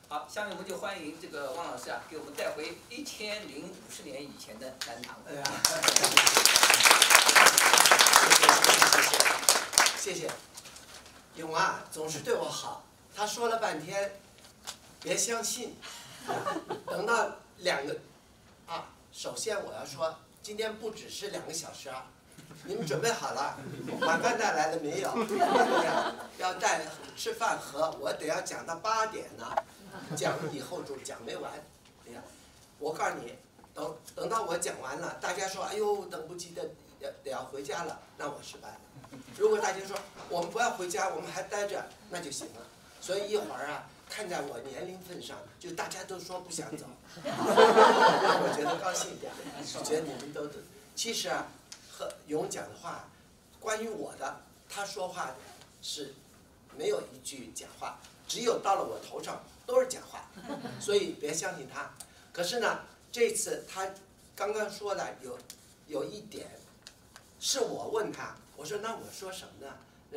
好，下面我们就欢迎这个汪老师啊，给我们带回1050年以前的南唐。 谢谢。勇啊，总是对我好。他说了半天，别相信。等到首先我要说，今天不只是2个小时啊，你们准备好了？晚饭带来了没有？要带吃饭盒，我得要讲到8点呢，讲以后就讲没完。哎呀，我告诉你，等到我讲完了，大家说哎呦等不及得要回家了，那我失败了。如果大家说我们不要回家，我们还待着，那就行了。所以一会儿啊，看在我年龄份上，就大家都说不想走，让我觉得高兴一点，觉得你们都其实啊，和勇讲的话，关于我的，他说话是没有一句假话，只有到了我头上都是假话，所以别相信他。可是呢，这次他刚刚说了有一点，是我问他，我说那我说什么呢？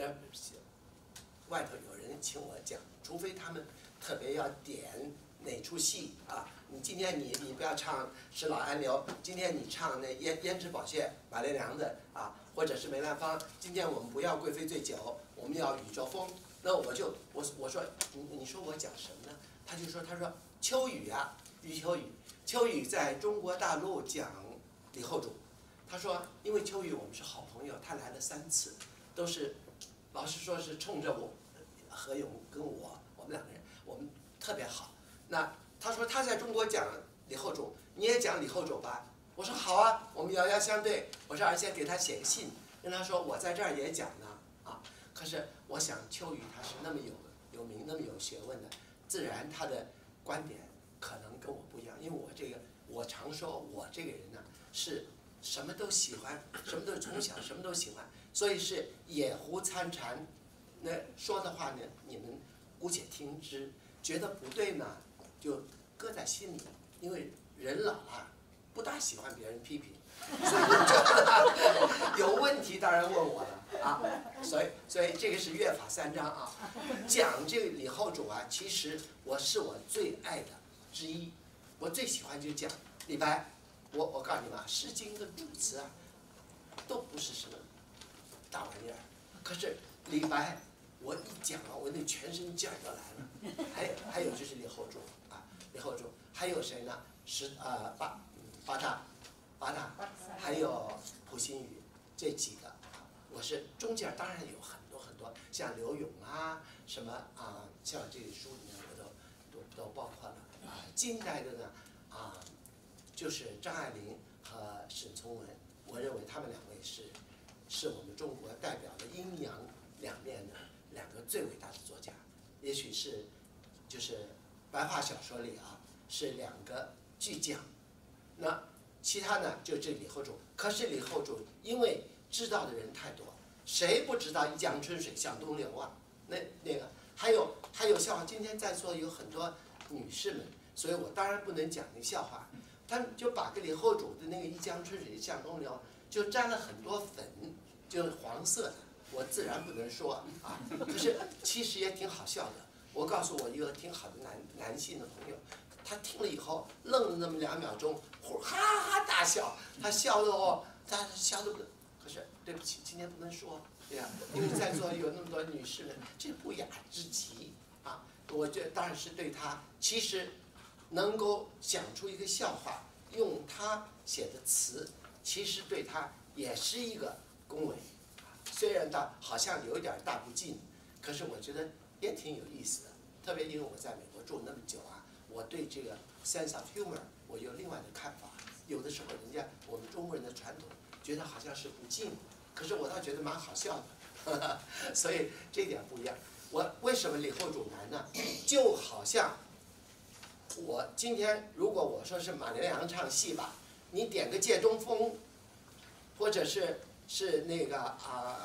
外头有人请我讲，除非他们特别要点哪出戏啊，你今天你不要唱《是老安流》，今天你唱那胭脂宝谢马连良的啊，或者是梅兰芳，今天我们不要贵妃醉酒，我们要宇宙风。那我说你说我讲什么呢？他说秋雨啊，秋雨在中国大陆讲李后主，他说因为秋雨我们是好朋友，他来了3次，都是老实说是冲着我何勇跟我们2个人，我们特别好。那他说他在中国讲李后主，你也讲李后主吧？我说好啊，我们遥遥相对。我说而且给他写个信，跟他说我在这儿也讲呢啊。可是我想秋雨他是那么有名，那么有学问的，自然他的观点可能跟我不一样，因为我常说我这个人呢是什么都喜欢，什么都从小什么都喜欢，所以是野狐参禅。那说的话呢，你们姑且听之，觉得不对呢，就搁在心里，因为人老了，不大喜欢别人批评，所以有问题当然问我了啊。所以这个是乐法3章啊，讲这个李后主啊，其实我最爱的之一，我最喜欢就讲李白。我告诉你们啊，《诗经》的主词啊，都不是什么大玩意儿，可是李白。我一讲啊，我那全身劲儿就来了。还有就是李后主啊，李后主还有谁呢？八大，还有溥心畬这几个。我是中间当然有很多，像柳永啊，什么啊，像这个书里面我都包括了啊。近代的呢啊，就是张爱玲和沈从文，我认为他们2位是我们中国代表的阴阳两面的2个最伟大的作家，也许是就是白话小说里啊是2个巨匠。那其他呢就这李后主，可是李后主因为知道的人太多，谁不知道一江春水向东流啊？那个还有笑话，今天在座有很多女士们，所以我当然不能讲那笑话。他们就把个李后主的那个一江春水向东流就沾了很多粉，就是黄色的。我自然不能说啊，可是其实也挺好笑的。我告诉我一个挺好的男性的朋友，他听了以后愣了那么2秒钟，哈哈大笑，他笑的不，可是对不起，今天不能说，对呀，因为在座有那么多女士们，这不雅之极啊。我觉得当然是对他，其实能够想出一个笑话，用他写的词，其实对他也是一个恭维。虽然好像有点大不敬，可是我觉得也挺有意思的。特别因为我在美国住那么久啊，我对这个 sense of humor 我有另外的看法。有的时候人家我们中国人的传统觉得好像是不敬，可是我倒觉得蛮好笑的，所以这点不一样。我为什么李后主难呢？就好像我今天如果我说是马连良唱戏吧，你点个借东风，或者是那个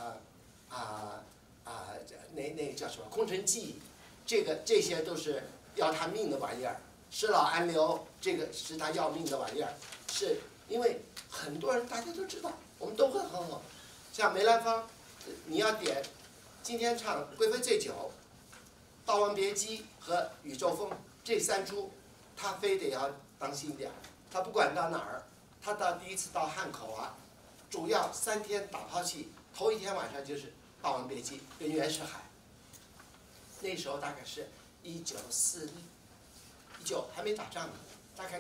那叫什么《空城计》，这些都是要他命的玩意儿。施老安流这个是他要命的玩意儿，是因为很多人大家都知道，我们都会哼哼。像梅兰芳，你要点今天唱《贵妃醉酒》《霸王别姬》和《宇宙风》， 这3出，他非得要当心点儿。他不管到哪儿，他第一次到汉口啊，主要3天打炮戏，头一天晚上就是《霸王别姬》跟袁世海。那时候大概是19还没打仗呢，大概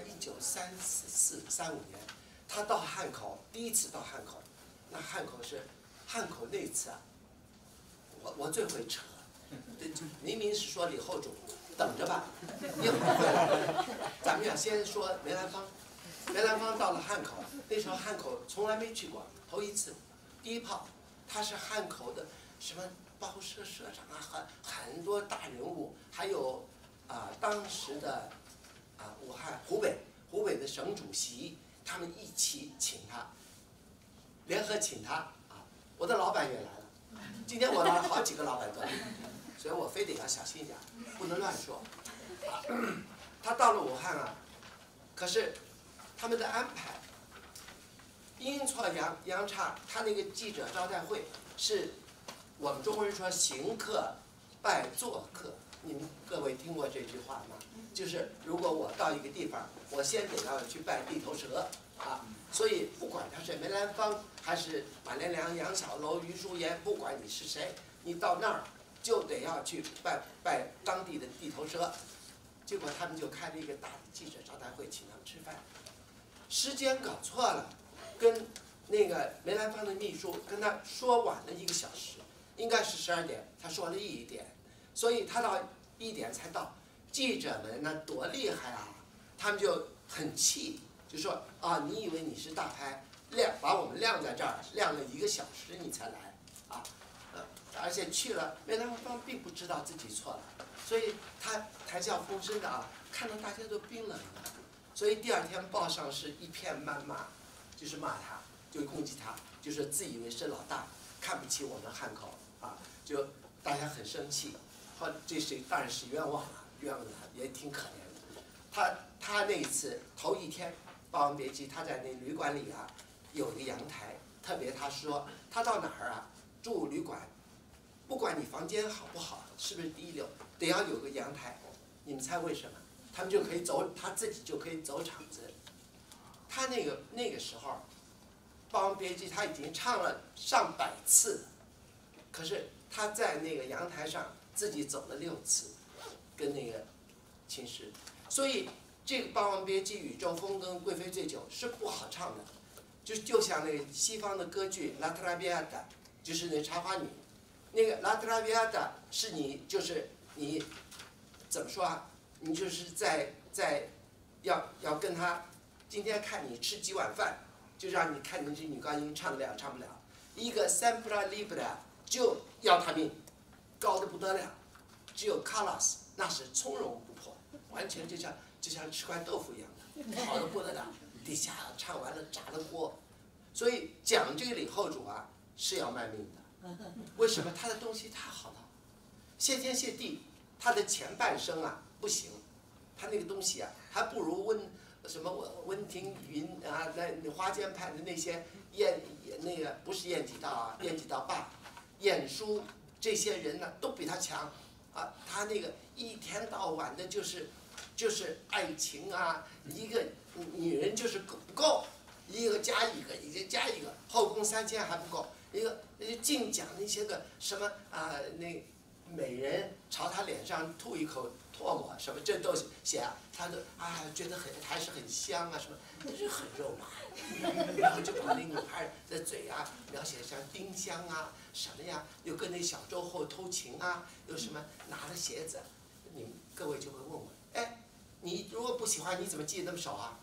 1934、35年，他到汉口，第一次到汉口，那汉口那次啊，我最会扯，明明是说李后主，等着吧，一会儿会来。咱们要先说梅兰芳，梅兰芳到了汉口，那时候汉口从来没去过，头一次，第一炮，他是汉口的什么报社社长啊，很多大人物，还有当时的武汉湖北的省主席，他们一起请他，联合请他啊。我的老板也来了，今天我来了好几个老板都来，所以我非得要小心一点，不能乱说。他到了武汉啊，可是他们的安排阴错阳差，他那个记者招待会是我们中国人说行客拜做客，你们各位听过这句话吗？就是如果我到一个地方，我先得要去拜地头蛇啊。所以不管他是梅兰芳还是马连良、杨小楼、余叔岩，不管你是谁，你到那儿就得要去拜当地的地头蛇。结果他们就开了一个大的记者招待会，请他们吃饭，时间搞错了，跟那个梅兰芳的秘书跟他说晚了1个小时，应该是12点，他说了1点，所以他到1点才到。记者们那多厉害啊，他们就很气，就说啊，你以为你是大牌，把我们晾在这儿，晾了1个小时你才来啊，而且去了，梅兰芳并不知道自己错了，所以他谈笑风生的啊，看到大家都冰冷了，所以第2天报上是一片谩骂，就是骂他，就攻击他，就是自以为是老大，看不起我们汉口啊，就大家很生气，这谁当然是冤枉了。冤枉他也挺可怜的，他那一次头1天《霸王别姬》，他在那旅馆里啊有一个阳台，特别他说他到哪儿啊住旅馆，不管你房间好不好，是不是第一流，得要有个阳台。你们猜为什么？他们就可以走，他自己就可以走场子。他那个时候，《霸王别姬》他已经唱了上百次，可是他在那个阳台上自己走了6次。跟那个秦时，所以这个《霸王别姬》《宇宙风跟《贵妃醉酒》是不好唱的，就像那个西方的歌剧《拉特拉维亚达》，就是那茶花女，那个《拉特拉维亚达》是就是你怎么说啊？你就是在要跟他今天看你吃几碗饭，就让你看你这女高音唱得了唱不了，一个 Sempre Libera 就要他命，高的不得了，只有 Callas。那是从容不迫，完全就像吃块豆腐一样的，好的不得了。底下唱完了炸了锅，所以讲这个李后主啊是要卖命的。为什么？他的东西太好了，谢天谢地，他的前半生啊不行，他那个东西啊还不如温庭筠啊，那花间派的那些那个不是晏几道啊，晏几道爸、晏殊这些人呢都比他强。啊，他那个一天到晚的就是爱情啊，一个女人就是不够，一个加一个，一个加一个，后宫3000还不够，一个净讲那些个什么那美人朝他脸上吐一口唾沫什么，这都写啊，他都觉得还是很香啊什么，那是很肉麻，然后就把那女孩的嘴啊描写像丁香啊什么呀，又跟那小周后偷情啊，又什么拿了鞋子，你们各位就会问我，哎，你如果不喜欢，你怎么记得那么熟啊？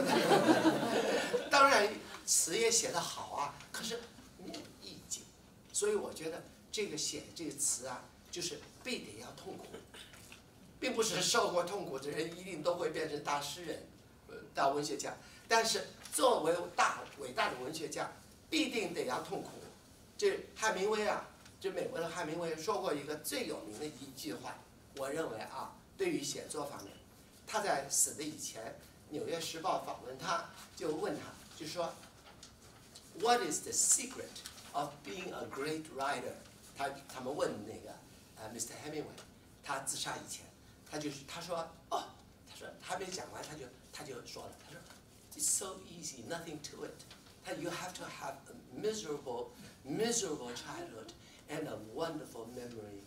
当然词也写得好啊，可是没有意境，所以我觉得写这个词啊，就是必得要痛苦，并不是受过痛苦的人一定都会变成大诗人、大文学家，但是作为伟大的文学家，必定得要痛苦。这汉明威啊，这美国的汉明威说过一个最有名的一句话，我认为啊，对于写作方面，他在死的以前，《纽约时报》访问他，就问他，就说 ，What is the secret of being a great writer？ 他们问那个Mr. Hemingway， 他自杀以前，他说哦， 说还没讲完，他就说了，他说 It's so easy, nothing to it. 他 You have to have a miserable childhood and a wonderful memory.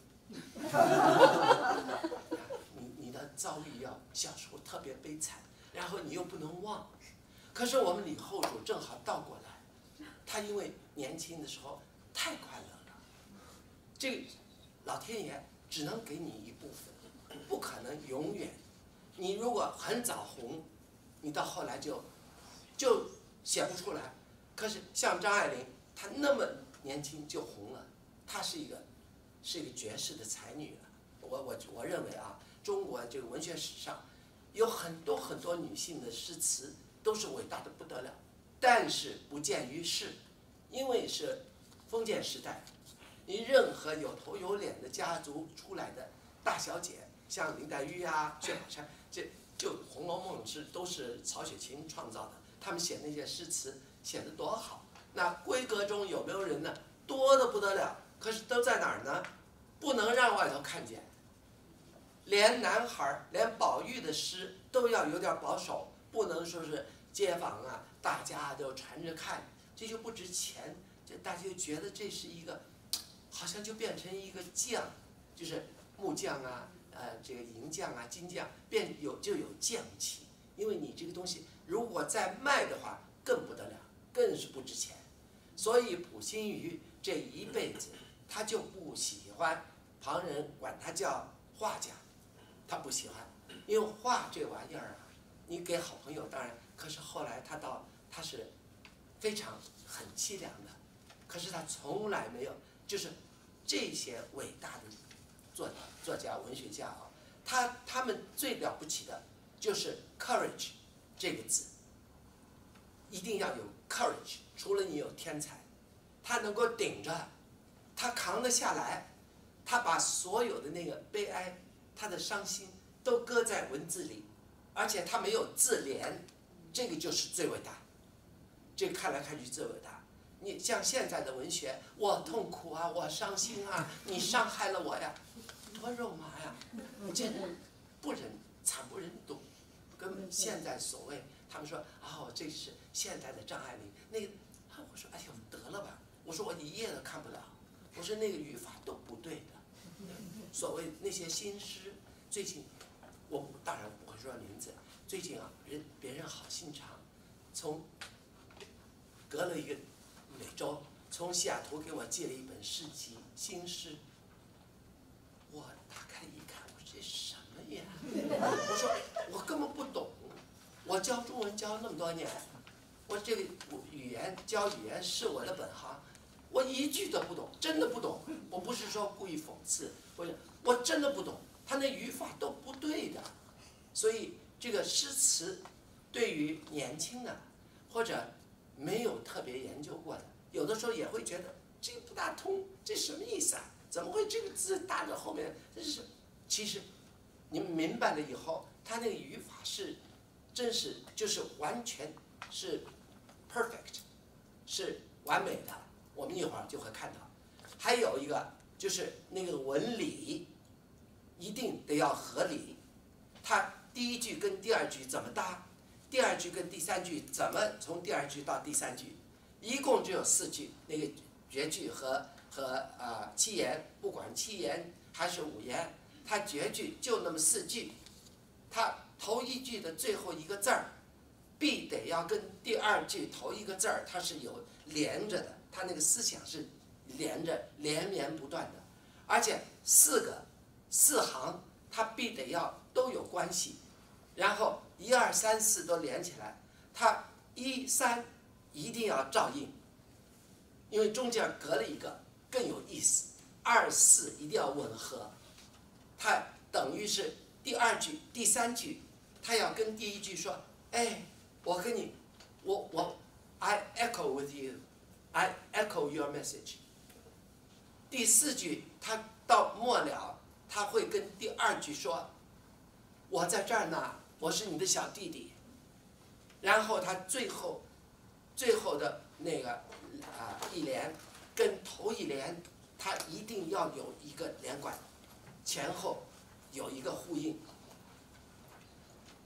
你的遭遇要小时候特别悲惨，然后你又不能忘。可是我们李后主正好倒过来，他因为年轻的时候太快乐了，这个老天爷只能给你一部分，不可能永远。你如果很早红，你到后来就写不出来。可是像张爱玲，她那么年轻就红了，她是一个绝世的才女了。我认为啊，中国这个文学史上有很多女性的诗词都是伟大的不得了，但是不见于世，因为是封建时代，你任何有头有脸的家族出来的大小姐，像林黛玉啊、薛宝钗，就《红楼梦》都是曹雪芹创造的，他们写那些诗词写得多好。那闺阁中有没有人呢？多得不得了，可是都在哪儿呢？不能让外头看见。连男孩，连宝玉的诗都要有点保守，不能说是街坊啊，大家都传着看，这就不值钱。这大家就觉得这是一个，好像就变成一个匠，就是木匠啊，这个银匠啊、金匠，就有匠气。因为你这个东西如果再卖的话，更不得了，更是不值钱。所以溥心畬这一辈子，他就不喜欢旁人管他叫画家。他不喜欢，因为画这玩意儿啊，你给好朋友当然，可是后来他是非常很凄凉的，可是他从来没有，就是这些伟大的作家、文学家啊，他们最了不起的就是 courage 这个字，一定要有 courage， 除了你有天才，他能够顶着，他扛得下来，他把所有的那个悲哀。他的伤心都搁在文字里，而且他没有自怜，这个就是最伟大。这个看来看去最伟大。你像现在的文学，我痛苦啊，我伤心啊，你伤害了我呀，多肉麻呀，这不忍，惨不忍睹。跟现在所谓他们说哦，这是现代的张爱玲，那个，我说哎呦得了吧，我说我一页都看不了，我说那个语法都不对的。所谓那些新诗，最近我当然不会说名字。最近啊，别人好心肠，从隔了一个每周，从西雅图给我寄了一本诗集新诗。我打开一看，我说这什么呀？我说我根本不懂。我教中文教那么多年，我这个教语言是我的本行，我一句都不懂，真的不懂。我不是说故意讽刺。我真的不懂，他那语法都不对的，所以这个诗词对于年轻的或者没有特别研究过的，有的时候也会觉得这个不大通，这什么意思啊？怎么会这个字搭着后面？这是其实你们明白了以后，他那个语法真是就是完全是 perfect， 是完美的。我们一会儿就会看到，还有一个。就是那个文理一定得要合理，它第一句跟第二句怎么搭，第二句跟第三句怎么从第二句到第三句，一共只有4句，那个绝句和七言，不管七言还是五言，它绝句就那么4句，它头一句的最后一个字儿，必得要跟第二句头一个字儿它是有连着的，它那个思想是。连着连绵不断的，而且4行它必得要都有关系，然后1、2、3、4都连起来，它1、3一定要照应，因为中间隔了一个更有意思，2、4一定要吻合，它等于是第2句、第3句，它要跟第1句说，哎，我跟你，I echo with you, I echo your message。第4句，他到末了，他会跟第2句说：“我在这儿呢，我是你的小弟弟。”然后他最后的那个一联，跟头一联，他一定要有一个连贯，前后有一个呼应。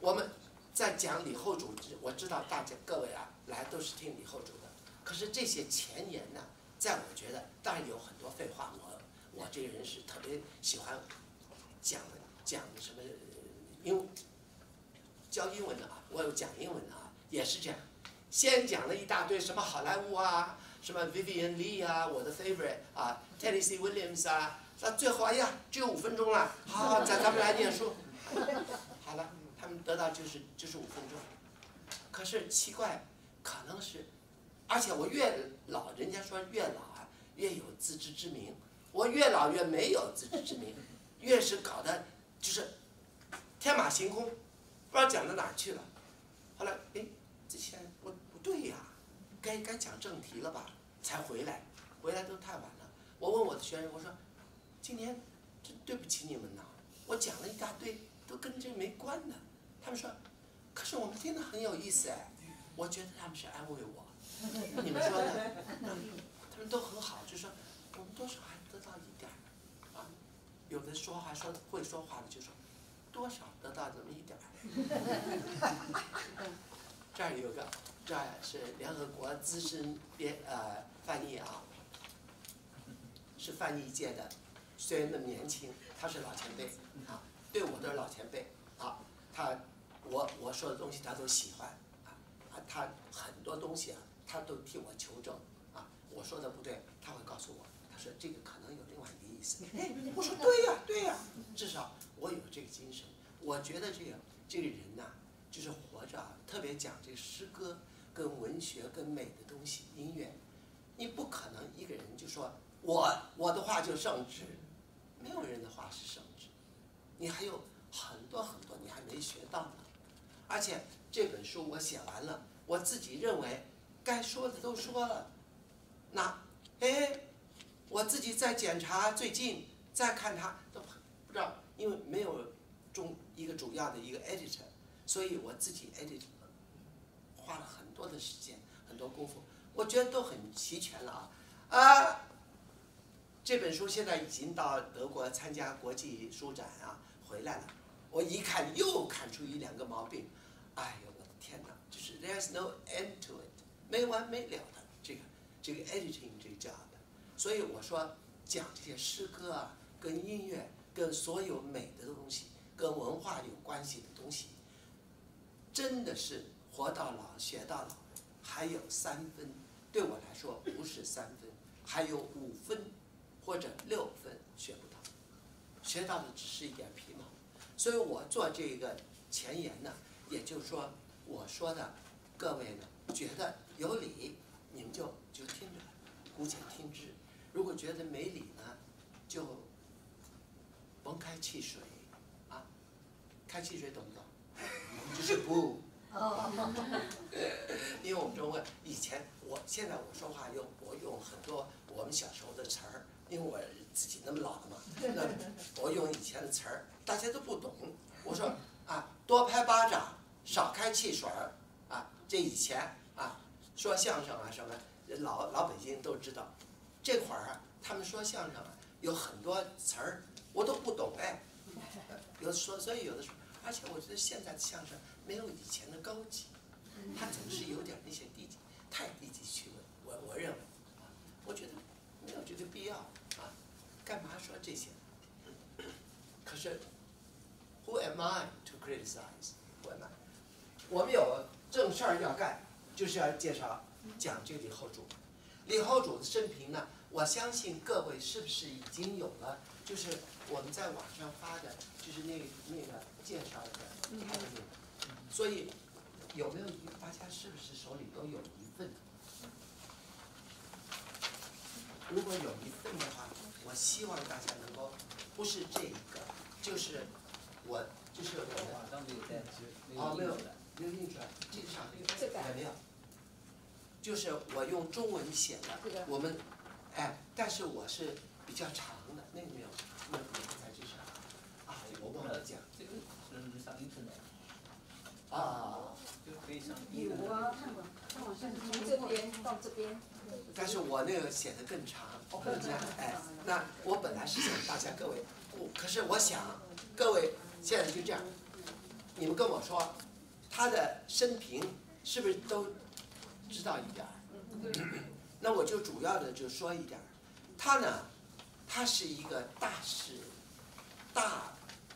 我们在讲李后主，我知道各位啊来都是听李后主的，可是这些前言呢，在我觉得当然有很多废话，我这个人是特别喜欢讲什么教英文的啊，我有讲英文的啊，也是这样，先讲了一大堆什么好莱坞啊，什么 Vivian Lee 啊，我的 favorite 啊 ，Tennessee Williams 啊，到最后哎呀只有5分钟了，好，咱们来念书，好了，他们得到就是5分钟，可是奇怪，可能是，而且我越老，人家说越老啊越有自知之明，我越老越没有自知之明，越是搞得就是天马行空，不知道讲到哪儿去了。后来哎，这些不对呀，该讲正题了吧？才回来都太晚了。我问我的学生，我说今天真对不起你们呐，我讲了一大堆都跟这没关的。他们说，可是我们听得很有意思哎。我觉得他们是安慰我。你们说呢？他们都很好，就说我们多少还得到一点儿啊。有的会说话的就说多少得到这么一点儿。这儿有个，这儿是联合国资深翻译啊，是翻译界的，虽然那么年轻，他是老前辈啊，对我都是老前辈啊。我说的东西他都喜欢啊，他很多东西啊，他都替我求证啊。我说的不对，他会告诉我，他说这个可能有另外一个意思。哎，我说对呀，至少我有这个精神。我觉得这个人呐，就是活着啊，特别讲这个诗歌跟文学跟美的东西，音乐，你不可能一个人就说我的话就圣旨，没有人的话是圣旨，你还有很多你还没学到呢。而且这本书我写完了，我自己认为该说的都说了，那我自己在检查，最近再看它都不知道，因为没有一个主要的一个 editor， 所以我自己 edit 花了很多的时间，很多功夫，我觉得都很齐全了啊。这本书现在已经到德国参加国际书展啊，回来了。我一看又看出1、2个毛病，哎呦我的天哪，就是 there's no end to it， 没完没了的这个 editing 这个 job。所以我说讲这些诗歌啊，跟音乐，跟所有美的东西，跟文化有关系的东西，真的是活到老学到老。还有3分，对我来说不是3分，还有5分或者6分学不到，学到的只是一点皮毛。所以我做这个前言呢，也就是说我说的各位呢觉得有理，你们就听着，姑且听之。如果觉得没理呢，就甭开汽水啊，开汽水懂不懂？就是不。因为我们中国现在我说话我用很多我们小时候的词儿，因为我自己那么老了嘛，那我用以前的词儿，大家都不懂。我说啊，多拍巴掌，少开汽水儿啊，这以前啊说相声啊什么，老北京都知道。这会儿啊，他们说相声啊，有很多词儿我都不懂哎，所以有的时候，而且我觉得现在的相声没有以前的高级，他总是有点那些太低级趣味，我认为啊，我觉得没有这个必要啊，干嘛说这些？可是 ，Who am I to criticize? Who am I? 我们有正事儿要干，就是要讲这个李后主。李后主的生平呢，我相信各位是不是已经有了？就是我们在网上发的，就是那个介绍的他的那个。所以有没有大家是不是手里都有一份？如果有一份的话，我希望大家能够不是这个，就是我的没有印出来，这个上也没有。就是我用中文写的，我们但是我是比较长的，那个没有，那个在这上啊，我忘了讲。 这个是上internet。就可以上有啊，看往下从这边到这边。 但是我那个写的更长，那我本来是想大家各位，可是我想各位现在就这样， 你们跟我说，他的生平是不是都知道一点儿？那我就主要的就说一点儿，他呢，他是一个大师，大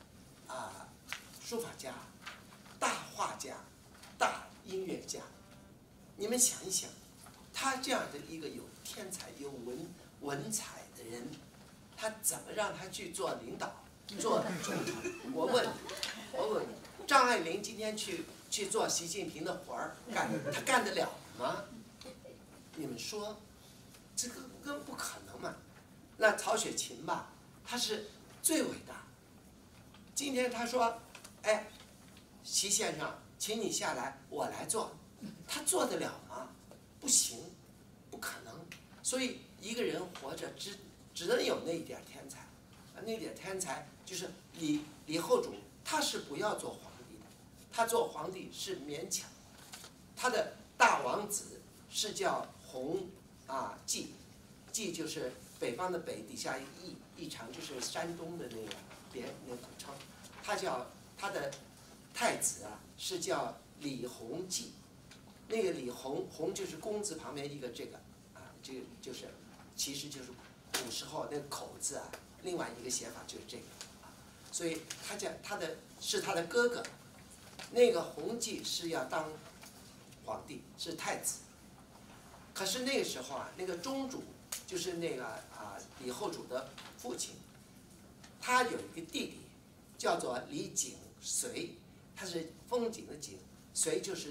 书法家，大画家，大音乐家。你们想一想，他这样的一个有天才、有文采的人，他怎么让他去做领导、做总统？我问你，张爱玲今天去做习近平的活儿，他干得了吗？你们说，这个根本不可能嘛。那曹雪芹吧，他是最伟大。今天他说，哎，习先生，请你下来，我来做。他做得了吗？不行，不可能。所以一个人活着只能有那一点天才，那点天才就是李后主，他是不要做皇帝的，他做皇帝是勉强。他的大王子是叫弘济，济就是北方的北，底下一个义长就是山东的那个古称。他的太子是叫李弘济。那个李弘就是公字旁边一个这个这个就是其实就是古时候那个口字另外一个写法就是这个所以是他的哥哥。那个弘济是要当皇帝，是太子。可是那个时候那个宗主就是那个李后主的父亲，他有一个弟弟叫做李景随，他是风景的景，随就是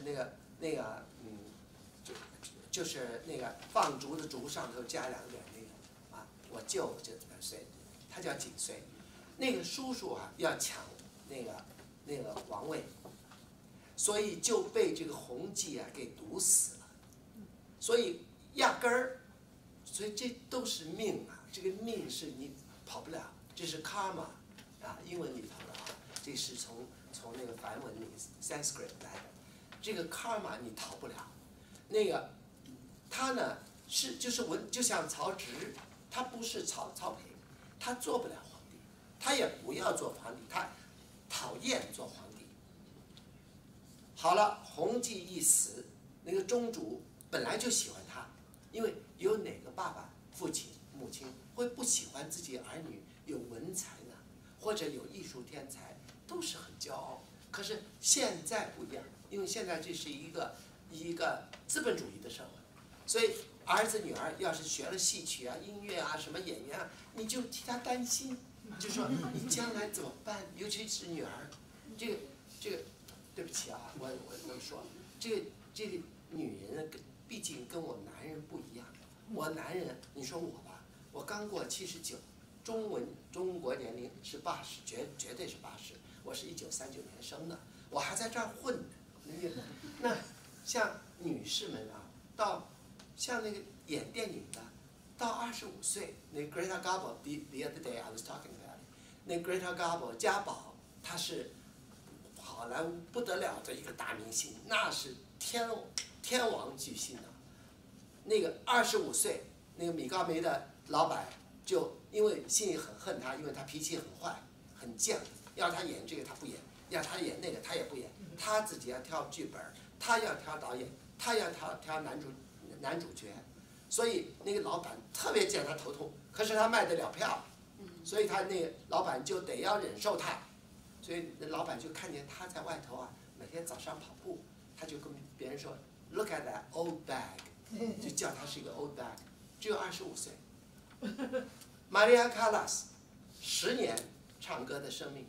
就是那个放逐的逐上头加两点那个我舅就随，他叫景随。那个叔叔要抢那个王位，所以就被这个弘济给毒死了。所以压根儿，所以这都是命这个命是你跑不了，这是 karma 英文里头的这是从那个梵文里 Sanskrit 来的。这个 karma 你逃不了。那个他呢就像曹植，他不是曹丕，他做不了皇帝，他也不要做皇帝，他讨厌做皇帝。好了，弘济一死，那个宗主本来就喜欢他，因为有哪个爸爸、父亲、母亲会不喜欢自己儿女有文才呢？或者有艺术天才，都是很骄傲。可是现在不一样，因为现在这是一个资本主义的社会，所以儿子女儿要是学了戏曲音乐什么演员你就替他担心，就说你将来怎么办？尤其是女儿，这个，对不起我说，这个女人毕竟跟我男人不一样。我男人，你说我吧，我刚过79，中国年龄是80，绝对是80。我是1939年生的，我还在这儿混呢。那像女士们到像那个演电影的，到25岁，那 Greta Garbo the other day I was talking about it， 那 Greta Garbo 家宝，她是好莱坞不得了的一个大明星，那是天王巨星那个25岁，那个米高梅的老板就因为心里很恨他，因为他脾气很坏很犟，要他演这个他不演，要他演那个他也不演，他自己要挑剧本，他要挑导演，他要挑男主角，所以那个老板特别见他头痛。可是他卖得了票，所以他那个老板就得要忍受他，所以那老板就看见他在外头每天早上跑步，他就跟别人说 Look at that old bag， 就叫他是一个 old bag， 只有25岁。Maria Callas10年唱歌的生命，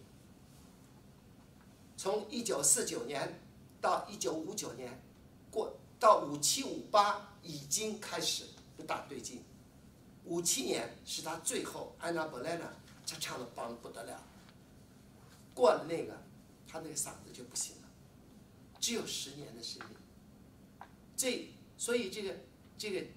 从1949年到1959年，到57、58已经开始不大对劲。57年是他最后安娜博莱娜，他唱的棒不得了。过了那个，他那个嗓子就不行了，只有10年的生命。所以这个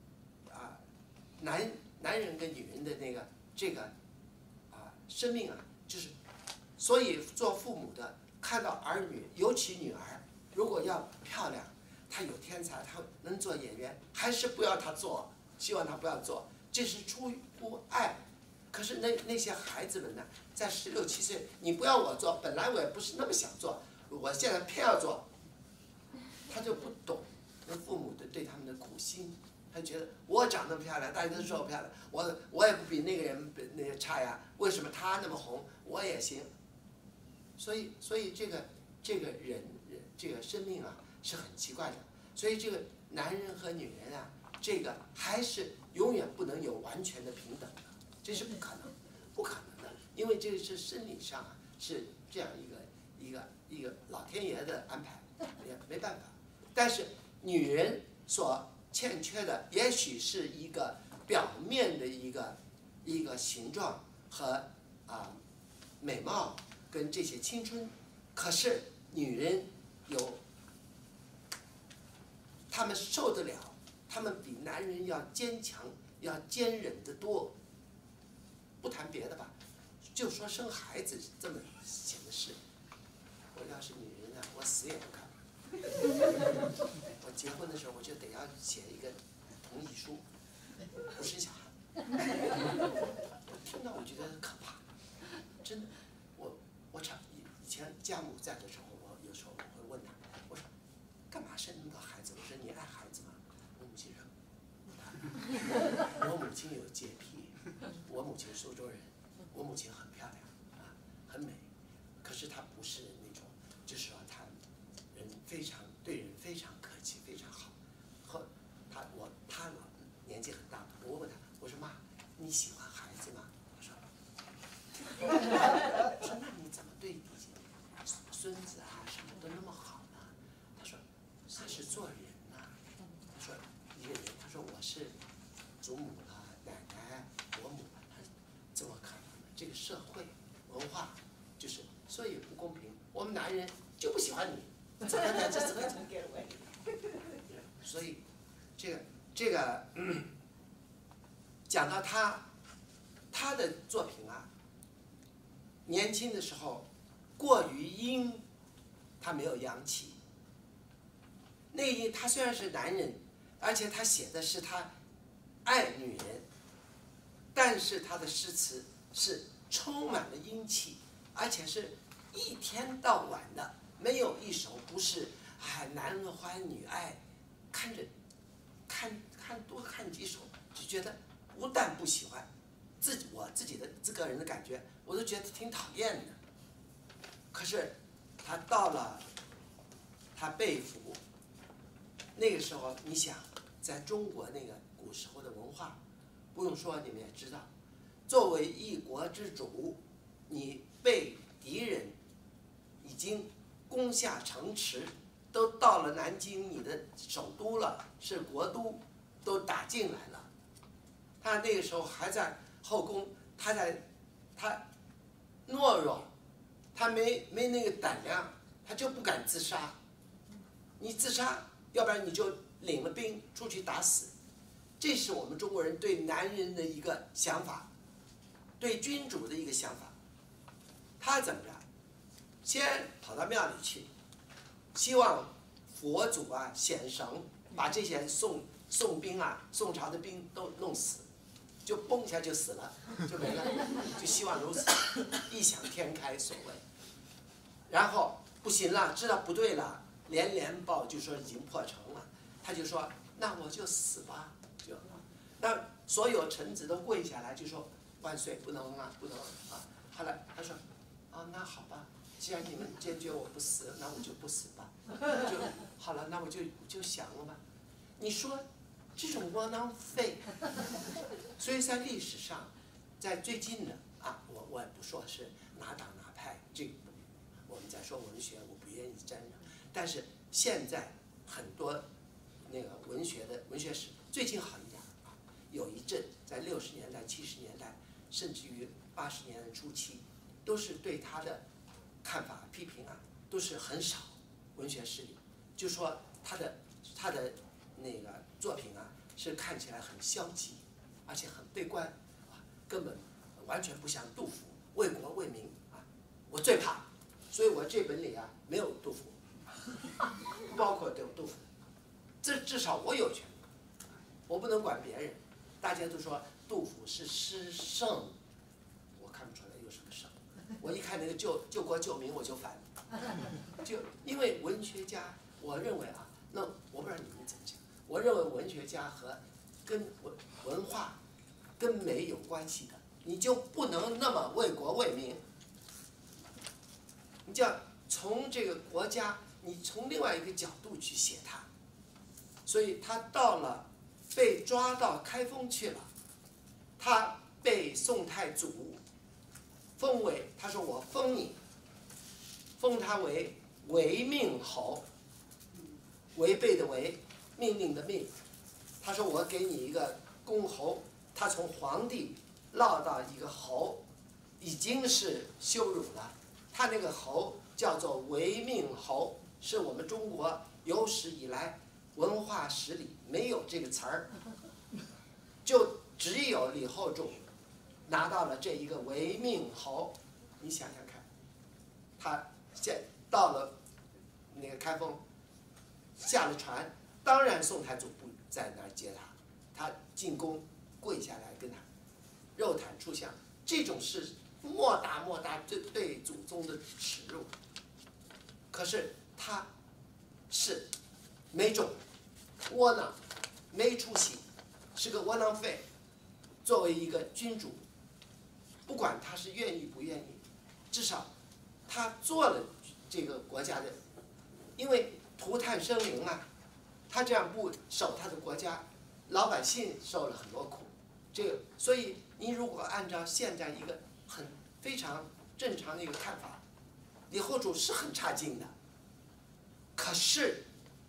男人跟女人的这个生命就是，所以做父母的看到儿女，尤其女儿，如果要漂亮，她有天才，她能做演员，还是不要她做，希望她不要做，这是出乎爱。可是那些孩子们呢，在16、17岁，你不要我做，本来我也不是那么想做， 我现在偏要做，他就不懂那父母的对他们的苦心，他觉得我长那么漂亮，大家都说我漂亮，我也不比那个人那个差呀，为什么他那么红，我也行？所以这个人这个生命啊是很奇怪的，所以这个男人和女人啊，这个还是永远不能有完全的平等的，这是不可能的，因为这个是生理上啊是这样一个老天爷的安排，也没办法。但是女人所欠缺的，也许是一个表面的一个形状和美貌跟这些青春，可是女人有，她们受得了，她们比男人要坚强，要坚忍得多。不谈别的吧，就说生孩子这么闲的事，我要是女人啊，我死也不干。我结婚的时候我就得要写一个同意书，不生小孩。我听到我觉得可怕，真的。我以前家母在的时候，我有时候我会问她，我说干嘛生那么多孩子？我说你爱孩子吗？我母亲说不爱。我母亲有洁癖，我母亲苏州人，我母亲很漂亮啊，很美，可是她不是那种，就是说她对人非常客气，非常好。她年纪很大，我问她，我说妈，你喜欢孩子吗？她说那你怎么对孙子啊什么都那么好呢？她说他是做人呐。她说一个人，她说我是祖母啊、奶奶、伯母，怎么可能呢？这个社会文化就是所以不公平。我们男人就不喜欢你，怎么所以这个讲到他的作品啊，年轻的时候过于阴，他没有阳气。那个他虽然是男人，而且他写的是他爱女人，但是他的诗词是充满了阴气，而且是一天到晚的，没有一首不是男欢女爱，多看几首就觉得不但不喜欢，我自己的个人的感觉，我都觉得挺讨厌的。可是他到了他被俘那个时候，你想在中国那个古时候的文化，不用说你们也知道，作为一国之主，你被敌人已经攻下城池，都到了南京你的首都了，是国都，都打进来了。他那个时候还在后宫，他懦弱，他没那个胆量，他就不敢自杀。你自杀，要不然你就领了兵出去打死。这是我们中国人对男人的一个想法，对君主的一个想法。他怎么着？先跑到庙里去，希望佛祖啊显神，把这些宋兵啊、宋朝的兵都弄死，就嘣一下就死了，就没了，就希望如此，异想天开所谓。然后不行了，知道不对了，连报就说已经破城了，他就说那我就死吧，那所有臣子都跪下来就说万岁，不能啊，不能啊。后来他说那好吧，既然你们坚决我不死，那我就不死吧，就好了，那我就降了吧。你说这种窝囊废，所以在历史上，在最近的我也不说是哪党哪派，这个我们在说文学，我不愿意沾染。但是现在很多那个文学史最近好一点有一阵在60年代、70年代，甚至于80年代初期，都是对他的看法批评都是很少。文学史里就说他的那个作品是看起来很消极，而且很悲观根本完全不像杜甫为国为民我最怕，所以我这本里没有杜甫，不包括杜甫，至少我有权，我不能管别人。大家都说杜甫是诗圣，我看不出来有什么圣。我一看那个救国救民我就烦， 就因为文学家，我认为啊，那我不知道你们怎么讲，我认为文学家和跟文化跟美有关系的，你就不能那么为国为民，你就要从这个国家，你从另外一个角度去写它。所以他到了被抓到开封去了，他被宋太祖封为，他说我封你，封他为违命侯，违背的违，命令的命。他说我给你一个公侯，他从皇帝落到一个侯，已经是羞辱了。他那个侯叫做违命侯，是我们中国有史以来文化史里没有这个词儿，就只有李后主拿到了这一个违命侯。你想想看，他到了那个开封，下了船，当然宋太祖不在那儿接他，他进宫跪下来跟他肉袒初相，这种是莫大对祖宗的耻辱。可是他是没种，窝囊，没出息，是个窝囊废。作为一个君主，不管他是愿意不愿意，至少他做了这个国家的，因为涂炭生灵啊，他这样不守他的国家，老百姓受了很多苦。这个，所以你如果按照现在一个非常正常的一个看法，李后主是很差劲的，可是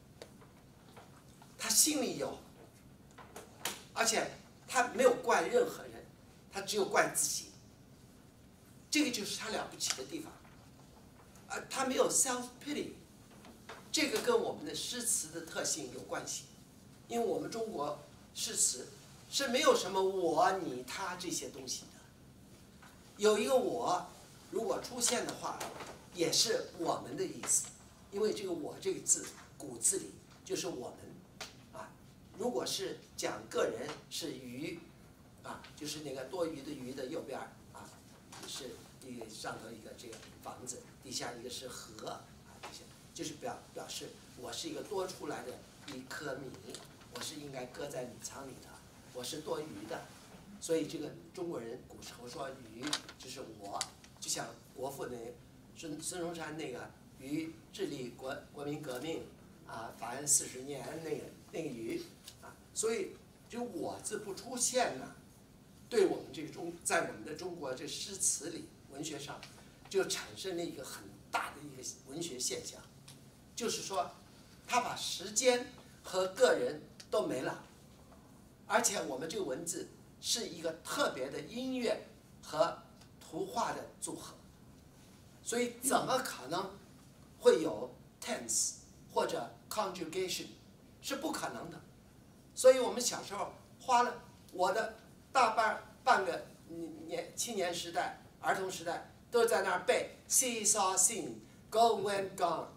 他心里有，而且他没有怪任何人，他只有怪自己。这个就是他了不起的地方。他没有 self pity， 这个跟我们的诗词的特性有关系，因为我们中国诗词是没有什么我、你、他这些东西的。有一个我，如果出现的话，也是我们的意思，因为这个我这个字，古字里就是我们。如果是讲个人是余，就是那个多余的余的右边是一个上头一个这个房子，底下一个是禾这些就是表示我是一个多出来的一颗米，我是应该搁在米仓里的，我是多余的。所以这个中国人古时候说余就是我，就像国父那孙中山那个余致力国民革命法案40年那个余所以就我字不出现呢，对我们这个在我们的中国这诗词里文学上，就产生了一个很大的一个文学现象，就是说，他把时间和个人都没了，而且我们这个文字是一个特别的音乐和图画的组合，所以怎么可能会有 tense 或者 conjugation， 是不可能的。所以我们小时候花了我的大半个青年时代、儿童时代都在那儿背 see saw seen go went gone，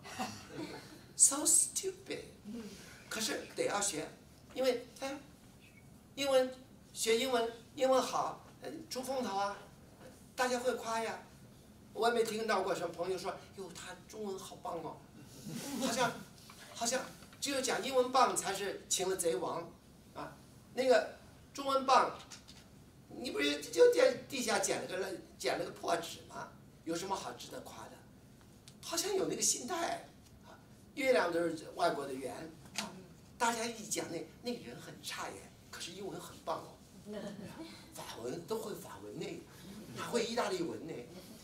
so stupid。可是得要学，因为英文学英文好，出风头啊，大家会夸呀。我也没听到过什么朋友说，哟，他中文好棒哦，好像只有讲英文棒才是擒了贼王那个中文棒，你不是就在地下捡了个破纸吗？有什么好值得夸的？好像有那个心态月亮都是外国的圆大家一讲那个人很差耶，可是英文很棒哦，法文都会法文呢，还会意大利文呢。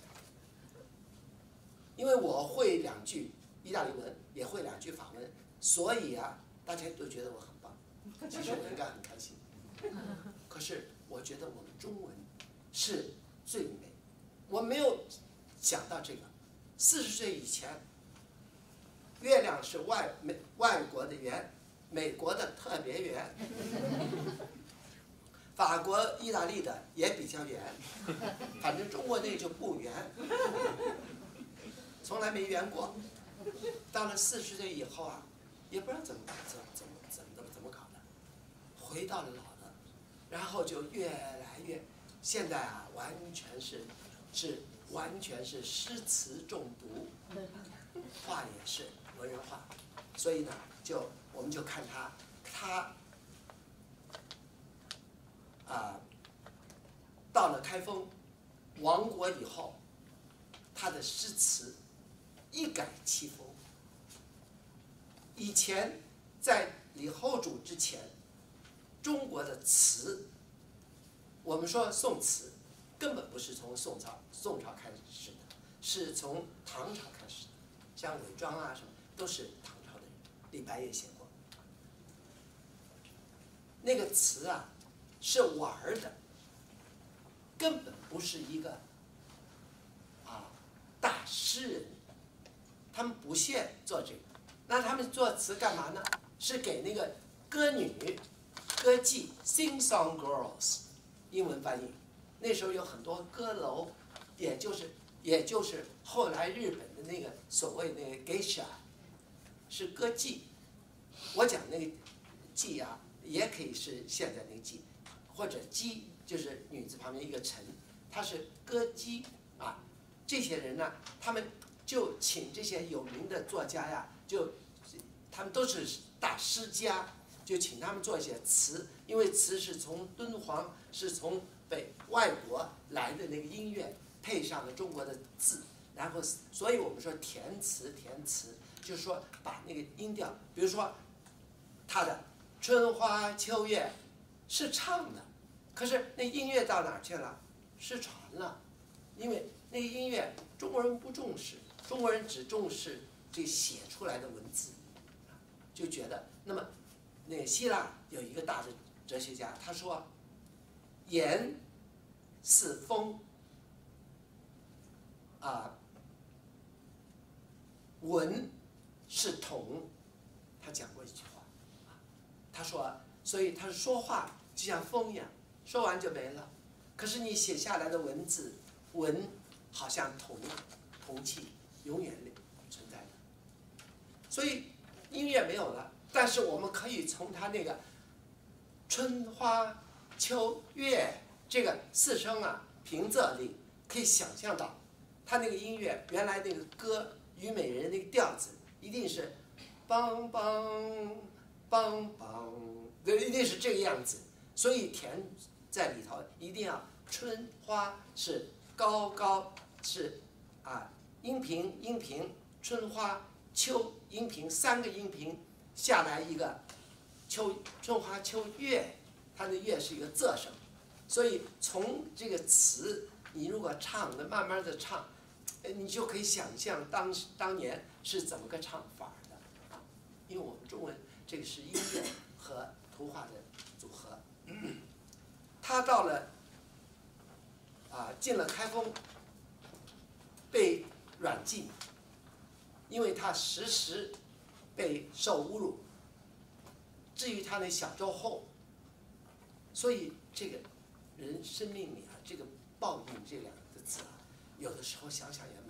因为我会2句意大利文，也会2句法文，所以大家都觉得我很棒。其实我应该很开心。可是我觉得我们中文是最美，我没有想到这个。40岁以前，月亮是外国的圆，美国的特别圆，法国、意大利的也比较圆，反正中国那就不圆。从来没圆过，到了40岁以后也不知道怎么搞的，回到了老的，然后就越来越，现在完全是完全是诗词中毒，画也是文人画，所以呢，我们就看他到了开封亡国以后，他的诗词一改其风。以前在李后主之前，中国的词，我们说宋词，根本不是从宋朝开始的，是从唐朝开始的，像韦庄啊什么都是唐朝的人，李白也写过。那个词啊，是玩的，根本不是一个大诗人，他们不屑做这个。那他们做词干嘛呢？是给那个歌女、歌妓 （sing song girls） 英文翻译。那时候有很多歌楼，也就是后来日本的那个所谓那个 geisha， 是歌妓。我讲那个妓啊，也可以是现在那个妓，或者妓就是女字旁边一个臣，它是歌姬啊。这些人呢，他们就请这些有名的作家呀，他们都是大诗家，就请他们做一些词，因为词是从敦煌，是从外国来的那个音乐，配上了中国的字，然后所以我们说填词，就是说把那个音调，比如说他的春花秋月是唱的，可是那音乐到哪儿去了？失传了，因为那个音乐中国人不重视，中国人只重视这写出来的文字，就觉得那么那希腊有一个大的哲学家，他说言似风文是铜，他讲过一句话，他说，所以他说话就像风一样，说完就没了。可是你写下来的文字，文好像铜器，永远存在的。所以音乐没有了，但是我们可以从他那个春花秋月这个四声平仄里，可以想象到他那个音乐原来那个歌虞美人那个调子一定是梆梆梆梆，一定是这个样子。所以填在里头一定要春花是高是音平，春花秋音平，三个音平下来一个春花秋月，它的月是一个仄声，所以从这个词你如果唱的慢慢的唱，你就可以想象当年是怎么个唱法的，因为我们中文这个是音乐和图画的组合。他到了进了开封，被软禁，因为他时被受侮辱。至于他那小周后，所以这个人生命里这个报应这两个字有的时候想想也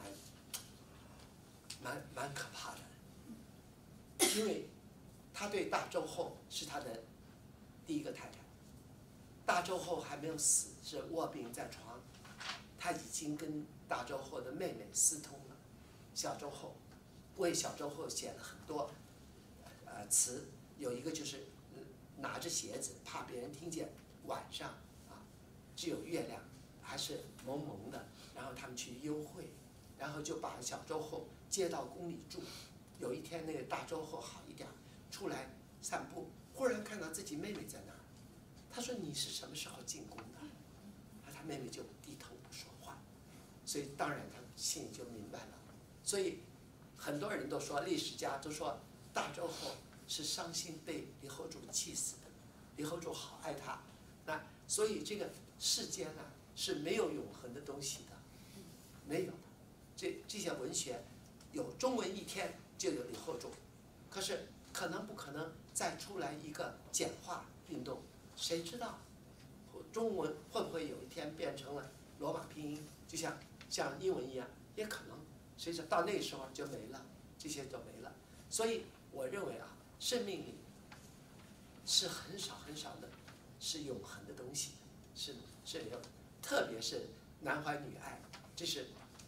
蛮可怕的，因为他对大周后是他的第一个太太，大周后还没有死，是卧病在床，他已经跟大周后的妹妹私通了，小周后为小周后写了很多词，有一个就是拿着鞋子，怕别人听见，晚上只有月亮，还是蒙蒙的，然后他们去幽会，然后就把小周后接到宫里住。有一天那个大周后好一点，出来散步，忽然看到自己妹妹在那儿，他说你是什么时候进宫的？他妹妹就低头不说话，所以当然他心里就明白了。所以很多人都说，历史家都说大周后是伤心被李后主气死的，李后主好爱他，那所以这个世间是没有永恒的东西的，没有的。这些文学有中文一天就有李后主，可是可能不可能再出来一个简化运动，谁知道？中文会不会有一天变成了罗马拼音，就像英文一样，也可能。谁知道到那时候就没了，这些都没了。所以我认为生命里是很少的，是永恒的东西，是有，特别是男欢女爱，这是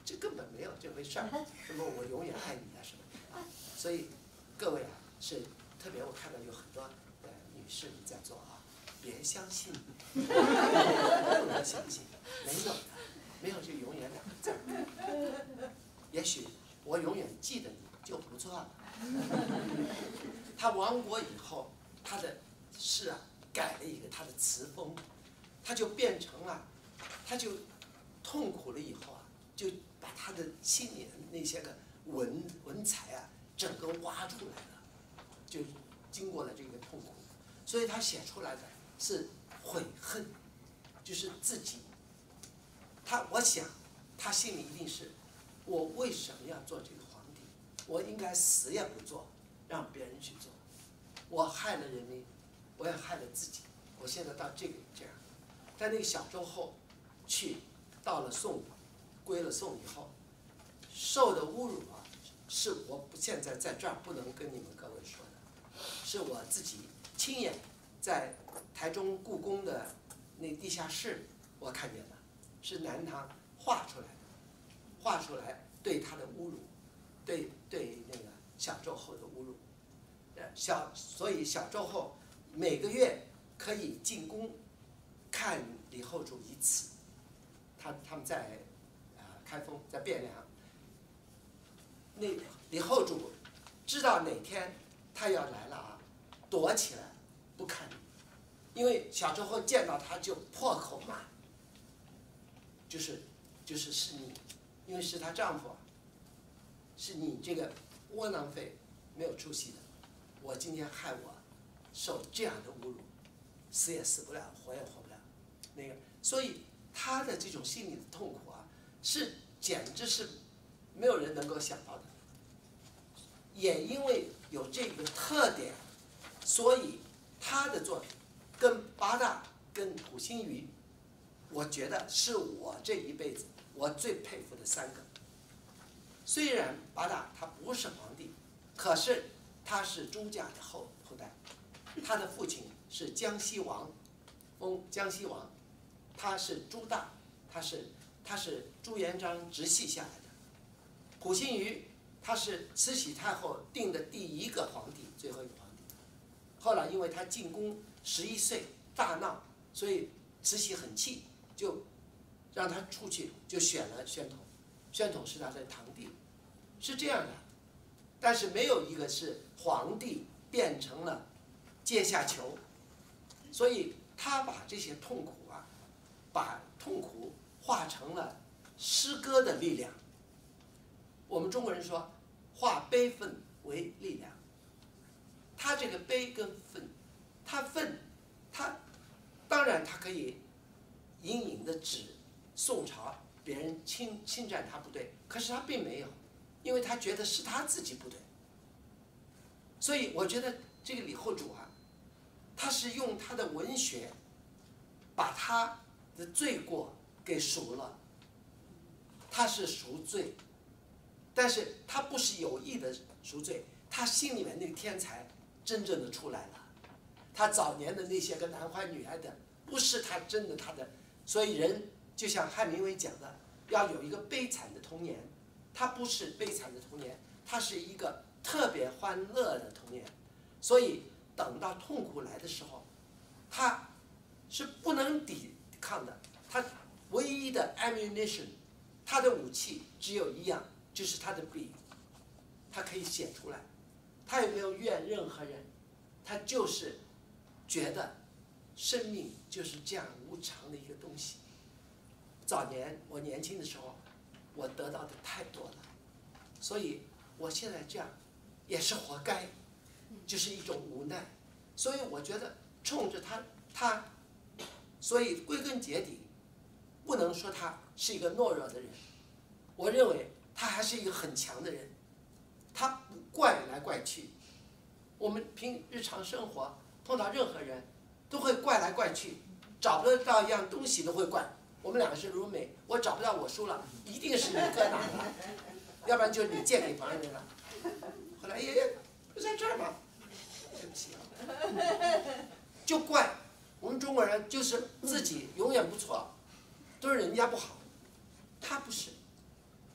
这根本没有这回事儿，什么我永远爱你啊什么啊，所以各位啊是特别我看到有很多女士你在做啊，别相信，不能相信，没有的，没有就永远两个字儿，也许我永远记得你就不错了。他亡国以后，他的诗啊改了一个他的词风，他就变成了，他就痛苦了以后啊，就把他的心里的那些个文采啊，整个挖出来了，就经过了这个痛苦，所以他写出来的是悔恨，就是自己。我想他心里一定是，我为什么要做这个皇帝？我应该死也不做，让别人去做。我害了人民，我也害了自己。我现在到这样，在那个小周后，到了宋，归了宋以后，受的侮辱啊，是我现在在这儿不能跟你们各位说的，是我自己亲眼在台中故宫的那地下室我看见的，是南唐画出来的，画出来对他的侮辱，对那个小周后的侮辱，所以小周后每个月可以进宫看李后主一次，他们在开封，在汴梁，那李后主知道哪天他要来了啊，躲起来不看你，因为小周后见到他就破口骂，就是你，因为是她丈夫，是你这个窝囊废，没有出息的，我今天害我受这样的侮辱，死也死不了，活也活不了，那个，所以他的这种心理的痛苦啊，简直是没有人能够想到的。也因为有这个特点，所以他的作品跟八大跟溥心畬，我觉得是我这一辈子我最佩服的三个。虽然八大他不是皇帝，可是他是朱家的后代，他的父亲是江西王，江西王，他是朱大，他是朱元璋直系下来的。溥心畬他是慈禧太后定的第一个皇帝，最后一个皇帝。后来因为他进宫11岁大闹，所以慈禧很气，就让他出去，就选了宣统。宣统是他的堂弟，是这样的。但是没有一个是皇帝变成了阶下囚，所以他把这些痛苦啊，把痛苦化成了诗歌的力量。我们中国人说，化悲愤为力量。他这个悲跟愤，他当然他可以隐隐的指宋朝别人侵占他不对，可是他并没有，因为他觉得是他自己不对。所以我觉得这个李后主啊，他是用他的文学把他的罪过给赎了，他是赎罪，但是他不是有意的赎罪，他心里面那个天才真正的出来了。他早年的那些个男欢女爱的，不是他真的他的，所以人就像汉明伟讲的，要有一个悲惨的童年，他不是悲惨的童年，他是一个特别欢乐的童年。所以等到痛苦来的时候，他是不能抵抗的，他唯一的 ammunition， 他的武器只有一样，就是他的笔，他可以写出来，他也没有怨任何人，他就是觉得生命就是这样无常的一个东西。早年我年轻的时候，我得到的太多了，所以我现在这样也是活该，就是一种无奈。所以我觉得冲着他，所以归根结底，不能说他是一个懦弱的人，我认为他还是一个很强的人，他不怪来怪去。我们日常生活碰到任何人都会怪来怪去，找不到一样东西都会怪。我们两个是roommate，我找不到我书了，一定是你搁哪了，要不然就是你借给旁人了。后来不在这儿吗？对不起啊，就怪我们中国人就是自己永远不错，都是人家不好，他不是，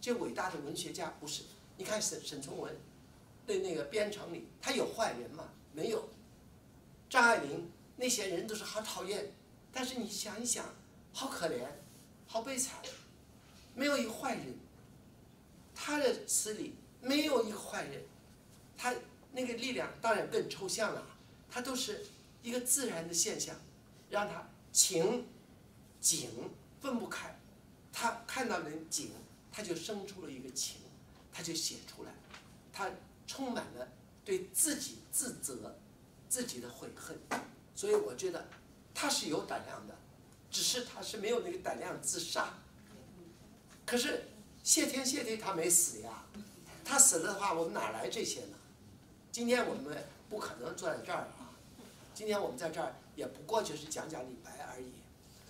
这伟大的文学家不是。你看沈从文的那个《边城》里，他有坏人吗？没有。张爱玲那些人都是好讨厌，但是你想一想，好可怜，好悲惨，没有一个坏人。他的词里没有一个坏人，他那个力量当然更抽象了，它都是一个自然的现象，让他情景分不开。他看到人景，他就生出了一个情，他就写出来，他充满了对自己自责、自己的悔恨。所以我觉得他是有胆量的，只是他是没有那个胆量自杀。可是谢天谢地他没死呀，他死了的话，我们哪来这些呢？今天我们不可能坐在这儿啊，今天我们在这儿也不过就是讲讲李白而已。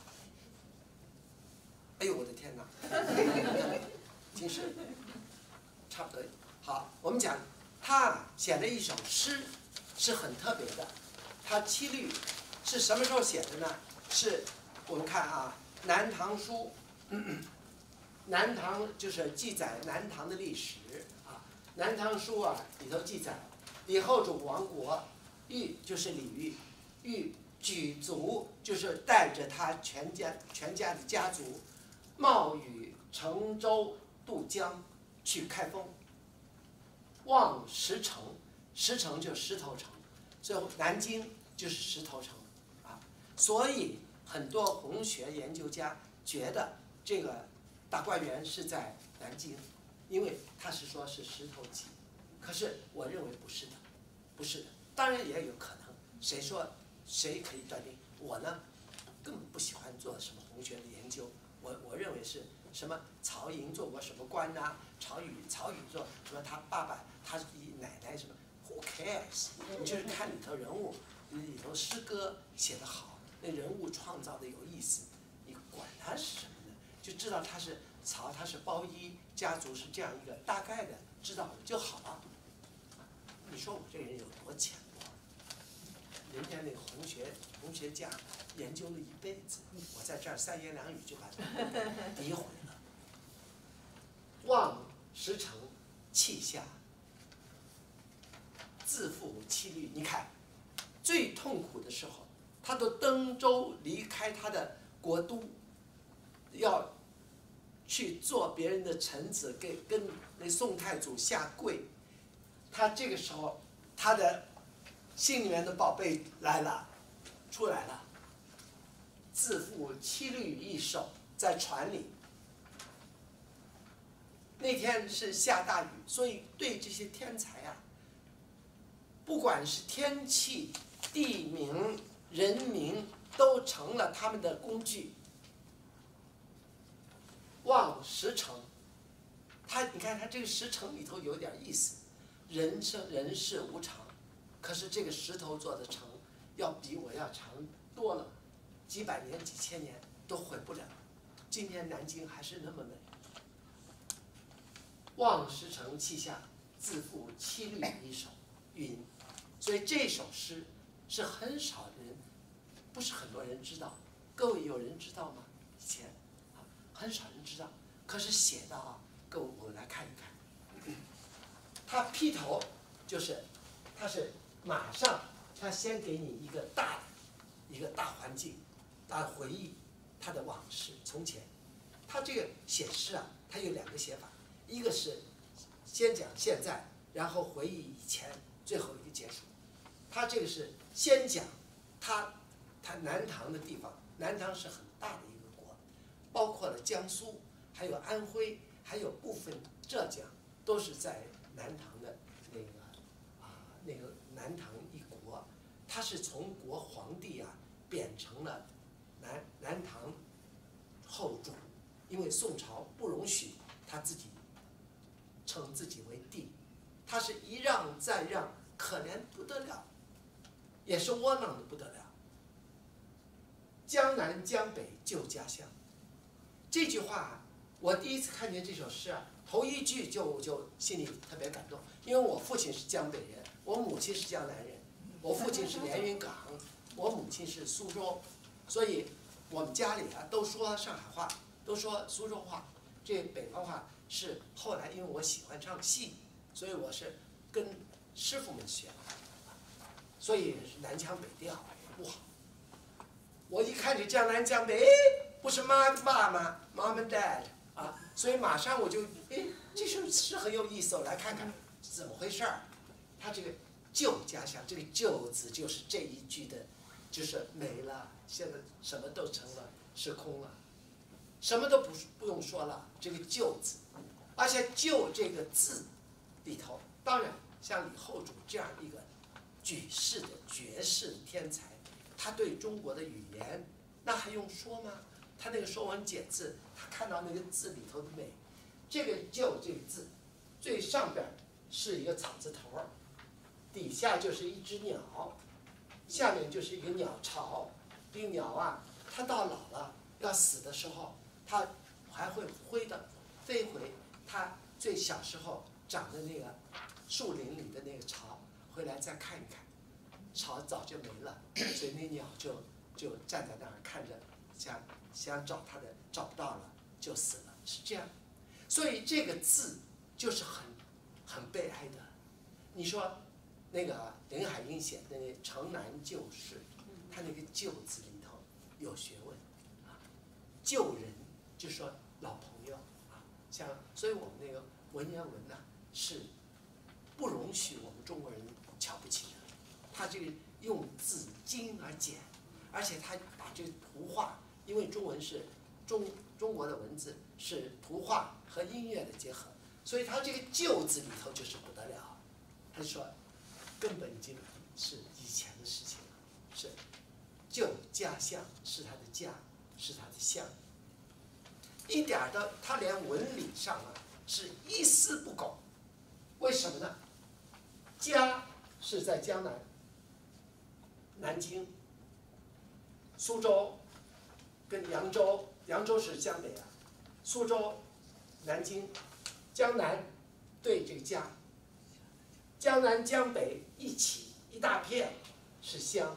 哎呦我的天哪！真是差不多。好，我们讲他写了一首诗，是很特别的。他七律是什么时候写的呢？是我们看啊，《南唐书》，南唐就是记载南唐的历史啊，《南唐书》啊里头记载，李后主亡国，欲就是李煜，欲举族就是带着他全家的家族，冒雨乘舟渡江去开封。望石城，石城就是石头城，所以南京就是石头城啊。所以很多红学研究家觉得这个大观园是在南京，因为他是说是石头记。可是我认为不是的，不是的。当然也有可能，谁说谁可以断定？我呢，根本不喜欢做什么红学的研究。我认为是什么曹寅做过什么官呐、曹禺做什么他爸爸他奶奶什么 ，Who cares？ 你就是看里头人物，里头诗歌写得好，那人物创造的有意思，你管他是什么呢？就知道他是曹，他是包衣家族是这样一个大概的知道就好了。你说我这个人有多浅薄？人家那个红学家研究了一辈子，我在这儿三言两语就把他诋毁了。望石城，泣下，自负七律。你看，最痛苦的时候，他都登舟离开他的国都，要去做别人的臣子，跟那宋太祖下跪。他这个时候，他的心里面的宝贝来了，出来了。自负七律一首，在船里。那天是下大雨，所以对这些天才啊，不管是天气、地名、人名，都成了他们的工具。望石城，你看他这个石城里头有点意思，人世无常，可是这个石头做的城，要比我要长多了，几百年、几千年都毁不了。今天南京还是那么美。望石城，泣下，自负七律一首，云。所以这首诗是很少人，不是很多人知道。各位有人知道吗？以前啊，很少人知道。可是写的啊，各位我们来看一看。他劈头就是他是马上，他先给你一个大环境，大回忆他的往事从前。他这个写诗啊，他有两个写法，一个是先讲现在，然后回忆以前，最后一个结束。他这个是先讲他南唐的地方，南唐是很大的一个国，包括了江苏，还有安徽，还有部分浙江，都是在南唐的那个南唐一国。他是从国皇帝啊贬成了南唐后主，因为宋朝不容许他自己称自己为帝，他是一让再让，可怜不得了，也是窝囊的不得了。江南江北旧家乡，这句话我第一次看见这首诗啊，头一句就心里特别感动，因为我父亲是江北人，我母亲是江南人，我父亲是连云港，我母亲是苏州，所以我们家里啊都说上海话，都说苏州话，这北方话是后来因为我喜欢唱戏，所以我是跟师傅们学的，所以南腔北调不好。我一看这江南江北，不是妈妈 mom and dad 啊，所以马上我就这首诗很有意思，我来看看怎么回事儿。他这个旧家乡，这个旧字就是这一句的，就是没了，现在什么都成了是空了，什么都不用说了，这个旧字，而且旧这个字里头，当然像李后主这样一个举世的绝世天才，他对中国的语言那还用说吗？他那个《说文解字》，他看到那个字里头的美，这个旧这个字，最上边是一个草字头儿，底下就是一只鸟，下面就是一个鸟巢。这个鸟啊，它到老了要死的时候，它还会飞回它最小时候长的那个树林里的那个巢，回来再看一看，巢早就没了，所以那鸟就站在那儿看着，想找它的找不到了，就死了，是这样。所以这个字就是很悲哀的。你说那个林海音写的那《城南旧事》，他那个“旧”字里头有学问啊，旧人就说老朋友啊，像所以我们那个文言文呢是不容许我们中国人瞧不起的。他这个用字精而简，而且他把这个图画，因为中文是中国的文字是图画和音乐的结合，所以他这个“旧”字里头就是不得了。他说根本已经是以前的事情了，是旧家乡，是他的家，是他的乡，一点儿的他连文理上啊是一丝不苟。为什么呢？家是在江南，南京、苏州跟扬州，扬州是江北啊，苏州、南京、江南对这个家，江南江北一起一大片是乡。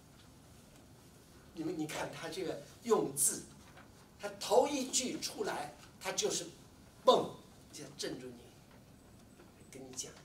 你看他这个用字，他头一句出来，他就是蹦，就镇住你，跟你讲，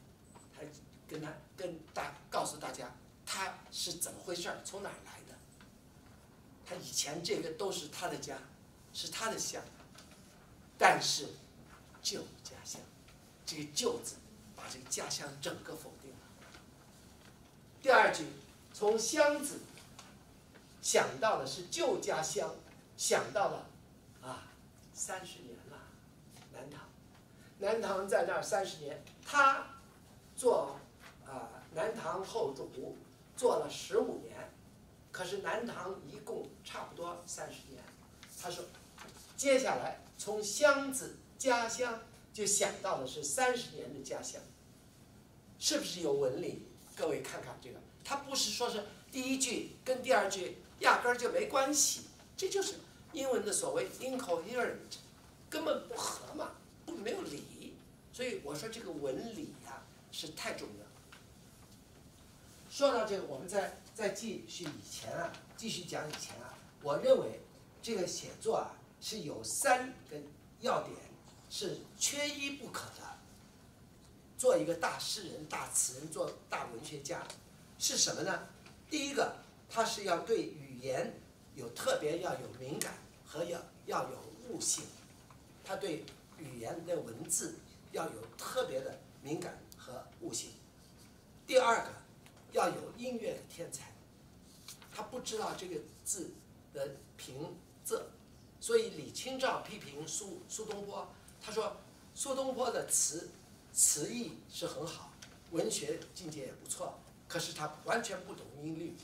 他告诉大家他是怎么回事儿，从哪儿来的。他以前这个都是他的家，是他的乡，但是旧家乡，这个旧字把这个家乡整个否定了。第二句从乡字想到的是旧家乡，想到了30年了，南唐在那儿30年，他做南唐后主做了15年，可是南唐一共差不多30年。他说，接下来从乡字家乡就想到的是30年的家乡，是不是有文理？各位看看这个，他不是说是第一句跟第二句压根儿就没关系，这就是英文的所谓 incoherent， 根本不合嘛，没有理。所以我说这个文理是太重要。说到这个，我们再继续讲以前我认为这个写作是有3个要点是缺一不可的。做一个大诗人、大词人、做大文学家，是什么呢？第一个，他是要对语言特别要有敏感和要有悟性，他对语言的文字要有特别的敏感和悟性。第二个，要有音乐的天才，他不知道这个字的平仄，所以李清照批评苏东坡，他说苏东坡的词意是很好，文学境界也不错，可是他完全不懂音律。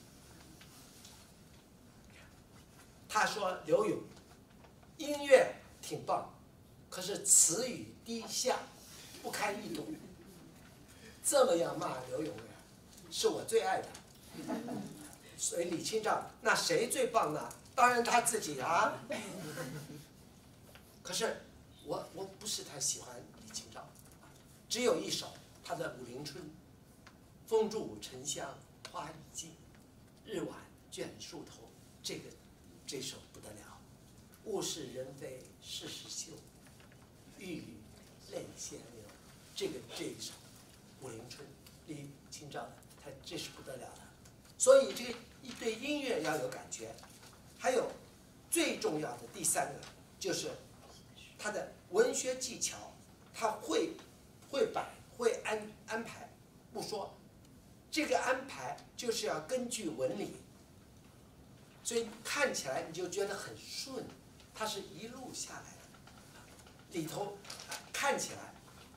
他说柳永音乐挺棒，可是词语低下，不堪一读。这么样骂柳永是我最爱的。所以李清照，那谁最棒呢？当然他自己啊。可是我不是太喜欢李清照，只有一首他的《武陵春》：风住沉香花已尽，日晚倦树头。这首不得了。物是人非事事休， 玉宇泪先流，这一首《武陵春》李清照的，他这是不得了的。所以这个对音乐要有感觉，还有最重要的第三个就是他的文学技巧，他会安排，不说这个安排就是要根据文理，所以看起来你就觉得很顺，它是一路下来的，里头看起来，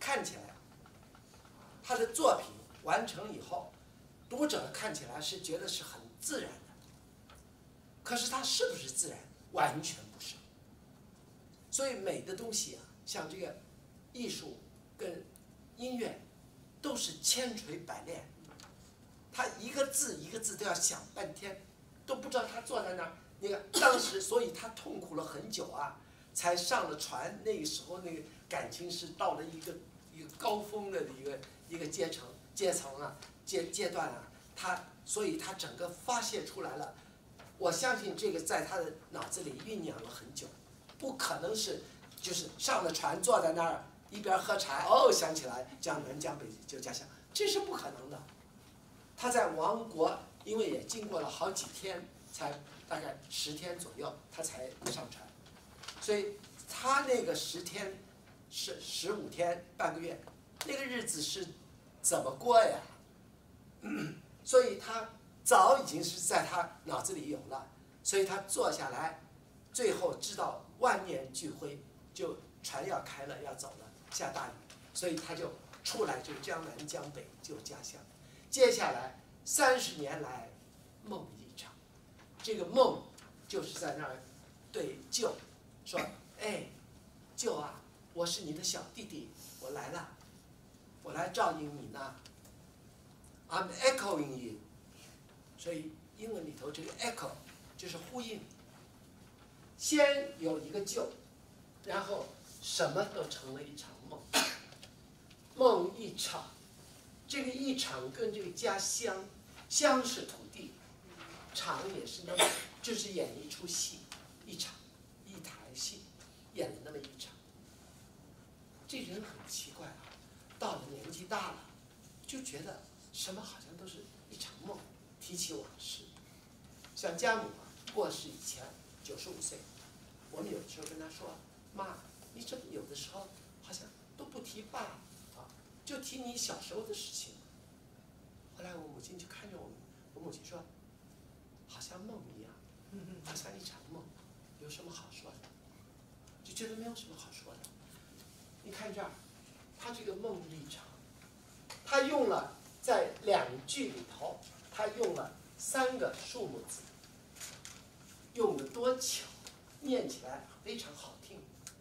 他的作品完成以后，读者看起来是觉得是很自然的，可是它是不是自然？完全不是。所以美的东西啊，像这个艺术跟音乐，都是千锤百炼。他一个字一个字都要想半天，都不知道他坐在那儿。那个当时，所以他痛苦了很久啊，才上了船。那个时候，那个感情是到了一个高峰的一个阶层啊，阶段啊。所以他整个发泄出来了。我相信这个在他的脑子里酝酿了很久，不可能是就是上了船坐在那儿一边喝茶，想起来江南江北就家乡，这是不可能的。他在王国，因为也经过了好几天，才大概10天左右，他才上船，所以他那个10天是15天半个月，那个日子是怎么过呀？所以他早已经是在他脑子里有了，所以他坐下来，最后知道万念俱灰，就船要开了，要走了，下大雨，所以他就出来，就江南江北就家乡。接下来30年来，梦一场。这个梦就是在那儿对舅说：“哎，舅啊，我是你的小弟弟，我来了，我来照应你呢。I'm echoing you。”所以英文里头这个 echo 就是呼应。先有一个舅，然后什么都成了一场梦。梦一场。这个一场跟这个家乡，乡是土地，场也是那么，就是演一出戏，一台戏，演了那么一场。这人很奇怪啊，到了年纪大了，就觉得什么好像都是一场梦，提起往事。像家母啊，过世以前95岁，我们有的时候跟他说：“妈，你怎么有的时候好像都不提爸？”就提你小时候的事情。后来我母亲就看着我母亲说：“好像梦一样，好像一场梦，有什么好说的？”就觉得没有什么好说的。你看这儿，他这个梦一场，他用了在2句里头，他用了3个数目字，用的多巧，念起来非常好听。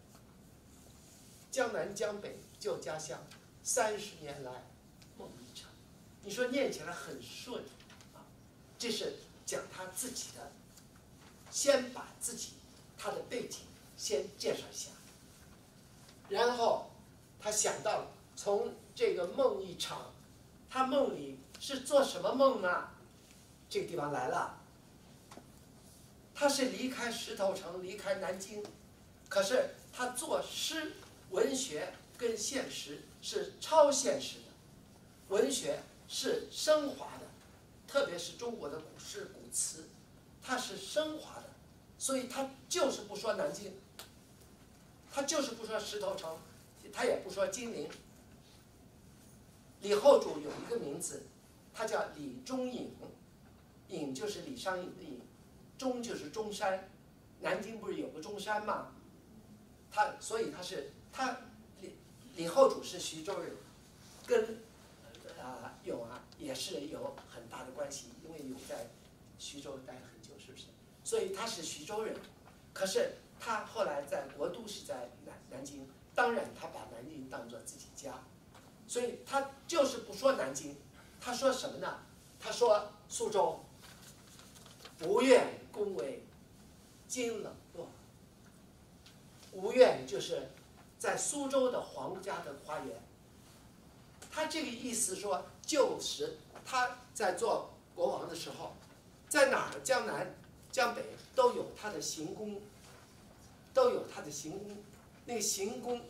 江南江北旧家乡。30年来，梦一场。你说念起来很顺，啊，这是讲他自己的，先把他的背景先介绍一下，然后他想到了从这个梦一场，他梦里是做什么梦呢？这个地方来了，他是离开石头城，离开南京，可是他作诗文学跟现实是超现实的，文学是升华的，特别是中国的古诗古词，它是升华的，所以他就是不说南京，他就是不说石头城，他也不说金陵。李后主有一个名字，他叫李中隐，隐就是李商隐的隐，中就是中山，南京不是有个中山吗？所以李后主是徐州人，跟永也是有很大的关系，因为永在徐州待很久，是不是？所以他是徐州人，可是他后来在国都是在南京，当然他把南京当作自己家，所以他就是不说南京，他说什么呢？他说苏州，无愿恭维今冷落。无愿就是在苏州的皇家的花园。他这个意思说，就是他在做国王的时候，在哪儿江南江北都有他的行宫，都有他的行宫。那个行宫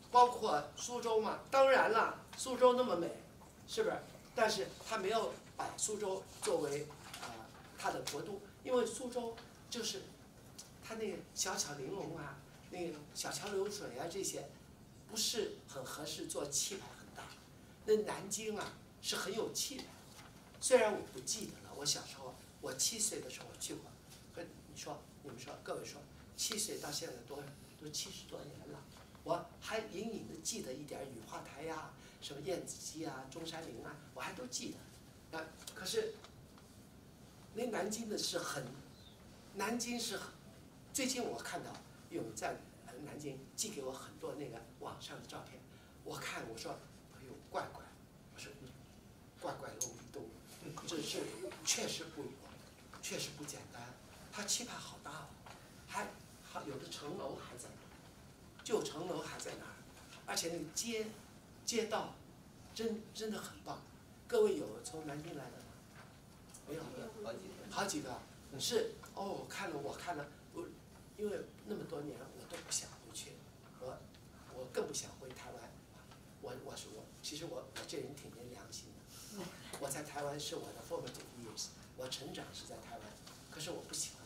包括苏州嘛，当然了，苏州那么美，是不是？但是他没有把苏州作为他的国都，因为苏州就是它那个小巧玲珑啊，那个小桥流水啊，这些不是很合适做气派很大。那南京啊是很有气派，虽然我不记得了，我小时候我7岁的时候去过，和你们说各位说7岁到现在都70多年了，我还隐隐的记得一点雨花台呀、什么燕子溪啊、中山陵啊，我还都记得。可是那南京的是很，南京是很，最近我看到有在南京寄给我很多那个网上的照片，我看我说，哎呦怪怪，我说怪怪龙比动物，这是确实不简单，它气派好大哦，还有的城楼还在那儿，旧城楼还在那儿，而且那个街道真的很棒。各位有从南京来的吗？没有的，好几个是哦，我看了，因为那么多年我都不想回去，我更不想回台湾。其实我这人挺没良心的。我在台湾是我的 formative years， 我成长是在台湾，可是我不喜欢，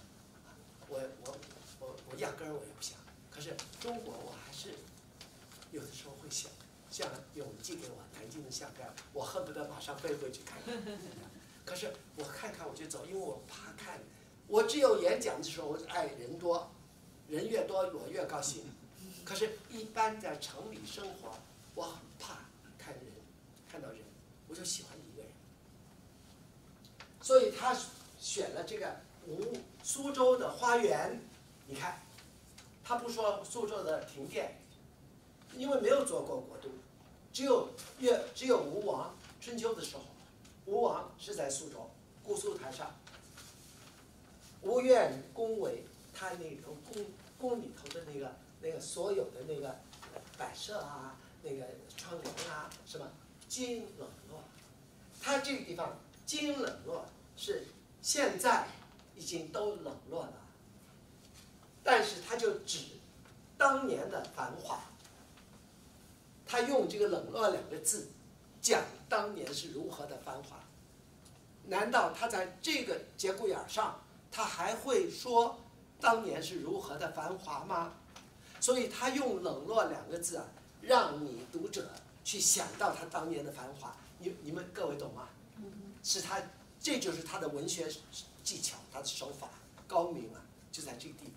我压根儿我也不想。可是中国我还是有的时候会想，像永寄给我南京的相片，我恨不得马上飞回去看看。可是我看看我就走，因为我怕看。我只有演讲的时候，我爱人多，人越多我越高兴。可是，一般在城里生活，我很怕看到人，我就喜欢一个人。所以他选了这个苏州的花园，你看，他不说苏州的停电，因为没有做过国都，只有吴王春秋的时候，吴王是在苏州姑苏台上，吴苑宫闱，他那个宫里头的那个所有的那个摆设啊，那个窗帘啊，什么金冷落，他这个地方金冷落是现在已经都冷落了，但是他就指当年的繁华，他用这个冷落2个字讲当年是如何的繁华。难道他在这个节骨眼上，他还会说当年是如何的繁华吗？所以他用冷落2个字啊，让你读者去想到他当年的繁华。你们各位懂吗？是他，这就是他的文学技巧，他的手法高明啊，就在这个地方。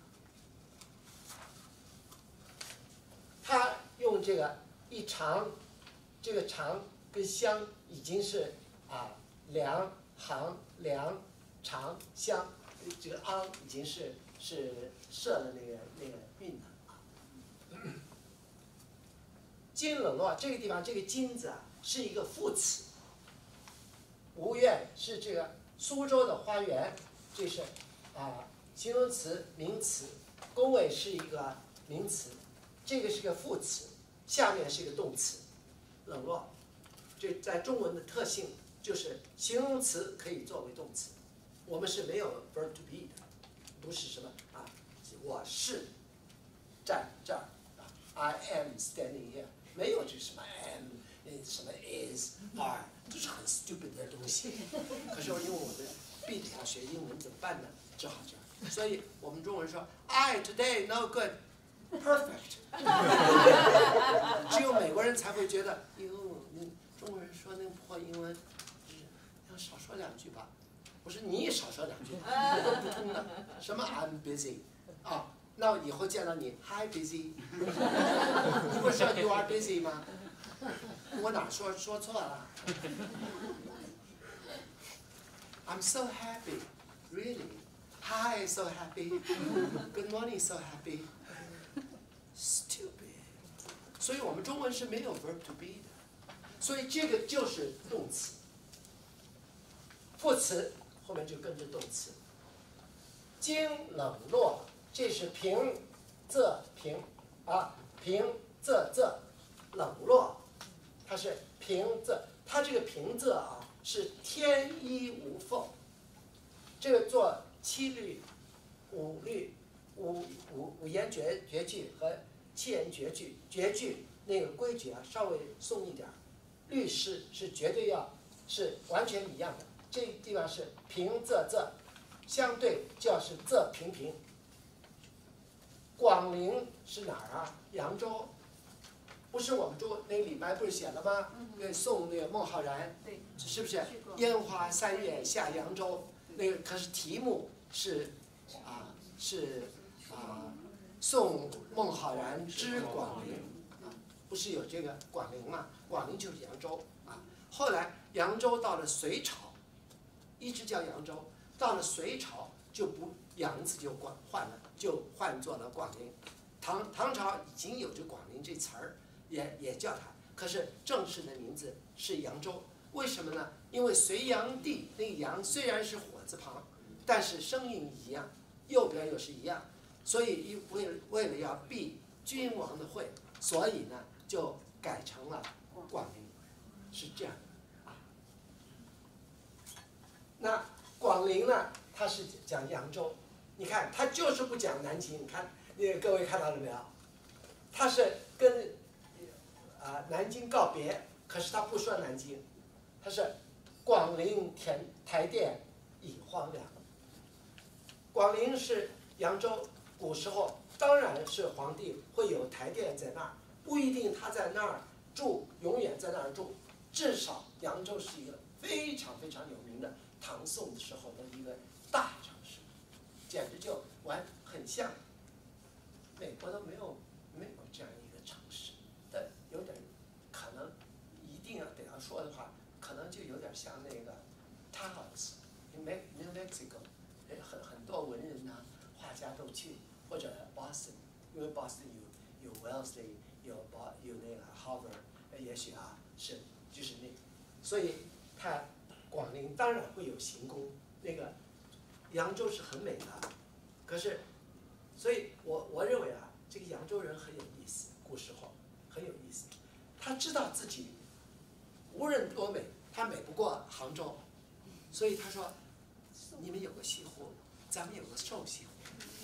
他用这个一长，这个长跟香已经是梁行梁长香，这个昂已经是设了那个韵了。金冷落这个地方，这个金字啊是一个副词。吴苑是这个苏州的花园，这是形容词名词，宫闱是一个名词，这个是个副词，下面是一个动词，冷落。这在中文的特性就是形容词可以作为动词，我们是没有 verb to be 的，不是什么我是站这儿I am standing here， 没有这什么 am， 什么 is are， 这是很 stupid 的东西。可是因为我们必须要学英文，怎么办呢？只好这样。所以我们中文说 I today no good perfect， 只有美国人才会觉得，你中国人说那个破英文，要少说2句吧。我说你也少说2句，都不通的。什么 I'm busy 那我以后见到你 Hi busy， 你不是说 You are busy 吗？我哪说错了 ？I'm so happy, really. Hi, so happy. Good morning, so happy. Stupid. 所以我们中文是没有 verb to be 的，所以这个就是动词，副词后面就跟着动词。经冷落，这是平仄平平仄冷落，它是平仄，它这个平仄是天衣无缝，这个做7律、5律、五言绝句和七言绝句，绝句那个规矩啊稍微松一点儿，律诗是绝对要是完全一样的。这地方是平仄仄，相对就要是仄平平。广陵是哪儿啊？扬州。不是我们住那个李白不是写了吗？那送那个孟浩然， 对， 是不是？烟花三月下扬州，那个可是题目是送孟浩然之广陵啊，不是有这个广陵嘛？广陵就是扬州啊。后来扬州到了隋朝，一直叫扬州，到了隋朝就不扬字就换了，就换作了广陵。唐朝已经有这广陵这词儿，也叫它，可是正式的名字是扬州。为什么呢？因为隋炀帝那个扬虽然是火字旁，但是声音一样，右边又是一样，所以为了要避君王的讳，所以呢就改成了广陵，是这样的啊。那广陵呢，它是讲扬州，你看它就是不讲南京，你看各位看到了没有？它是跟南京告别，可是它不说南京，它是广陵台殿已荒凉。广陵是扬州，古时候当然是皇帝会有台殿在那儿，不一定他在那儿住，永远在那儿住，至少扬州是一个非常非常有名的唐宋的时候的一个大城市，简直就很像美国都没有这样一个城市的，有点可能一定得要说的话，可能就有点像那个 Taos New Mexico， 很多文人呐、画家都去，或者 Boston， 因为 Boston 有 Wellesley， 有那个 Harvard， 也许就是那个，所以它广陵当然会有行宫，那个扬州是很美的，可是，所以我认为啊，这个扬州人很有意思，古时候很有意思，他知道自己无论多美，他美不过杭州，所以他说，你们有个西湖，咱们有个瘦西湖。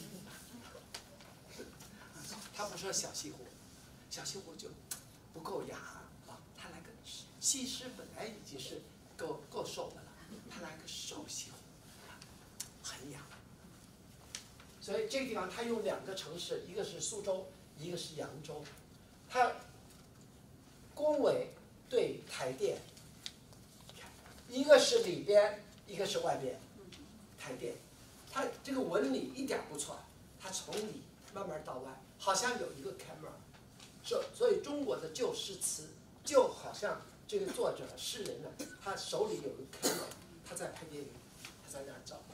他不说小西湖，小西湖就不够雅啊，他来个西施本来已经是够瘦的了，他来个瘦西湖，很雅。所以这个地方他用两个城市，一个是苏州，一个是扬州，他宫闱对台殿，一个是里边，一个是外边，台殿，他这个纹理一点不错，他从里慢慢到外，好像有一个 camera， 所以中国的旧诗词就好像这个作者诗人呢，他手里有个 camera， 他在拍电影，他在那儿照。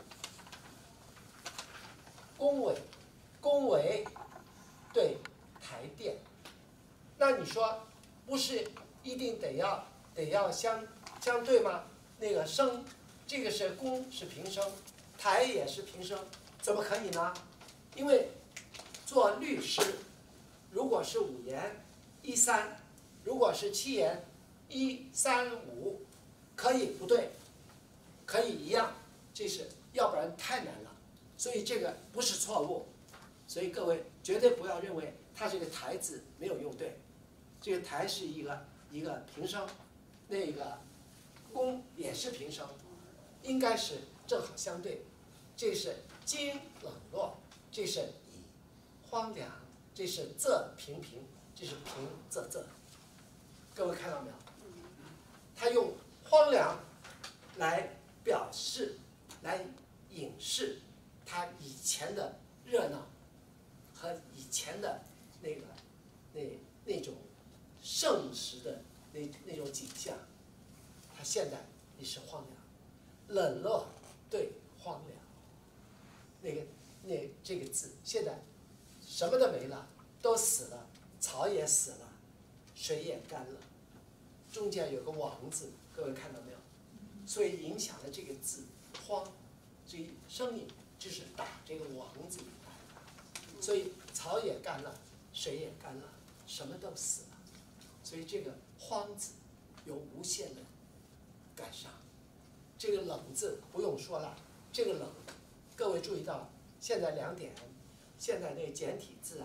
宫闱对台殿，那你说不是一定得要相对吗？那个声，这个是宫是平声，台也是平声，怎么可以呢？因为做律诗，如果是5言1、3，如果是7言1、3、5，可以不对，可以一样，这是要不然太难了。所以这个不是错误，所以各位绝对不要认为它这个台字没有用对，这个台是一个平声，那个宫也是平声，应该是正好相对。这是今冷落，这是已荒凉，这是仄平平，这是平仄仄。各位看到没有？他用荒凉来表示，来隐示他以前的热闹和以前的那种盛时的那种景象，他现在也是荒凉，冷落对荒凉，这个字现在什么都没了，都死了，草也死了，水也干了，中间有个王字，各位看到没有？所以影响了这个字荒，这一声音就是打这个王字来的，所以草也干了，水也干了，什么都死了，所以这个荒字有无限的感伤。这个冷字不用说了，这个冷，各位注意到现在2点，现在那个简体字啊，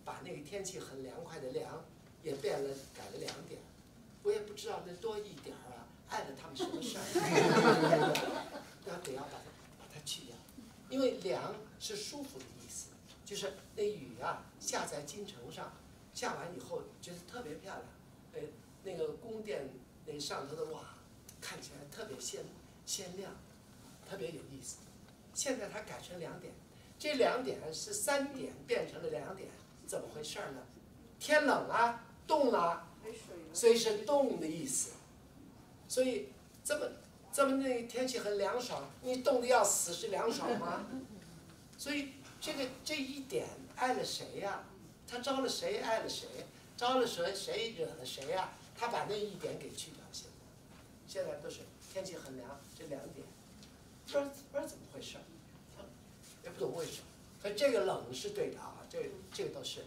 把那个天气很凉快的凉也变了，改了2点。我也不知道那多一点啊，碍了他们什么事儿？那得要把它去掉，因为凉是舒服的意思，就是那雨啊下在京城上，下完以后觉得特别漂亮，那个宫殿那上头的瓦看起来特别鲜亮，特别有意思。现在它改成2点，这2点是3点变成了2点，怎么回事呢？天冷啊，冻啊，所以是冻的意思。所以这么那天气很凉爽，你冻得要死是凉爽吗？所以这一点碍了谁呀？他招了谁碍了谁？招了谁惹了谁呀？他把那一点给去掉，现在都是天气很凉，这2点，不知道怎么回事，也不懂为什么。所以这个冷是对的啊，这个都是，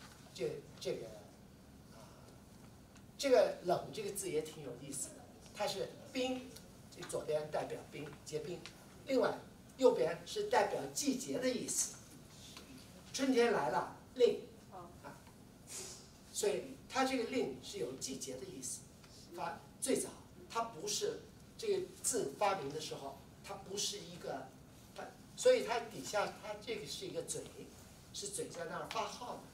这个冷这个字也挺有意思的，它是冰，这左边代表冰结冰，另外右边是代表季节的意思。春天来了，令啊，所以它这个令是有季节的意思。最早它不是这个字发明的时候，它不是一个，所以它底下它这个是一个嘴，是嘴在那儿发号的。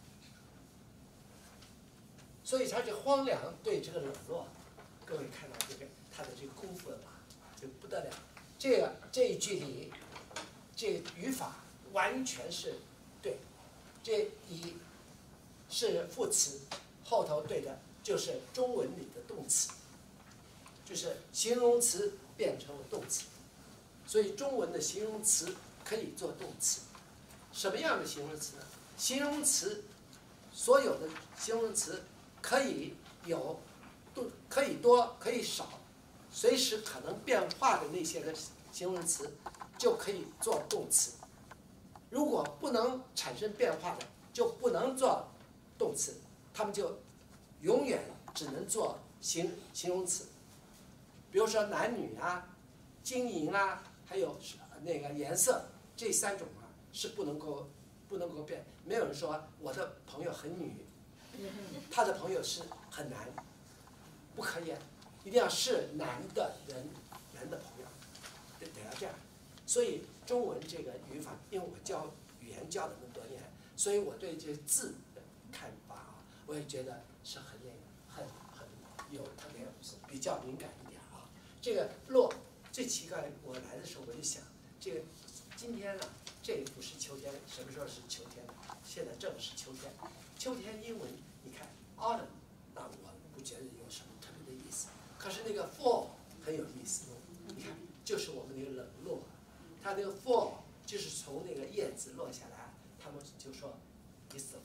所以它这荒凉对这个冷落，各位看到这个它的这个功夫了吧，就不得了。这一句里，这个语法完全是对，这一是副词，后头对的就是中文里的动词，就是形容词变成了动词，所以中文的形容词可以做动词。什么样的形容词呢？形容词，所有的形容词可以有，可以多，可以少，随时可能变化的那些个形容词，就可以做动词。如果不能产生变化的，就不能做动词，它们就永远只能做形容词。比如说男女啊、经营啊，还有那个颜色，这3种啊是不能够变。没有人说我的朋友很女，他的朋友是很男，不可以，一定要是男的人，男的朋友，得要这样。所以中文这个语法，因为我教语言教了那么多年，所以我对这字的看法啊，我也觉得是很有特别比较敏感一点啊。这个落最奇怪，我来的时候我就想，这个今天呢，这不是秋天，什么时候是秋天呢？现在正是秋天。秋天英文你看 autumn， 那我不觉得有什么特别的意思。可是那个 fall 很有意思，你看就是我们那个冷落，它那个 fall 就是从那个叶子落下来，他们就说 it's the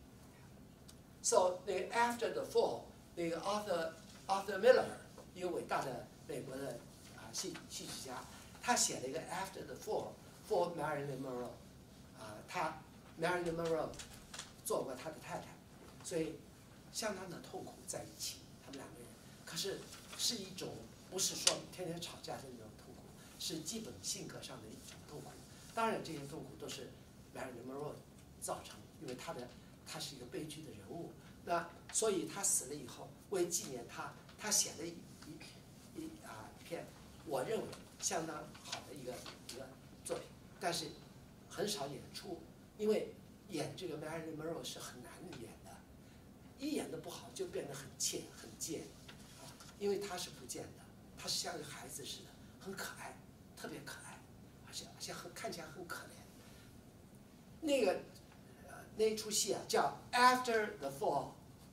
fall。So 那个 after the fall， 那个 Arthur Miller， 一个伟大的美国的戏剧家，他写了一个 After the Fall for Marilyn Monroe， 他 Marilyn Monroe 做过他的太太，所以相当的痛苦在一起，他们2个人。可是是一种不是说天天吵架的那种痛苦，是基本性格上的一种痛苦。当然这些痛苦都是 Marilyn Monroe 造成，因为他是一个悲剧的人物。那所以他死了以后，为纪念他写了一篇我认为相当好的一个作品，但是很少演出，因为演这个 Marilyn Monroe 是很难演的，一演的不好就变得很贱很贱，因为他是不贱的，他是像个孩子似的，很可爱，特别可爱，而且看起来很可怜。那一出戏啊叫 After the Fall，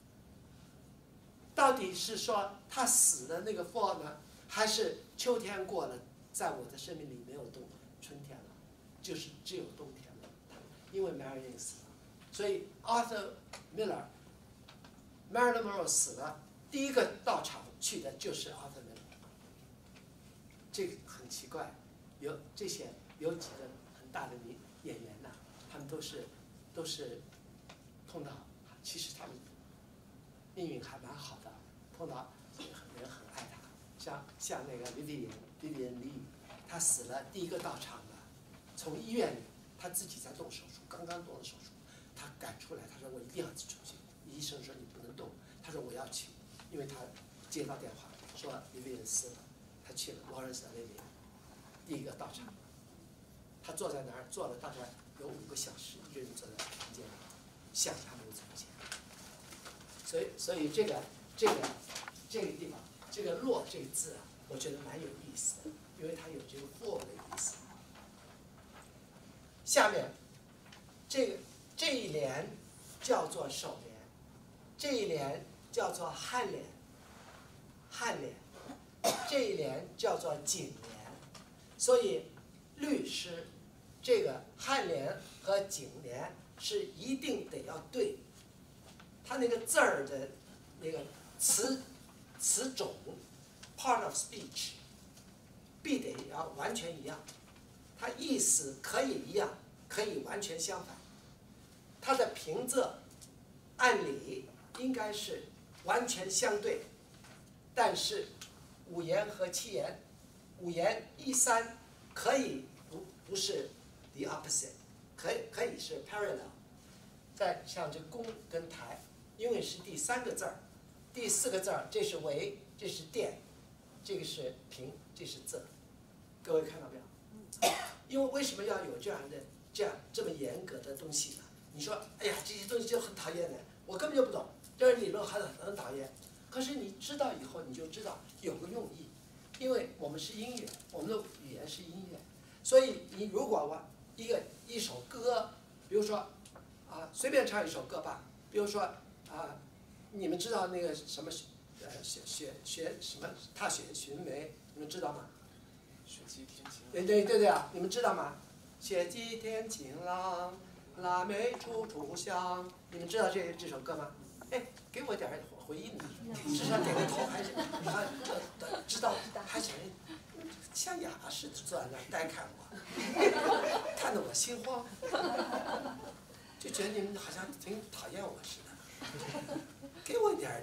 到底是说他死的那个 fall 呢，还是秋天过了，在我的生命里没有春天了，就是只有冬天了。因为 Marilyn 死了，所以 Arthur Miller、Marilyn Monroe 死了，第一个到场去的就是 Arthur Miller。这个很奇怪，有几个很大的演员呐，他们都是碰到，其实他们命运还蛮好的，碰到人很爱他，像那个 Vivian Lee， 他死了第一个到场的，从医院里他自己在动手术，刚刚动的手术， 他赶出来，他说我一定要出去。医生说你不能动，他说我要去，因为他接到电话说李维恩死了，他去了Lawrence Olivier，第一个到场。他坐在那儿坐了大概有5个小时，一个人坐在房间里想他没从前。所以这个地方，这个落这个字啊，我觉得蛮有意思的，因为它有这个 for 的意思。下面这一联叫做首联，这一联叫做颔联，这一联叫做颈联。所以律诗这个颔联和颈联是一定得要对，它那个字儿的那个词种 part of speech 必得要完全一样，它意思可以一样，可以完全相反。它的平仄按理应该是完全相对，但是5言和7言，5言1、3可以不是 the opposite， 可以是 parallel。再像这宫跟台，因为是第3个字儿，第4个字儿，这是为，这是殿，这个是平，这是仄。各位看到没有？因为为什么要有这么严格的东西呢？你说，哎呀，这些东西就很讨厌的，我根本就不懂，这理论很讨厌。可是你知道以后，你就知道有个用意，因为我们是音乐，我们的语言是音乐，所以你如果一首歌，比如说随便唱一首歌吧，比如说你们知道那个什么学什么踏雪寻梅，你们知道吗？ 雪霁天晴。 对啊，你们知道吗？雪霁天晴朗，腊梅处处香。你们知道这首歌吗？哎，给我点回应呢，至少点个头还是知道，还是像哑巴似的坐在那儿呆看我，看得我心慌，就觉得你们好像挺讨厌我似的。给我点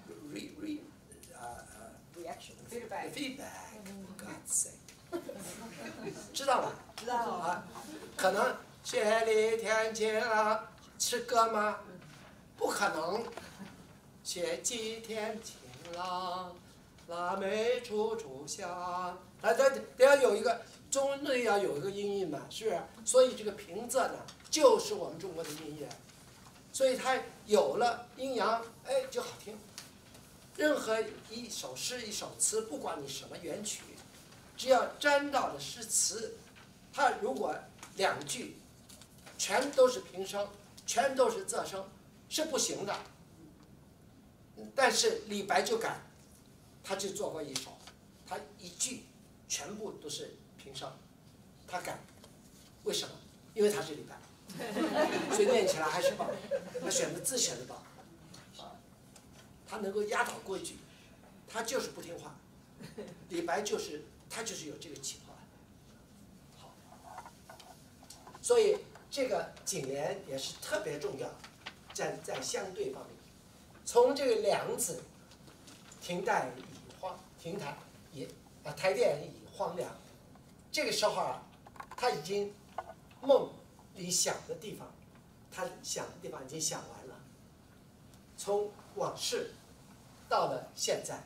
feedback，for God's sake， 知道吗？ 知道啊，可能雪里天晴朗是歌吗？不可能。雪霁天晴朗，腊梅处处香。得要有一个中内要有一个音韵嘛，是不是？所以这个平仄呢，就是我们中国的音乐，所以它有了阴阳，哎，就好听。任何一首诗一首词，不管你什么元曲，只要沾到了诗词，它如果2句全都是平声，全都是仄声，是不行的。但是李白就敢，他就做过一首，他1句全部都是平声，他敢，为什么？因为他是李白，所以念起来还是棒，他选的字选的棒，他能够压倒规矩，他就是不听话，李白他就是有这个情况。好，所以这个颈联也是特别重要，在相对方面。从这个梁字，亭台已荒，台殿已荒凉，这个时候他已经梦里想的地方，他想的地方已经想完了。从往事到了现在，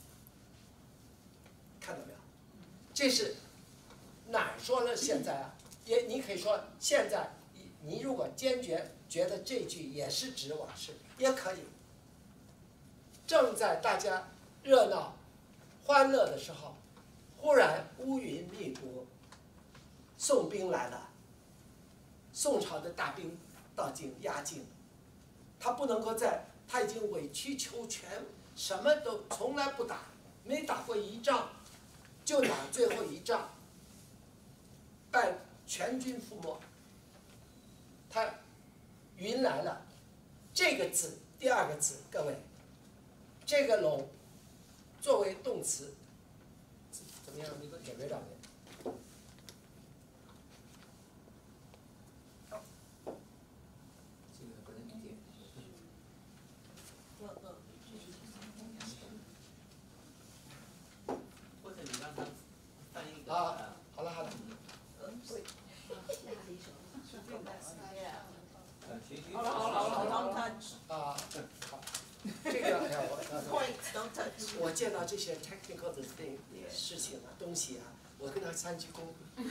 看到没有？这是哪儿说了现在啊？你可以说现在，你如果坚决觉得这句也是指往事，也可以。正在大家热闹、欢乐的时候，忽然乌云密布，宋兵来了。宋朝的大兵到境压境，他不能够他已经委曲求全，什么都从来不打，没打过一仗，就打最后一仗，败全军覆没。他云来了，这个字第2个字，各位。这个拢作为动词，怎么样？你给我准备两遍。 这个不能理解。 或者你让他翻译给好了。 情绪 Points don't touch. 我见到这些 technical 的事情啊、东西啊，我跟他3鞠躬，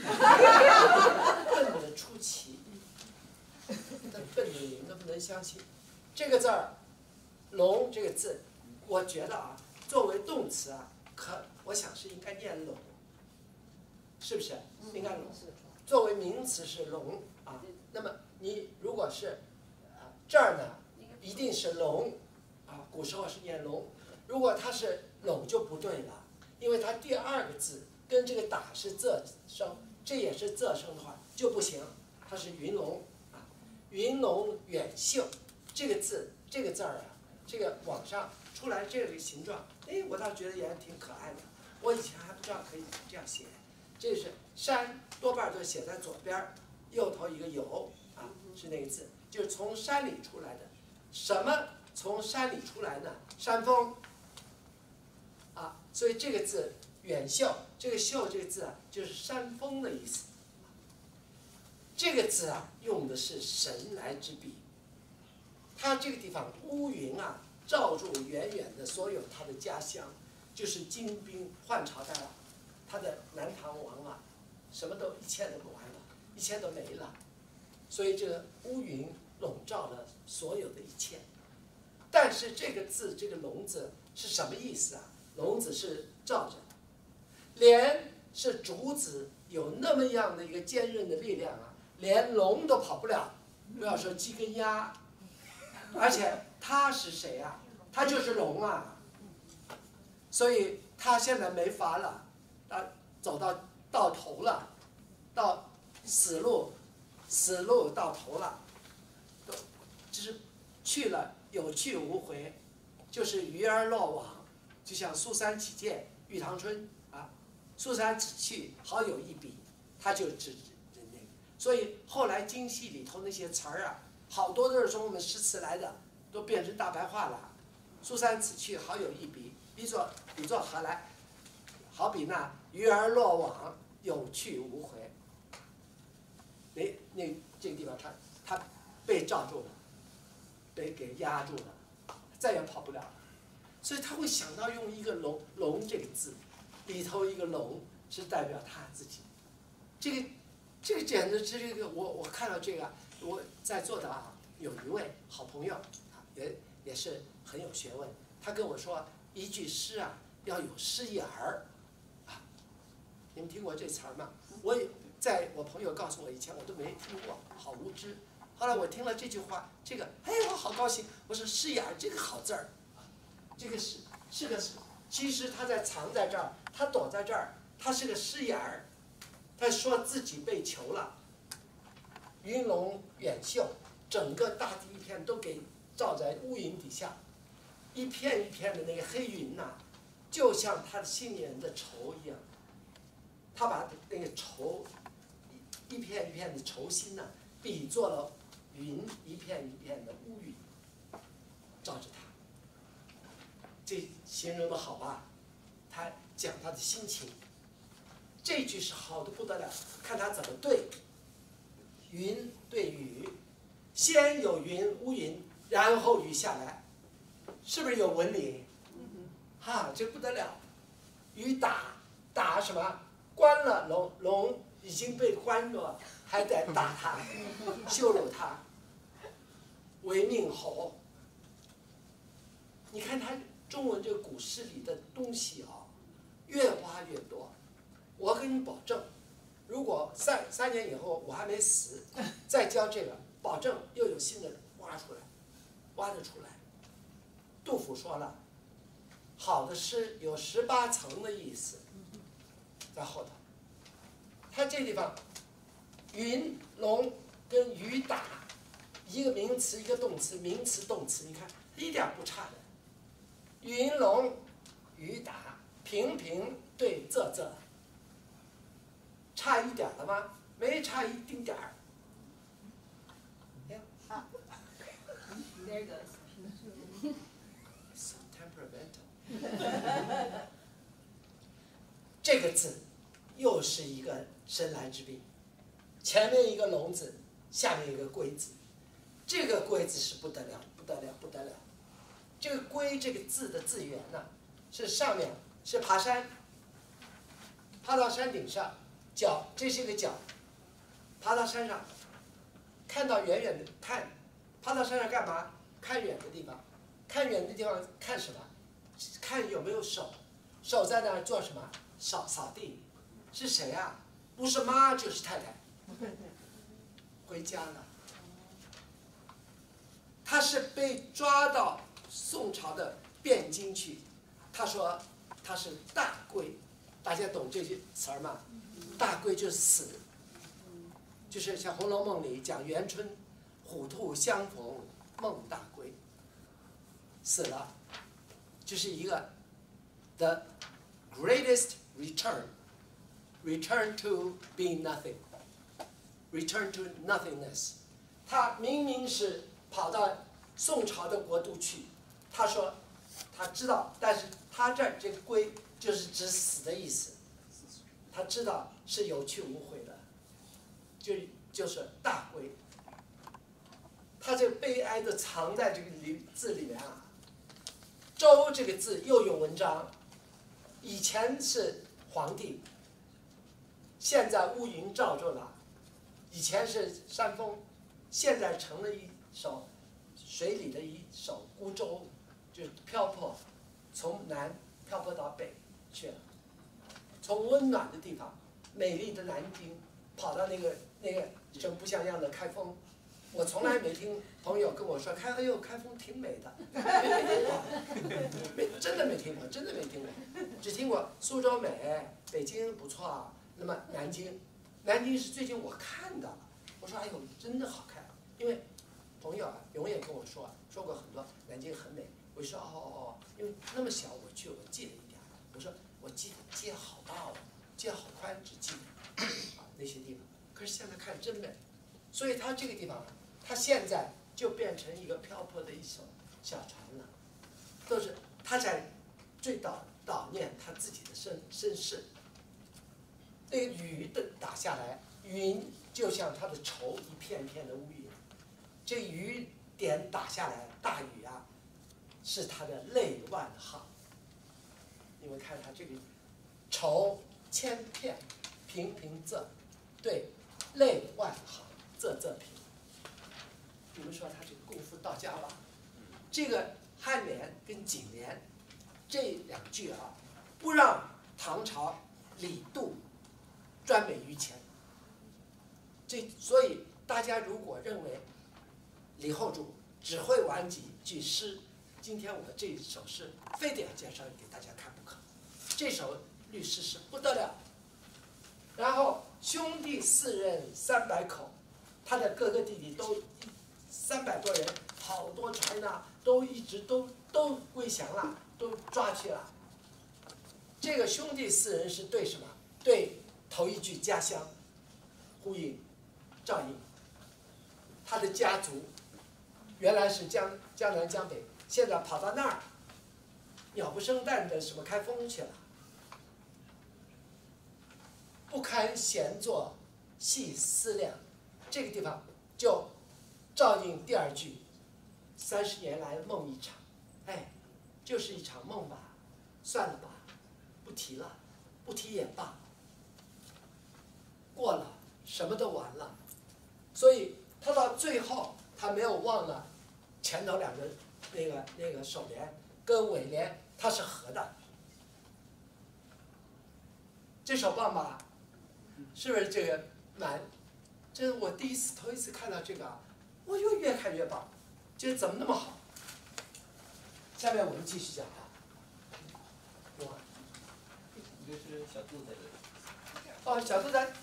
笨的出奇。但笨的你能不能相信？这个字儿，龙这个字，我觉得啊，作为动词啊，我想是应该念龙，是不是？应该龙。作为名词是龙啊，那么你如果是这儿呢，一定是龙啊，古时候是念龙。如果它是龙就不对了，因为它第2个字跟这个打是仄声，这也是仄声的话就不行，它是云龙啊，云龙远秀这个字这个字儿啊，这个网上出来这个形状，哎，我倒觉得也挺可爱的。我以前还不知道可以这样写，这是山多半都写在左边，右头一个有啊，是那个字，就是从山里出来的。什么从山里出来呢？山峰。啊，所以这个字远秀，这个秀这个字啊，就是山峰的意思。这个字啊，用的是神来之笔。它这个地方乌云啊，罩住远远的所有他的家乡，就是金兵换朝代了，他的南唐王啊，什么都一切都不完了，一切都没了。所以这个乌云笼罩了所有的一切。但是这个字，这个龙字是什么意思啊？龙子是罩着，连是竹子有那么样的一个坚韧的力量啊，连龙都跑不了，不要说鸡跟鸭。而且他是谁啊？他就是龙啊。所以他现在没法了，走到头了，到死路到头了，就是去了有去无回，就是鱼儿落网。就像苏三起解，玉堂春啊，苏三此去，好有一比，他就指那个。所以后来京戏里头那些词儿啊，好多都是从我们诗词来的，都变成大白话了。苏三此去，好有一比，比作何来？好比那鱼儿落网，有去无回。那这个地方他被罩住了，被给压住了，再也跑不了了。所以他会想到用一个龙这个字，里头一个龙是代表他自己。这个简直是这个我看到这个，我在座的啊有一位好朋友啊，也是很有学问。他跟我说，一句诗啊要有诗眼儿啊。你们听过这词儿吗？我朋友告诉我以前我都没听过，好无知。后来我听了这句话，哎我好高兴。我说诗眼儿这个好字儿。这个是个，其实他藏在这儿，他躲在这儿，他是个诗眼儿，他说自己被囚了。云龙远秀，整个大地一片都给罩在乌云底下，一片一片的那个黑云呐，就像他心里人的愁一样。他把那个愁，一片一片的愁心呐，比作了云一片一片的乌云，罩着他。这形容的好吧？他讲他的心情，这句是好的不得了，看他怎么对。云对雨，先有云乌云，然后雨下来，是不是有纹理？哈，这不得了。雨打什么？关了龙已经被关了，还得打他，羞辱他，为命吼。你看他。中文这个古诗里的东西啊，越挖越多。我跟你保证，如果3年以后我还没死，再教这个，保证又有新的挖得出来。杜甫说了，好的诗有18层的意思，在后头。他这地方，云龙跟雨打，一个名词一个动词，名词动词，你看一点不差的。云龙雨打，平平对仄仄，差一点了吗？没差一丁点儿。 There goes. So temperamental. 这个字又是一个神来之笔，前面一个龙字，下面一个龟字，这个龟字是不得了，不得了，不得了。 这个龟这个字的字源呢，是上面是爬山，爬到山顶上，脚这是一个脚，爬到山上，看到远远的看，爬到山上干嘛？看远的地方，看远的地方看什么？看有没有手，手在那儿做什么？扫地，是谁啊？不是妈就是太太，回家了。他是被抓到宋朝的汴京去，他说他是大龟，大家懂这些词儿吗？大龟就是死，就是像《红楼梦》里讲元春虎兔相逢梦大归，死了，就是一个 the greatest return to being nothing, return to nothingness。他明明是跑到宋朝的国都去，他说他知道，但是他这儿这个归就是指死的意思，他知道是有去无回的，就是大归。他这个悲哀的藏在这个字里面啊。周这个字又有文章，以前是皇帝，现在乌云罩住了，以前是山峰，现在成了一首水里的一首孤舟，就是漂泊，从南漂泊到北去了，从温暖的地方，美丽的南京，跑到那个真不像样的开封。我从来没听朋友跟我说哎呦开封挺美的，真的没听过，只听过苏州美，北京不错啊。那么南京是最近我看到了，我说哎呦真的好看，因为朋友啊永远跟我说过很多南京很美，我说哦，因为那么小我去我记得一点，我说我记得街好大哦，街好宽，只记得那些地方，可是现在看真美，所以它这个地方。他现在就变成一个漂泊的一艘小船了，都是他在最悼念他自己的身世。那个雨的打下来，云就像他的愁，一片片的乌云。这雨点打下来，大雨啊，是他的泪万行。你们看他这个愁千片，平平仄，对，泪万行，仄仄平。你们说他这个功夫到家了？这个颔联跟颈联这两句啊，不让唐朝李杜专美于前。所以大家如果认为李后主只会玩几句诗，今天我这首诗非得要介绍给大家看不可。这首律诗诗不得了。然后兄弟4人300口，他的哥哥弟弟都。300多人，好多船呐，都一直都归降了，都抓去了。这个兄弟4人是对什么？对头一句家乡，呼应赵颖。他的家族原来是江南江北，现在跑到那儿，鸟不生蛋的什么开封去了。不堪闲坐细思量，这个地方就。照应第2句，30年来梦一场，哎，就是一场梦吧，算了吧，不提了，不提也罢。过了，什么都完了，所以他到最后，他没有忘了前头2个那个首联跟尾联，它是合的。这首棒吧，是不是这个这是我头一次看到这个啊。我就越看越棒，这怎么那么好？下面我们继续讲啊。 一个是小肚子哦，小肚仔。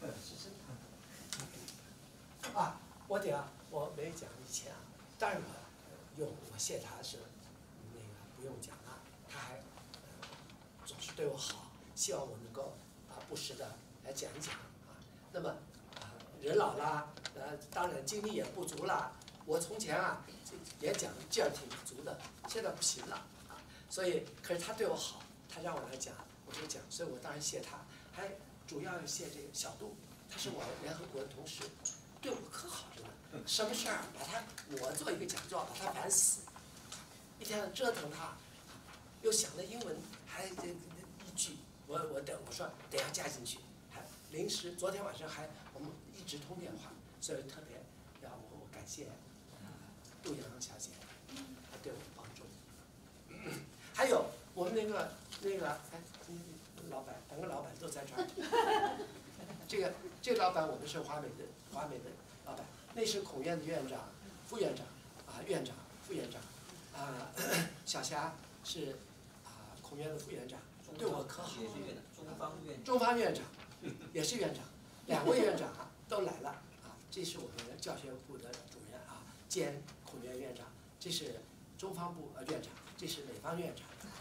啊，我没讲以前啊，当然我谢他是那个不用讲了，他还总是对我好，希望我能够不时的来讲一讲啊。那么人老了。当然精力也不足了。我从前啊，演讲劲儿挺足的，现在不行了啊。所以，可是他对我好，他让我来讲，我就讲，所以我当然谢他。还主要要谢这个小杜，他是我联合国的同事，对我可好着呢。什么事儿我做一个讲座，把他烦死。 一天折腾他，又想了英文，还这一句，我说等下加进去，还临时昨天晚上还我们一直通电话，所以特别要我感谢杜洋小姐，她对我帮助。还有我们那个哎，老板，两个老板都在这儿。这个老板我们是华美的老板，那是孔院的院长、副院长院长、副院长小霞是孔院的副院长，对我可好。 也是院长， 中方院长也是院长，两位院长都来了这是我们教学部的主任兼孔院院长，这是中方部院长，这是美方院长，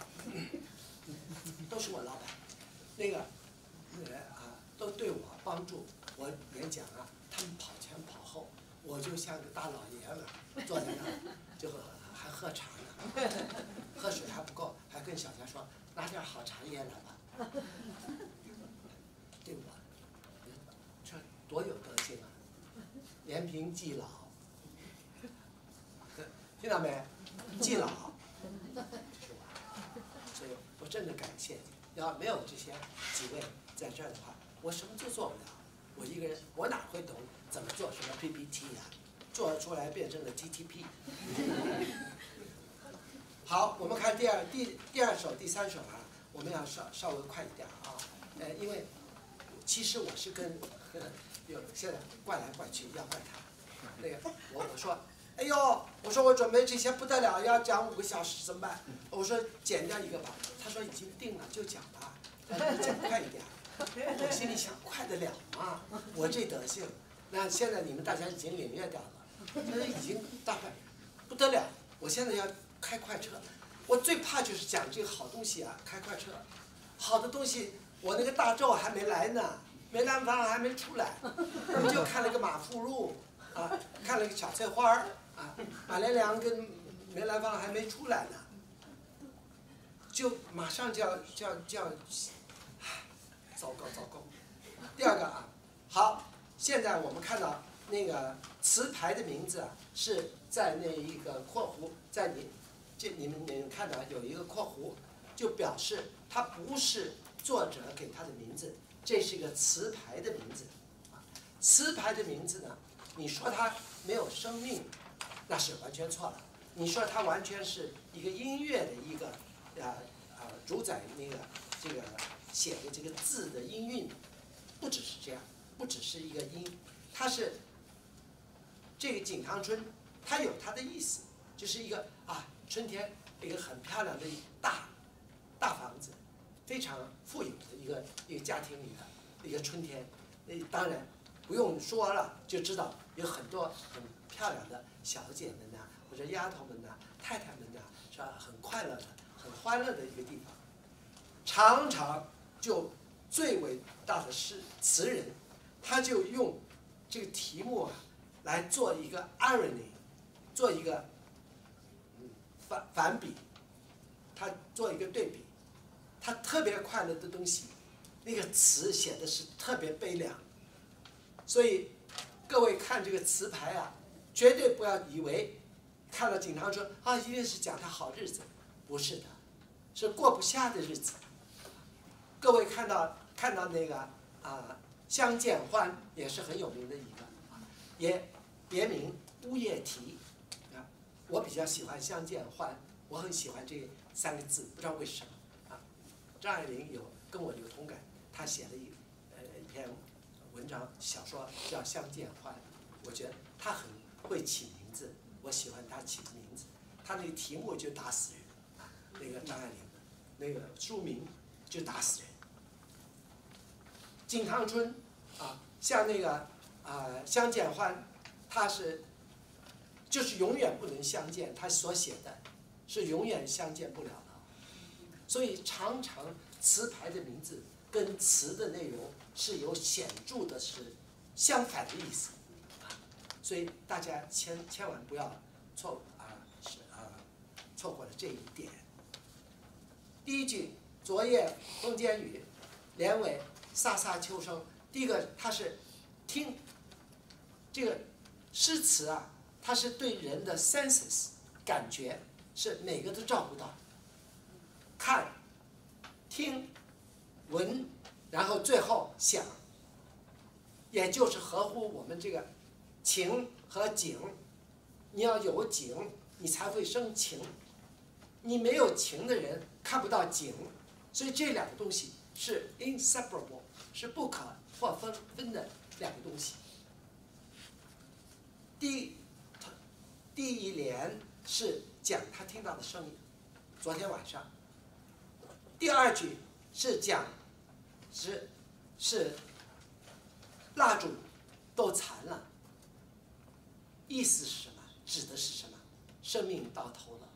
都是我老板，都对我帮助，我演讲他们跑前跑后，我就像个大老爷们坐在那儿，就还喝茶呢，喝水还不够，还跟小霞说拿点好茶叶来吧。对我，这多有德行啊！延平济老，听到没？济老，这是我，所以我真的感谢你。要没有这些几位在这儿的话，我什么都做不了。我一个人，我哪会懂怎么做什么 PPT 呀？做出来变成了 TTP。好，我们看第二首、第三首我们要稍微快一点因为其实我是跟现在怪来怪去要怪他，我说，哎呦，我说我准备这些不得了，要讲5个小时怎么办？我说剪掉一个吧，他说已经定了就讲吧，你讲快一点。我心里想，快得了吗？我这德行，那现在你们大家已经领略掉了，现在已经大概不得了。我现在要开快车，我最怕就是讲这个好东西开快车，好的东西我那个大咒还没来呢，梅兰芳还没出来，我就看了个马富禄看了个小翠花马连良跟梅兰芳还没出来呢，就马上就要糟糕。第二个好，现在我们看到那个词牌的名字是在那一个括弧，在你们看到有一个括弧，就表示它不是作者给他的名字，这是一个词牌的名字。词牌的名字呢，你说它没有生命，那是完全错了。你说它完全是一个音乐的一个主宰这个写的这个字的音韵，不只是这样，不只是一个音，它是这个锦堂春，它有它的意思，就是一个春天一个很漂亮的大房子，非常富有的一个家庭里的一个春天。当然不用说了，就知道有很多很漂亮的小姐们或者丫头们太太们是吧？很快乐的、很欢乐的一个地方。常常就最伟大的词人，他就用这个题目来做一个 irony， 做一个反比，他做一个对比。他特别快乐的东西，那个词写的是特别悲凉。所以各位看这个词牌绝对不要以为看了锦堂春一定是讲他好日子，不是的，是过不下的日子。各位看到那个相见欢也是很有名的一个，也别名乌夜啼我比较喜欢相见欢，我很喜欢这3个字，不知道为什么张爱玲跟我有同感，她写了一篇文章小说叫《相见欢》，我觉得她很会起名字，我喜欢她起的名字。她那个题目就打死人那个张爱玲的那个书名就打死人。锦堂春像那个相见欢，它就是永远不能相见，他所写的是永远相见不了的。所以常常词牌的名字跟词的内容是有显著的是相反的意思所以大家千万不要错过了这一点。第一句昨夜风间雨，连尾飒飒秋声。第一个它是听这个诗词它是对人的 senses 感觉是每个都照顾到，看、听、闻，然后最后想，也就是合乎我们这个情和景。你要有景，你才会生情。你没有情的人看不到景，所以这两个东西是 inseparable， 是不可或分的两个东西。第一联是讲他听到的声音，昨天晚上。第二句是讲是蜡烛都残了，意思是什么？指的是什么？生命到头了，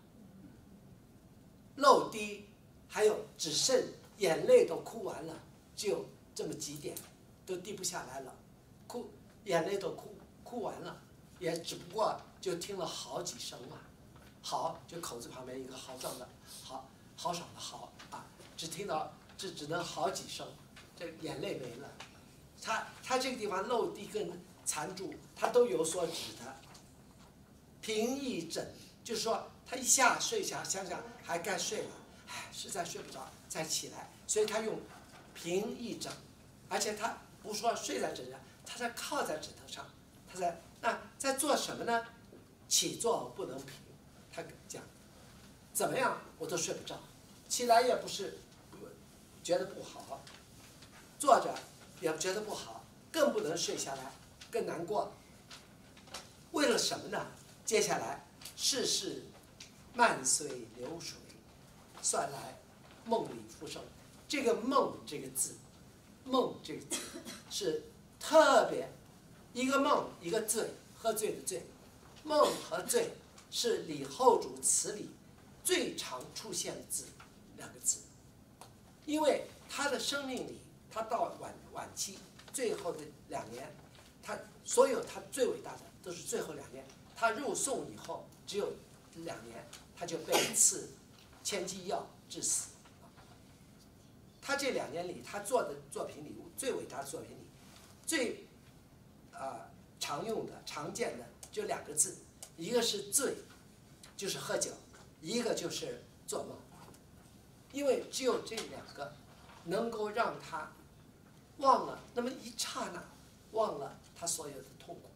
漏滴，还有只剩眼泪都哭完了，只有这么几点，都滴不下来了，眼泪都哭完了，也只不过就听了好几声嘛。好，就口字旁边一个豪壮的豪爽的豪啊，只能好几声，这眼泪没了。他这个地方漏滴跟残烛，它都有所指的。平一枕，就是说他一下睡下，想想还该睡了，实在睡不着，再起来，所以他用平一枕，而且他不说睡在枕上，他在靠在枕头上，在做什么呢？起坐不能平，他讲怎么样我都睡不着，起来也不是觉得不好，坐着也觉得不好，更不能睡下来，更难过。为了什么呢？接下来，世事漫随流水，算来梦里浮生。这个梦这个字，梦这个字是特别，一个梦一个醉，喝醉的醉，梦和醉是李后主词里最常出现的字，两个字。因为他的生命里，他到晚期最后的2年，他所有他最伟大的都是最后2年。他入宋以后只有2年，他就被赐千机药致死。他这2年里，他做的作品里最伟大的作品里，最常用的、常见的就2个字，一个是醉，就是喝酒；一个就是做梦。因为只有这2个，能够让他忘了那么一刹那，忘了他所有的痛苦。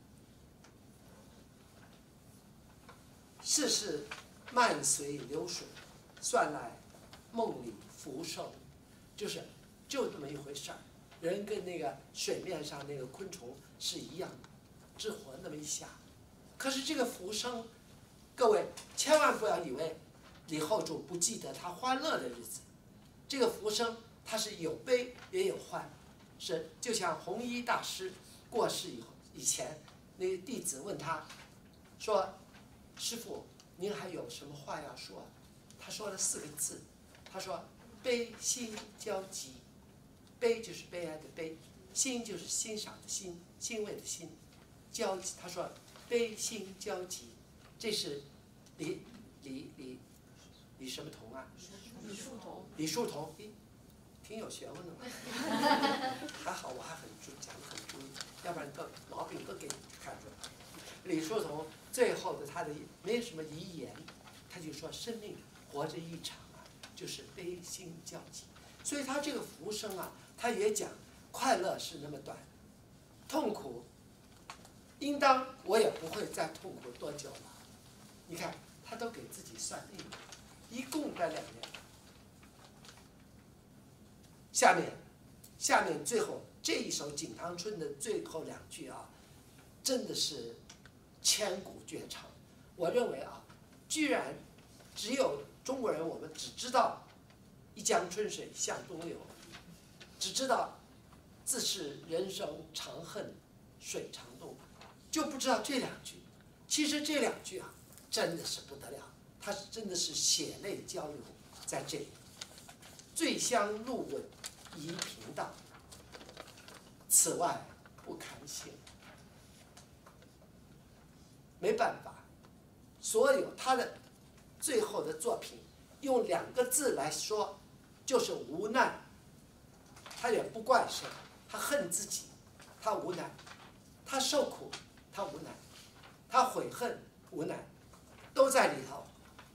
世事漫随流水，算来梦里浮生，就这么一回事儿。人跟那个水面上那个昆虫是一样的，只活那么一下。可是这个浮生，各位千万不要以为李后主不记得他欢乐的日子。这个浮生它是有悲也有欢，就像弘一大师过世以前，那个弟子问他说：“师父，您还有什么话要说？”他说了4个字，他说：“悲心交集。”悲就是悲哀的悲，欣就是欣赏的欣，欣慰的欣，交集。他说：“悲心交集。”这是李什么同啊？李叔同，挺有学问的嘛。还好我还讲得很注意，要不然都毛病都给你看出来。李叔同最后的他的没什么遗言，他就说生命活着一场啊，就是悲心交集。所以他这个浮生啊，他也讲快乐是那么短，痛苦应当我也不会再痛苦多久了。你看他都给自己算命，一共在2年。下面最后这一首《锦堂春》的最后2句啊，真的是千古绝唱。我认为啊，居然只有中国人，我们只知道一江春水向东流，只知道自是人生长恨水长东，就不知道这2句。其实这2句啊，真的是不得了，它真的是血泪交流在这里。醉乡路问疑频道，此外不堪行。没办法，所有他的最后的作品用2个字来说，就是无奈。他也不怪谁，他恨自己，他无奈；他受苦，他无奈；他悔恨无奈，都在里头。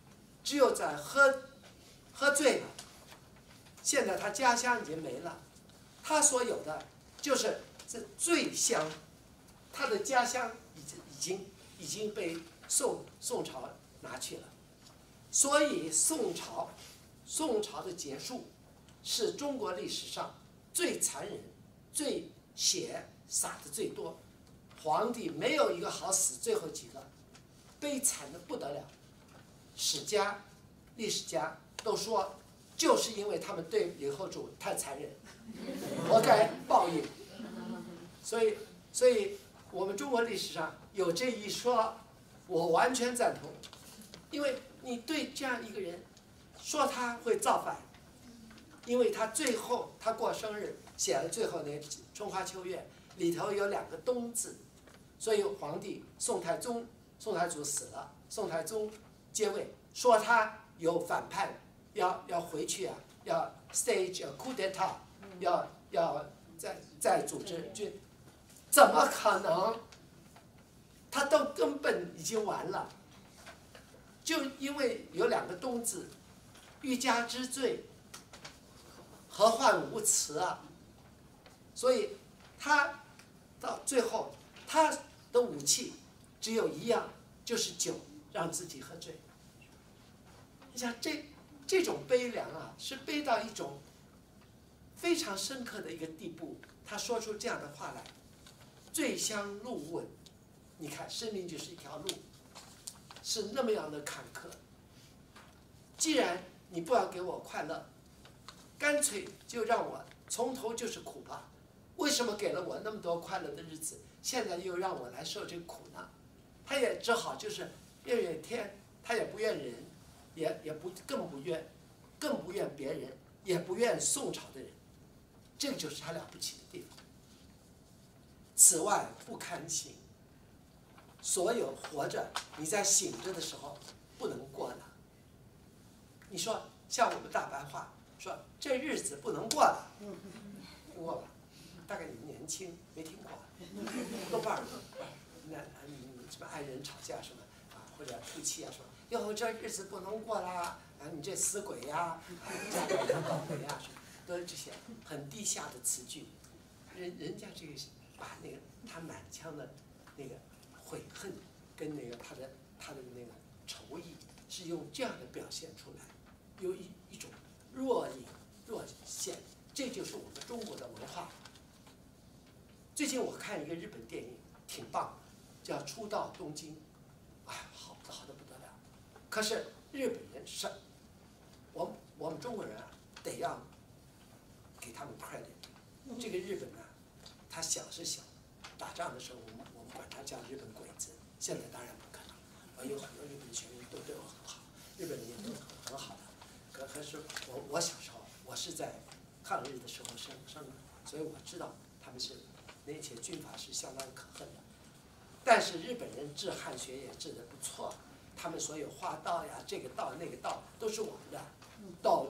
只有在喝醉了，现在他家乡已经没了，他所有的就是这醉乡，他的家乡已经被宋朝拿去了，所以宋朝的结束是中国历史上最残忍、最血洒的最多，皇帝没有一个好死，最后几个悲惨的不得了，史家、历史家都说，就是因为他们对李后主太残忍，活该报应。所以我们中国历史上有这一说，我完全赞同，因为你对这样一个人说他会造反，因为他最后他过生日写了最后那春花秋月里头有2个冬字，所以皇帝宋太宗死了，宋太宗接位，说他有反叛，要回去啊，要 stage a coup d'état， 要再组织军，怎么可能？他都根本已经完了，就因为有2个冬字，欲加之罪，何患无辞啊！所以他到最后，他的武器只有一样，就是酒，让自己喝醉。你想这种悲凉啊，是悲到一种非常深刻的一个地步。他说出这样的话来：“醉乡路问。”你看，生命就是一条路，是那么样的坎坷。既然你不要给我快乐，干脆就让我从头就是苦吧。为什么给了我那么多快乐的日子，现在又让我来受这个苦呢？他也只好就是怨天，他也不怨人，更不怨别人，也不怨宋朝的人。这个就是他了不起的地方。此外不堪行。所有活着，你在醒着的时候不能过的。你说像我们大白话说这日子不能过了，听过吧？大概你们年轻没听过，多半儿那什么爱人吵架什么啊，或者夫妻啊什么，哟这日子不能过啦，啊你这死鬼呀，嫁给人倒霉呀什么，都是这些很低下的词句。人家这个把那个他满腔的那个悔恨跟那个他的那个仇意，是用这样的表现出来，有一种若隐若现，这就是我们中国的文化。最近我看一个日本电影，挺棒的，叫《初到东京》，哎，好的不得了。可是日本人是，我们中国人啊，得要给他们 credit。这个日本呢，他小是小，打仗的时候我们管他叫日本鬼子，现在当然不可能。有很多日本学民都对我很好，日本人也都很好的。可是我小时候，我是在抗日的时候生的，所以我知道他们是那些军阀是相当可恨的。但是日本人治汉学也治得不错，他们所有花道呀，这个道那个道都是我们的，道，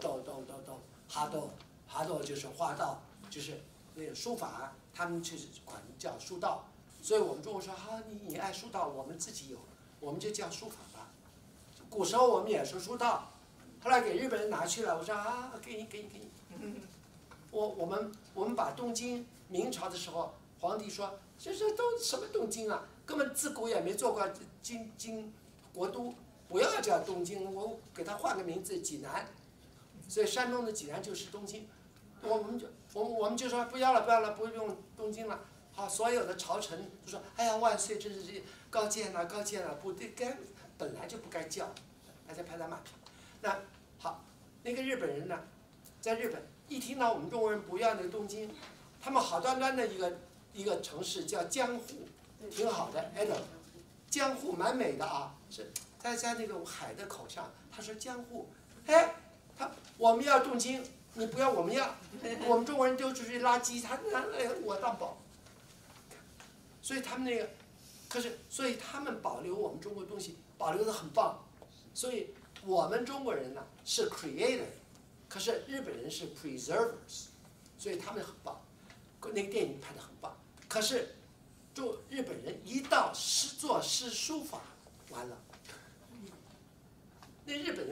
哈道就是花道，就是那个书法，他们去管叫书道。所以我们中国说啊，你爱书道，我们自己有，我们就叫书法吧。古时候我们也是书道，后来给日本人拿去了，我说啊，给你。我们把东京明朝的时候，皇帝说这都什么东京啊，根本自古也没做过京国都，不要叫东京，我给他换个名字济南。所以山东的济南就是东京，我们就说不要了，不用东京了。好，所有的朝臣就说：“哎呀，万岁！这是高见了，不对，本来就不该叫，大家拍他马屁。”那好，那个日本人呢，在日本一听到我们中国人不要那个东京，他们好端端的一个城市叫江户，挺好的，哎，江户蛮美的啊，是在那个海的口上。他说江户，哎，我们要东京，你不要我们要，我们中国人丢出去垃圾，他拿来我当宝。所以他们那个，所以他们保留我们中国东西保留得很棒，所以我们中国人呢是 creator， 可是日本人是 preservers， 所以他们很棒，那个电影拍得很棒。可是，日本人一到作诗书法，完了，那日本人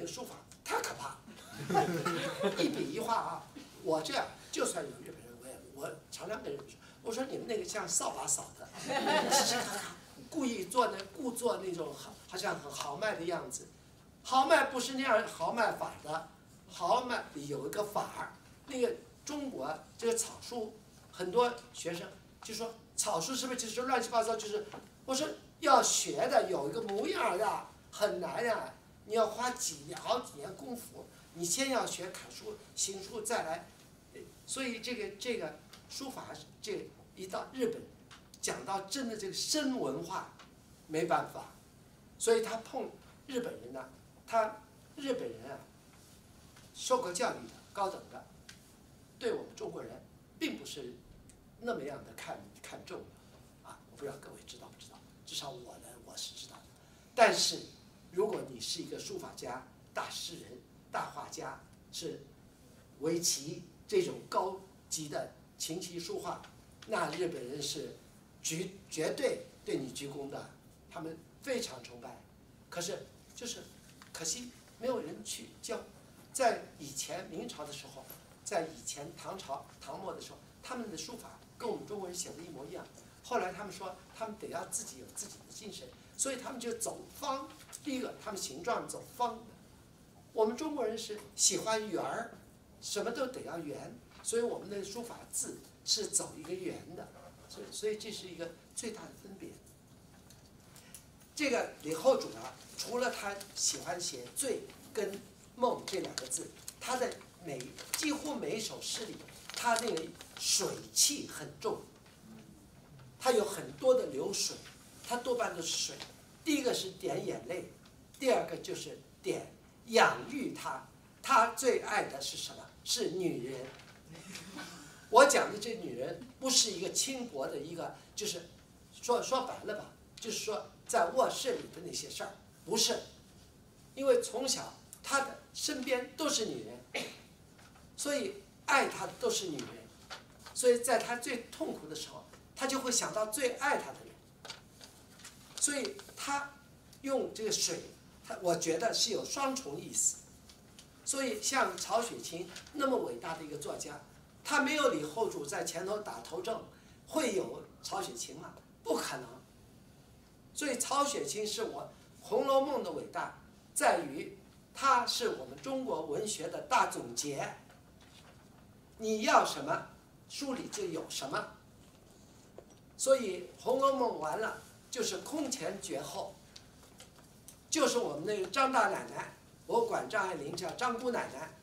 个书法太可怕，一笔一画啊，我这样就算有日本人，我常常跟人说，我说你们那个像扫把扫的，故做那种好像很豪迈的样子，豪迈不是那样豪迈法的，豪迈有一个法儿，那个中国这个草书，很多学生就说草书是不是就是乱七八糟，就是我说要学的有一个模样呀，很难呀，你要花好几年功夫，你先要学楷书、行书，再来，所以这个书法这一到日本，讲到真的这个深文化，没办法，所以他碰日本人呢，日本人啊，受过教育的高等的，对我们中国人并不是那么样的看重啊，我不知道各位知道不知道，至少我是知道的。但是如果你是一个书法家、大诗人、大画家，是围棋这种高级的琴棋书画，那日本人是绝对对你鞠躬的，他们非常崇拜。可是就是可惜没有人去教。在以前明朝的时候，在以前唐末的时候，他们的书法跟我们中国人写的一模一样。后来他们说，他们得要自己有自己的精神，所以他们就走方。第一个，他们形状走方的。我们中国人是喜欢圆儿，什么都得要圆，所以我们的书法字是走一个圆的，所以这是一个最大的分别。这个李后主啊，除了他喜欢写“醉”跟“梦”这两个字，他的几乎每一首诗里，他那个水气很重，他有很多的流水，他多半都是水。第一个是点眼泪，第二个就是点养育他。他最爱的是什么？是女人。我讲的这女人不是一个轻薄的一个，就是说白了吧，就是说在卧室里的那些事儿，不是。因为从小他的身边都是女人，所以爱他的都是女人，所以在他最痛苦的时候，他就会想到最爱他的人。所以他用这个水，我觉得是有双重意思。所以像曹雪芹那么伟大的一个作家，他没有李后主在前头打头阵，会有曹雪芹吗？不可能。所以曹雪芹是我《红楼梦》的伟大，在于它是我们中国文学的大总结。你要什么，书里就有什么。所以《红楼梦》完了就是空前绝后，就是我们那个张大奶奶，我管张爱玲叫张姑奶奶，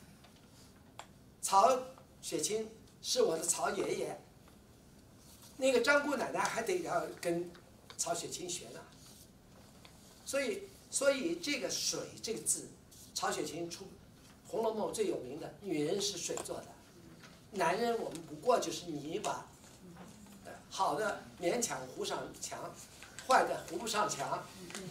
曹雪芹是我的曹爷爷，那个张姑奶奶还得要跟曹雪芹学呢。所以这个水这个字，曹雪芹出《红楼梦》最有名的，女人是水做的，男人我们不过就是泥巴，好的勉强糊上墙，坏的糊不上墙。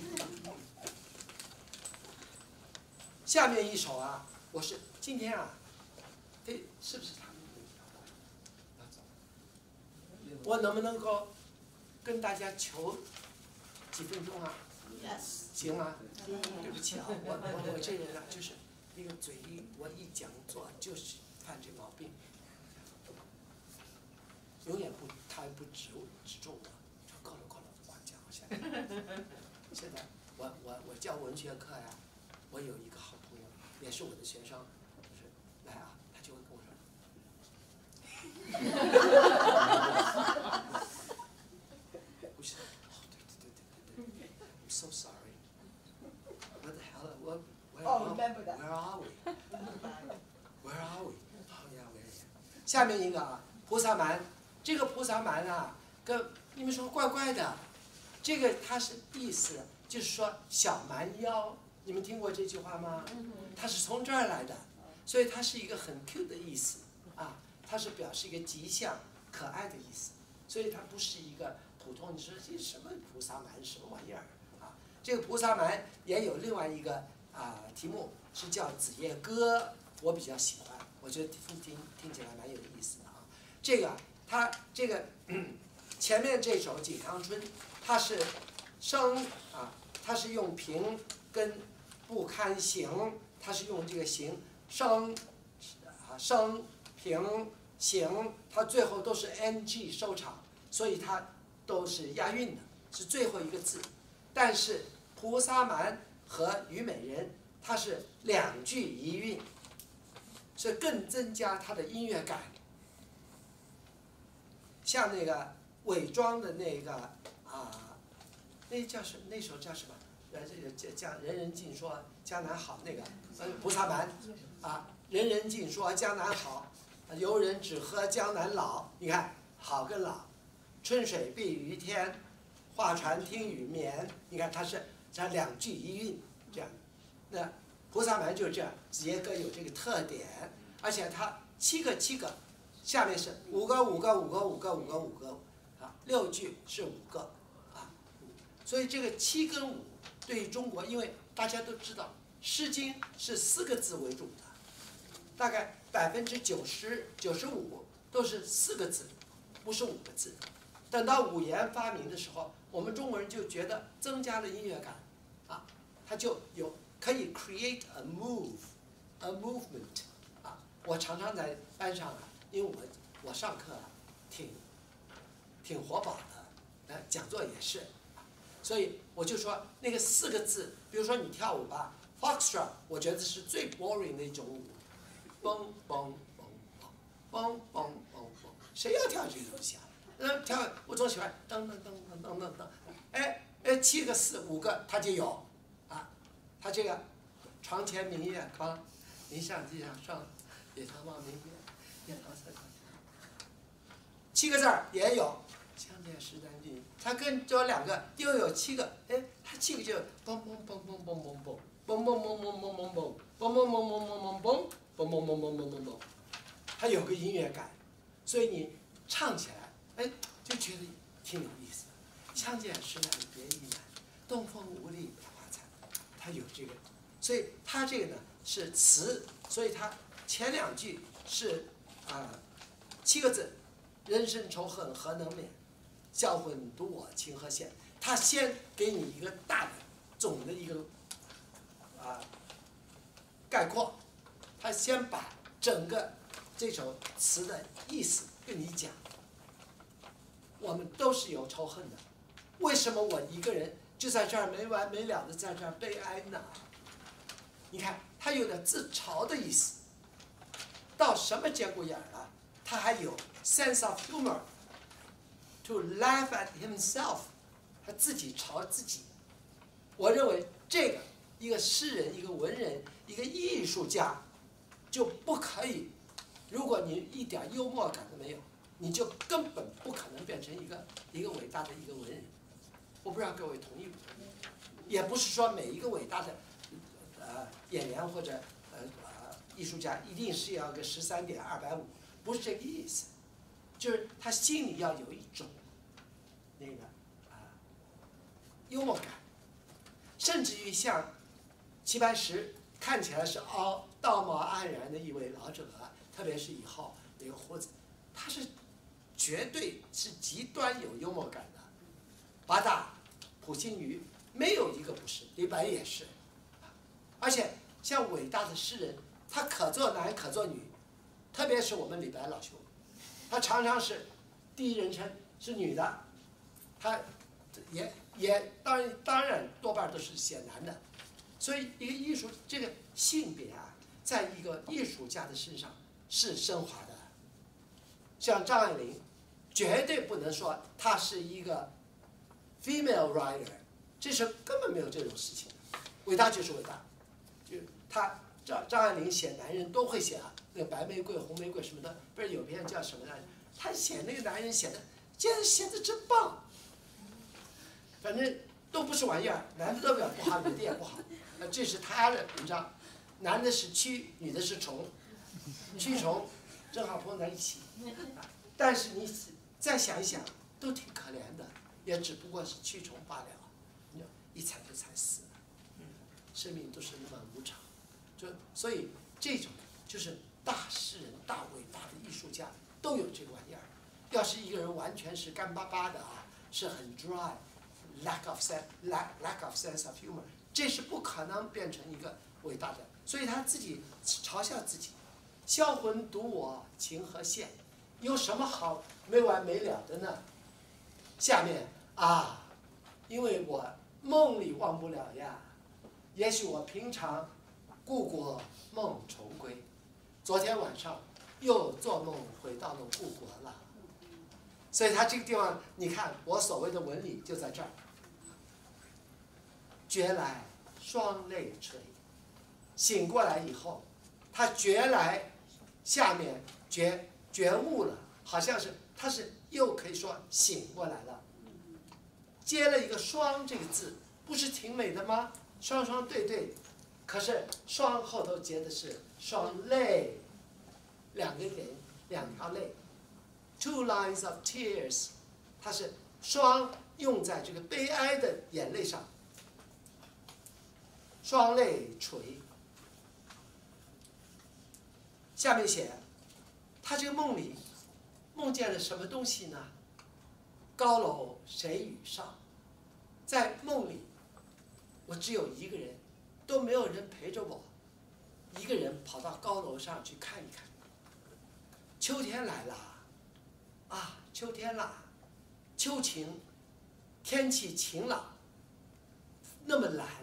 下面一首啊，我是今天啊，是不是他们要走？我能不能够跟大家求几分钟啊？ 行吗？对不起啊，我这人啊，就是那个嘴我一讲座就是犯这毛病，永远他不指重我，说够了，我讲现在我教文学课呀，我有一个好朋友，也是我的学生，就是来啊，他就会跟我说，不是，对 ，I'm so sorry。 What the hell? Where are we? Where are we? 好呀，下面一个啊，菩萨蛮，这个菩萨蛮啊，跟你们说怪怪的，这个它是意思就是说小蛮腰，你们听过这句话吗？它是从这儿来的，所以它是一个很 cute 的意思啊，它是表示一个吉祥、可爱的意思，所以它不是一个普通，你说这什么菩萨蛮什么玩意儿？ 这个菩萨蛮也有另外一个题目是叫《子夜歌》，我比较喜欢，我觉得听起来蛮有意思的啊。这个它这个前面这首《锦阳春》，它是它是用平跟不堪形，它是用这个形声声平形，它最后都是 ng 收场，所以它都是押韵的，是最后一个字。但是菩萨蛮和虞美人，它是2句一韵，是更增加它的音乐感。像那个伪装的那个那叫什那首叫什么？叫人人尽说江南好那个菩萨蛮人人尽说江南好，游人只喝江南老。你看好跟老，春水碧于天，画船听雨眠。你看它2句一韵这样。那菩萨蛮就是这样，子夜歌有这个特点，而且它7个，下面是5个5个5个5个5个5个6句是5个所以这个7跟5对于中国，因为大家都知道《诗经》是4个字为主的，大概90%、95%都是4个字，不是5个字。等到五言发明的时候，我们中国人就觉得增加了音乐感它就可以 create a movement 我常常在班上因为我上课挺活宝的，讲座也是，所以我就说那个4个字，比如说你跳舞吧 ，Foxtrot， 我觉得是最 boring 的一种舞，蹦蹦蹦蹦蹦蹦蹦蹦，谁要跳这个东西跳我总喜欢噔噔噔噔噔噔噔，7个4 5个它就有它这个床前明月光，林上地上霜，野桃望明月，野桃色高7个字儿也有，相见时难君。它跟这2个又有7个，它7个就嘣嘣嘣嘣嘣嘣嘣，嘣嘣嘣嘣嘣嘣嘣，嘣嘣嘣嘣嘣嘣嘣，嘣嘣嘣嘣嘣嘣嘣，它有个音乐感，所以你唱起来，就觉得挺有意思的。相见时难别亦难，东风无力百花残。它有这个，所以它这个呢是词，所以它前2句是7个字，人生仇恨何能免，销魂独我情何限。它先给你一个大的总的一个概括，它先把整个这首词的意思跟你讲。我们都是有仇恨的，为什么我一个人就在这儿没完没了的在这儿悲哀呢？你看，他有点自嘲的意思，到什么节骨眼了，他还有 sense of humor， to laugh at himself， 他自己嘲自己。我认为这个一个诗人、一个文人、一个艺术家，就不可以，如果你一点幽默感都没有，你就根本不可能变成一个伟大的一个文人。我不知道各位同意不同意？也不是说每一个伟大的演员或者艺术家一定是要个13.250，不是这个意思，就是他心里要有一种那个幽默感，甚至于像齐白石看起来是道貌岸然的一位老者，特别是以后那个胡子，他是绝对是极端有幽默感的。八大、溥心畬没有一个不是，李白也是，而且像伟大的诗人，他可做男可做女，特别是我们李白老兄，他常常是第一人称是女的，他也当然多半都是写男的，所以一个艺术这个性别在一个艺术家的身上是升华的。像张爱玲，绝对不能说她是一个 female writer， 这是根本没有这种事情的。伟大就是伟大，就是张爱玲写男人都会写那个白玫瑰、红玫瑰什么的，不是有篇叫什么来着？她写那个男人写的，简直写的真棒。反正都不是玩意儿，男的都表不好，女的也不好。这是他的文章，男的是蛆，女的是虫，蛆虫正好碰在一起。但是你再想一想，都挺可怜的，也只不过是蛆虫罢了，一踩就踩死了。生命都是那么无常，所以这种就是大诗人、大伟大的艺术家都有这个玩意儿。要是一个人完全是干巴巴的是很 dry，lack of sense of humor， 这是不可能变成一个伟大的，所以他自己嘲笑自己，销魂独我情何限，有什么好没完没了的呢？下面啊，因为我梦里忘不了呀，也许我平常故国梦重归，昨天晚上又做梦回到了故国了。所以他这个地方，你看我所谓的纹理就在这儿。觉来双泪垂，醒过来以后，他觉来下面觉悟了，好像是他是又可以说醒过来了。接了一个双这个字，不是挺美的吗？双双对对，可是双后头接的是双泪，两个点，两条泪 ，two lines of tears， 它是双用在这个悲哀的眼泪上。双泪垂，下面写，他这个梦里梦见了什么东西呢？高楼谁与上？在梦里，我只有一个人，都没有人陪着我，一个人跑到高楼上去看一看。秋天来了，啊，秋天了，秋晴，天气晴朗，那么蓝。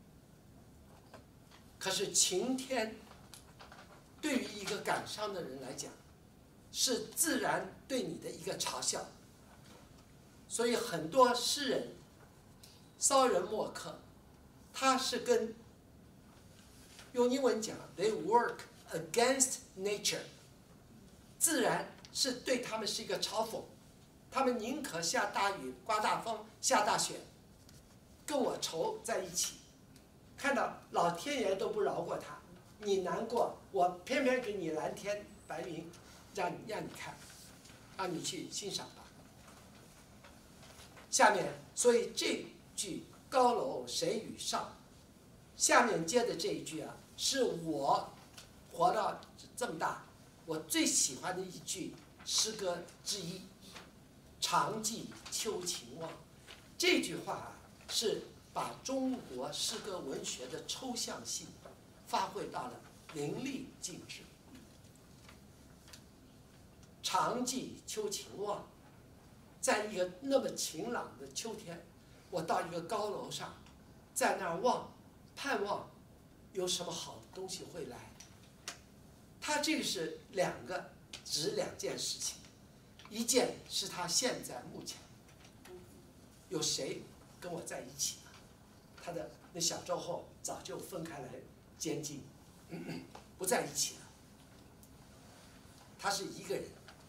可是晴天，对于一个感伤的人来讲，是自然对你的一个嘲笑。所以很多诗人，骚人墨客，他是跟用英文讲 ，they work against nature， 自然是对他们是一个嘲讽，他们宁可下大雨、刮大风、下大雪，跟我愁在一起。看到老天爷都不饶过他，你难过，我偏偏给你蓝天白云，让你看，让你去欣赏吧。下面，所以这句高楼谁与上，下面接的这一句啊，是我活到这么大，我最喜欢的一句诗歌之一。常记秋情望，这句话啊，是把中国诗歌文学的抽象性发挥到了淋漓尽致。常记秋情望，在一个那么晴朗的秋天，我到一个高楼上，在那儿望，盼望有什么好的东西会来。他这个是指两件事情，一件是他现在目前有谁跟我在一起呢？他的那小周后早就分开来监禁，不在一起了。他是一个人，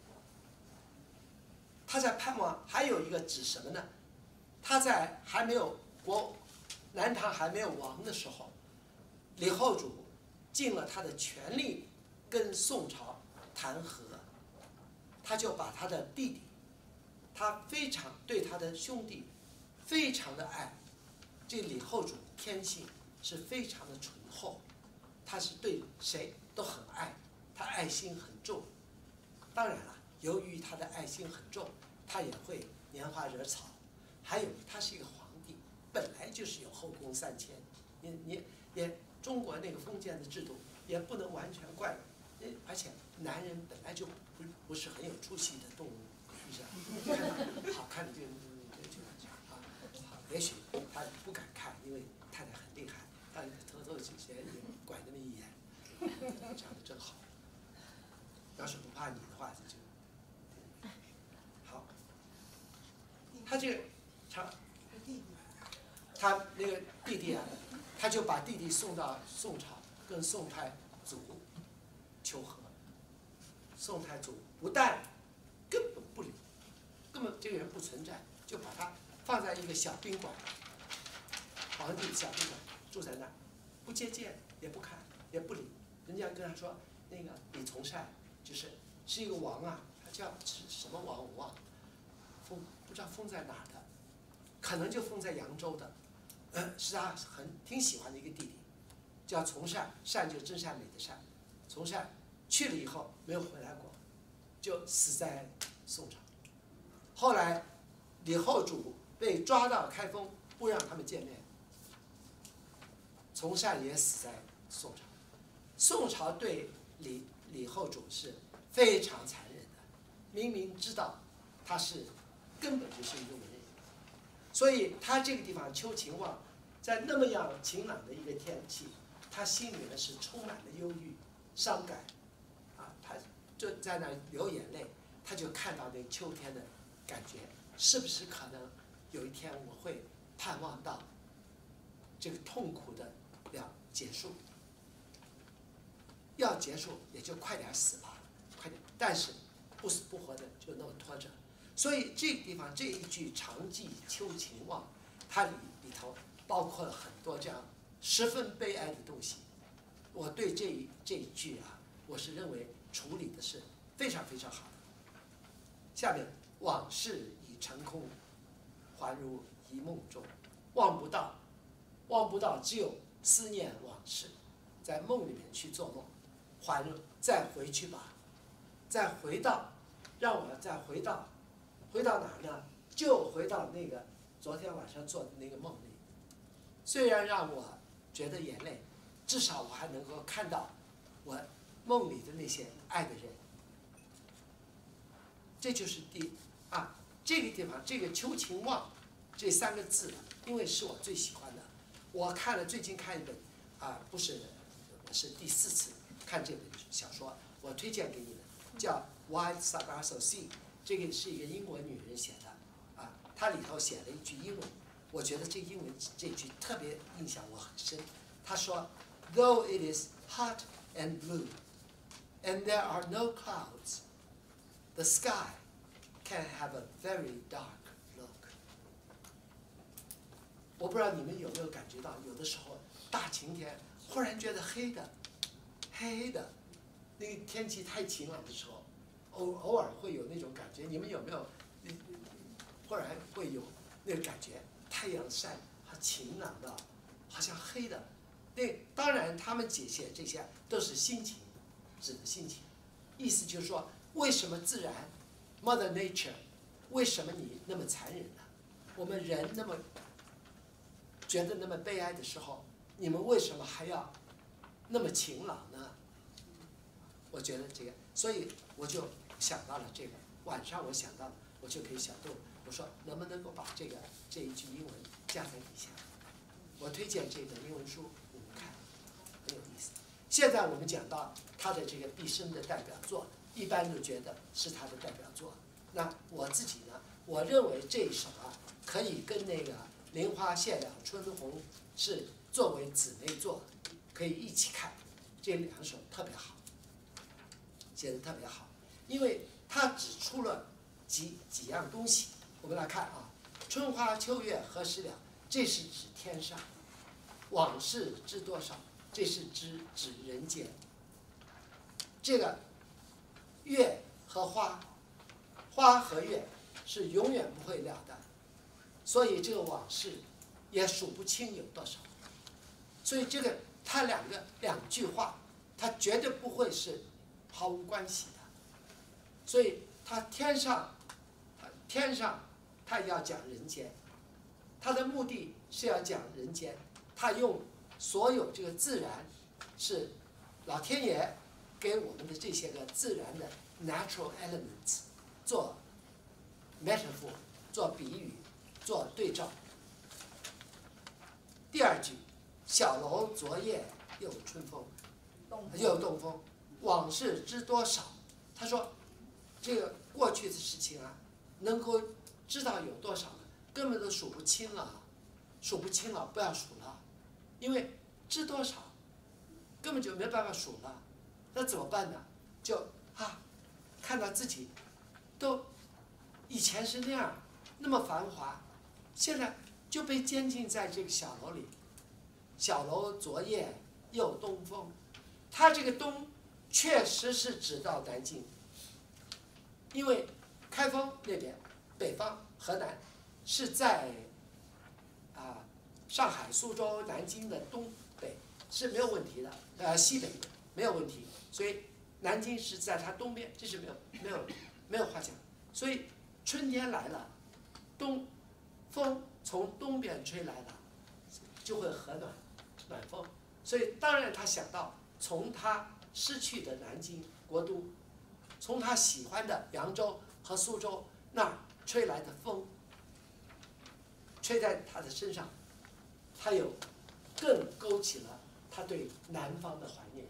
他在盼望。还有一个指什么呢？他在还没有南唐还没有亡的时候，李后主尽了他的全力跟宋朝谈和，他就把他的弟弟，他非常对他的兄弟非常的爱。这李后主天性是非常的醇厚，他是对谁都很爱，他爱心很重。当然了，由于他的爱心很重，他也会拈花惹草。还有，他是一个皇帝，本来就是有后宫3000，你也中国那个封建的制度也不能完全怪。而且男人本来就不是很有出息的动物，是不是？看好看的就啊，好，也许他不敢看，因为太太很厉害，他偷偷之前也拐那么一眼，长得真好。要是不怕你的话，这就好。他这个他那个弟弟啊，他就把弟弟送到宋朝，跟宋太祖求和。宋太祖不但根本不理，根本这个人不存在，就把他放在一个小宾馆，皇帝小宾馆住在那儿，不接见，也不看，也不理。人家跟他说，那个李从善是一个王啊，他叫什么王我忘了，不知道封在哪儿的，可能就封在扬州的，是他挺喜欢的一个弟弟，叫从善，善就是真善美的善，从善去了以后没有回来过，就死在宋朝。后来李后主被抓到开封，不让他们见面。 从善也死在宋朝。宋朝对李后主是非常残忍的，明明知道他是根本就是一个文人，所以他这个地方邱秦望在那么样晴朗的一个天气，他心里面是充满了忧郁、伤感，啊，他就在那流眼泪，他就看到那秋天的感觉，是不是可能有一天我会盼望到这个痛苦的要结束？要结束也就快点死吧，快点，但是不死不活的就那么拖着。所以这个地方这一句“长记邱秦望”，它里头包括了很多这样十分悲哀的东西。我对这一句啊，我是认为处理的是非常非常好的。下面往事已成空，还如一梦中，望不到，只有思念往事，在梦里面去做梦，还再回去吧，再回到，让我再回到哪儿呢？就回到那个昨天晚上做的那个梦里。虽然让我觉得眼泪，至少我还能够看到我梦里的那些爱的人。这就是这个地方这个邱秦望这3个字，因为是我最喜欢的。我最近看一本我是第4次看这本小说，我推荐给你们，叫《Why Sargasso Sea》，这个是一个英国女人写的，她里头写了一句英文，我觉得这英文这句特别印象我很深。她说 ，Though it is hot and blue, and there are no clouds, the sky can have a very dark look。我不知道你们有没有感觉到，有的时候大晴天忽然觉得黑的，那个天气太晴朗的时候，偶尔会有那种感觉。你们有没有？忽然会有那个感觉，太阳晒，它晴朗的，好像黑的。当然，他们解写这些都是心情，指的心情。意思就是说，为什么自然 ，Mother Nature， 为什么你那么残忍呢？我们人那么觉得那么悲哀的时候，你们为什么还要那么晴朗呢？我觉得这个，所以我就想到了这个。晚上我想到了，我就给小豆我说，能不能够把这一句英文加在底下？我推荐这本英文书，你们看，很有意思。现在我们讲到他的这个毕生的代表作，一般都觉得是他的代表作。那我自己呢，我认为这一首可以跟那个《菱花谢了春红》是作为姊妹作，可以一起看。这2首特别好，写得特别好，因为他指出了几样东西。我们来看春花秋月何时了？这是指天上。往事知多少？这是指人间。这个月和花和月是永远不会了的，所以这个往事也数不清有多少。所以这个它两句话，它绝对不会是毫无关系的。所以它天上它要讲人间，它的目的是要讲人间。它用所有这个自然，是老天爷给我们的这些个自然的 natural elements 做 metaphor， 做比喻，做对照。第2句，小楼昨夜又春风，又东风，往事知多少？他说，这个过去的事情能够知道有多少呢？根本都数不清了，不要数了，因为知多少，根本就没办法数了。那怎么办呢？就看到自己都以前是那样，那么繁华，现在就被监禁在这个小楼里。小楼昨夜又东风，它这个东确实是指到南京，因为开封那边北方河南是在上海、苏州、南京的东北是没有问题的，西北没有问题，所以南京是在它东边，这是没有话讲。所以春天来了，风从东边吹来了，就会和暖暖风，所以当然他想到从他失去的南京国都，从他喜欢的扬州和苏州那儿吹来的风，吹在他的身上，他有更勾起了他对南方的怀念。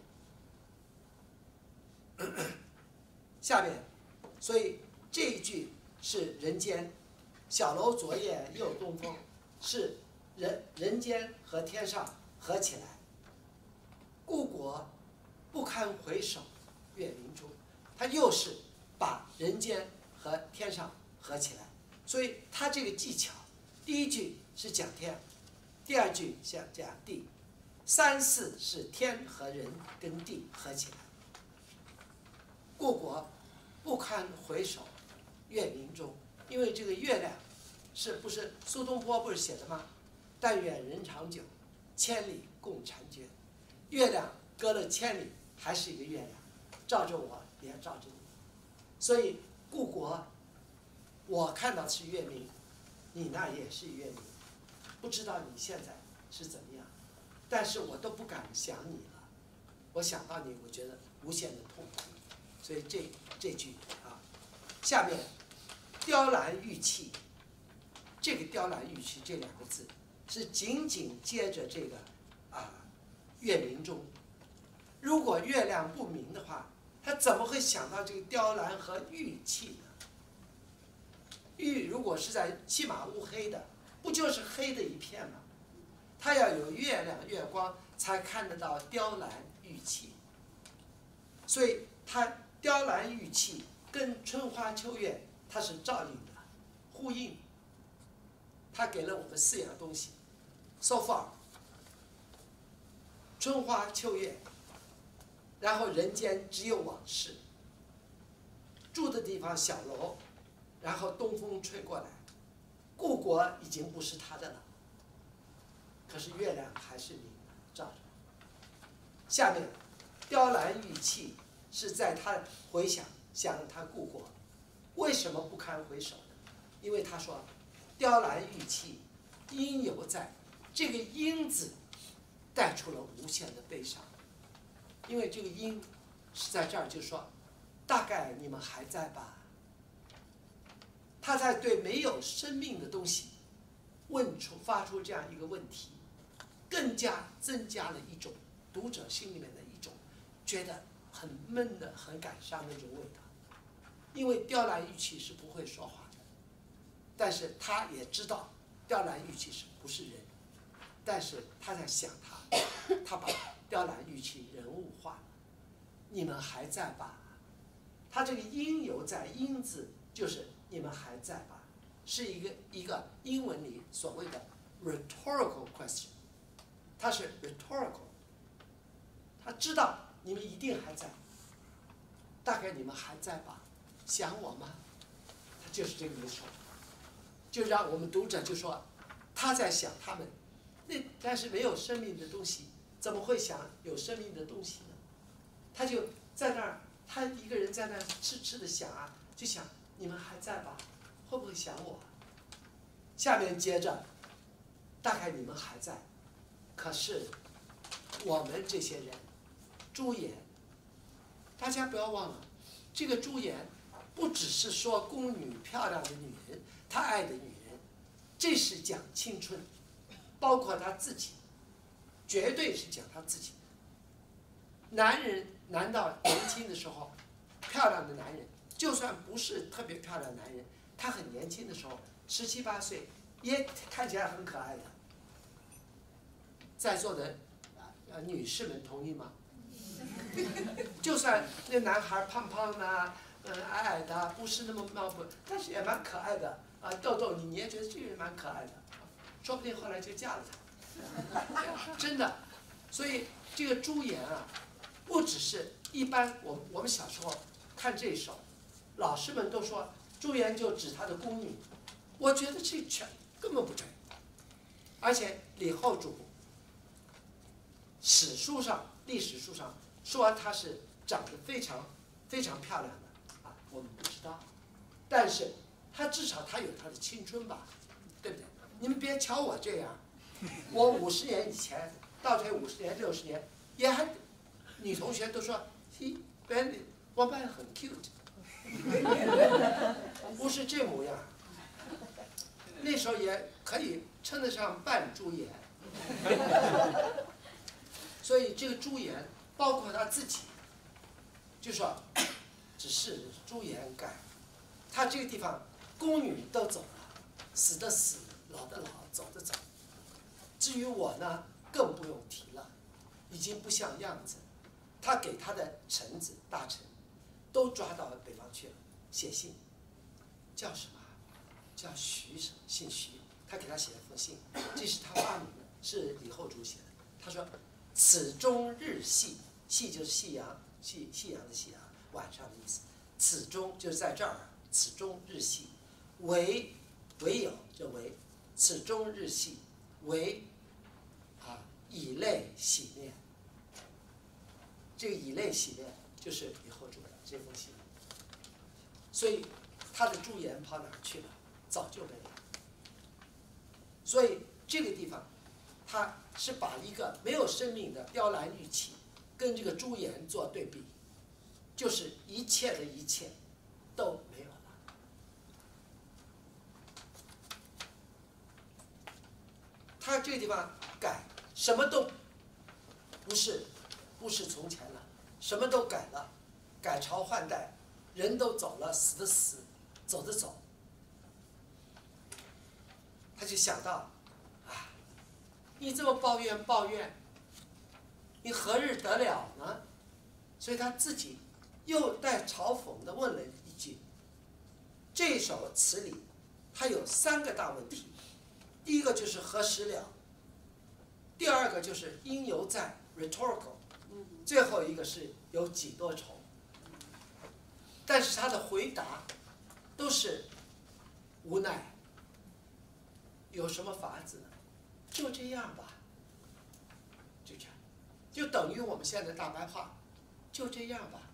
下面，所以这一句是人间，小楼昨夜又东风，是人间和天上合起来。故国不堪回首月明中，它又是把人间和天上合起来。所以它这个技巧，第一句是讲天，第二句是讲地，三四是天和人跟地合起来。故国不堪回首月明中，因为这个月亮是不是苏东坡不是写的吗？但愿人长久，千里共婵娟。月亮隔了千里还是一个月亮，照着我也照着你。所以故国，我看到是月明，你那也是月明，不知道你现在是怎么样，但是我都不敢想你了。我想到你，我觉得无限的痛苦。所以这句啊，下面雕栏玉砌，这个雕栏玉砌这两个字是紧紧接着这个月明中。如果月亮不明的话，他怎么会想到这个雕栏和玉砌呢？玉如果是在漆麻乌黑的，不就是黑的一片吗？它要有月亮月光才看得到雕栏玉砌。所以它雕栏玉砌跟春花秋月它是照应的，呼应。它给了我们4样东西 ，so far， 春花秋月，然后人间只有往事，住的地方小楼，然后东风吹过来，故国已经不是他的了，可是月亮还是你照着。下面雕栏玉砌是在他回想他故国，为什么不堪回首呢？因为他说雕栏玉砌应犹在，这个应字带出了无限的悲伤，因为这个应是在这儿就说大概你们还在吧。他在对没有生命的东西发出这样一个问题，更加增加了一种读者心里面的一种觉得很闷的、很感伤的一种味道。因为雕栏玉砌是不会说话的，但是他也知道雕栏玉砌是不是人，但是他在想他把雕栏玉砌人物化了。你们还在吧？他这个应犹在，应字就是你们还在吧，是一个英文里所谓的 rhetorical question， 它是 rhetorical， 他知道你们一定还在，大概你们还在吧，想我吗？他就是这个意思，就让我们读者就说他在想他们，但是没有生命的东西怎么会想有生命的东西呢？他就在那儿，他一个人在那儿痴痴的想啊，就想你们还在吧？会不会想我？下面接着，大概你们还在，可是我们这些人，朱颜，大家不要忘了，这个朱颜不只是说宫女漂亮的女人，她爱的女人，这是讲青春，包括她自己，绝对是讲她自己。男人难道年轻的时候，漂亮的男人，就算不是特别漂亮的男人，他很年轻的时候，17、18岁，也看起来很可爱的。在座的女士们同意吗？就算那男孩胖胖的，矮矮的，不是那么貌不，但是也蛮可爱的啊，逗逗你，你也觉得这个人蛮可爱的，说不定后来就嫁了他，真的。所以这个朱颜啊，不只是一般我们小时候看这首，老师们都说朱颜就指她的宫女，我觉得这根本不对。而且李后主历史书上说她是长得非常非常漂亮的啊，我们不知道，但是她至少她有她的青春吧，对不对？你们别瞧我这样，我50年以前倒退50年、60年，也还女同学都说，he Ben 我们很 cute， 不是这模样。那时候也可以称得上半猪眼。所以这个朱颜，包括他自己，就说，只是朱颜改，他这个地方宫女都走了，死的死，老的老，走的走。至于我呢，更不用提了，已经不像样子。他给他的臣子大臣，都抓到北方去了，写信，叫什么？叫徐什么？姓徐。他给他写了封信，这是他发明的，是李后主写的。他说：“此中日夕，夕就是夕阳，夕阳的夕阳，晚上的意思。此中就是在这儿，此中日夕，唯有就唯，此中日夕，唯以泪洗面。这个以泪洗面就是李后主的这封信。所以他的朱颜跑哪儿去了？早就没了。所以这个地方，他是把一个没有生命的雕栏玉砌跟这个朱颜做对比，就是一切的一切都没有了。他这个地方改，什么都不是从前了，什么都改了，改朝换代，人都走了，死的死，走的走。他就想到，你这么抱怨，你何日得了呢？所以他自己又带嘲讽地问了一句：这首词里，它有3个大问题，第一个就是何时了，第二个就是因犹在 rhetorical， 最后一个是有几多愁。但是他的回答都是无奈。有什么法子呢？就这样吧，就这样，就等于我们现在大白话，就这样吧。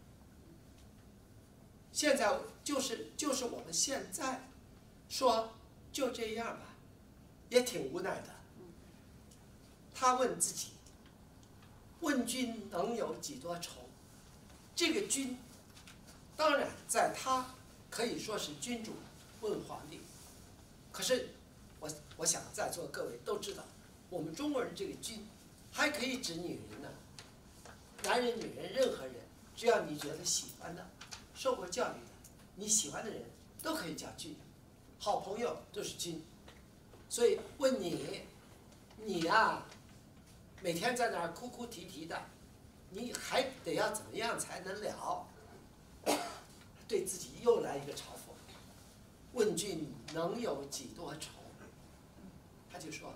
现在就是我们现在说就这样吧，也挺无奈的。他问自己：问君能有几多愁？这个君，当然在他可以说是君主问皇帝，可是。我想在座各位都知道，我们中国人这个君，还可以指女人呢，男人、女人，任何人，只要你觉得喜欢的，受过教育的，你喜欢的人都可以叫君，好朋友都是君。所以问你呀，每天在那儿哭哭啼啼的，你还得要怎么样才能了？对自己又来一个嘲讽，问君能有几多愁？他就说：“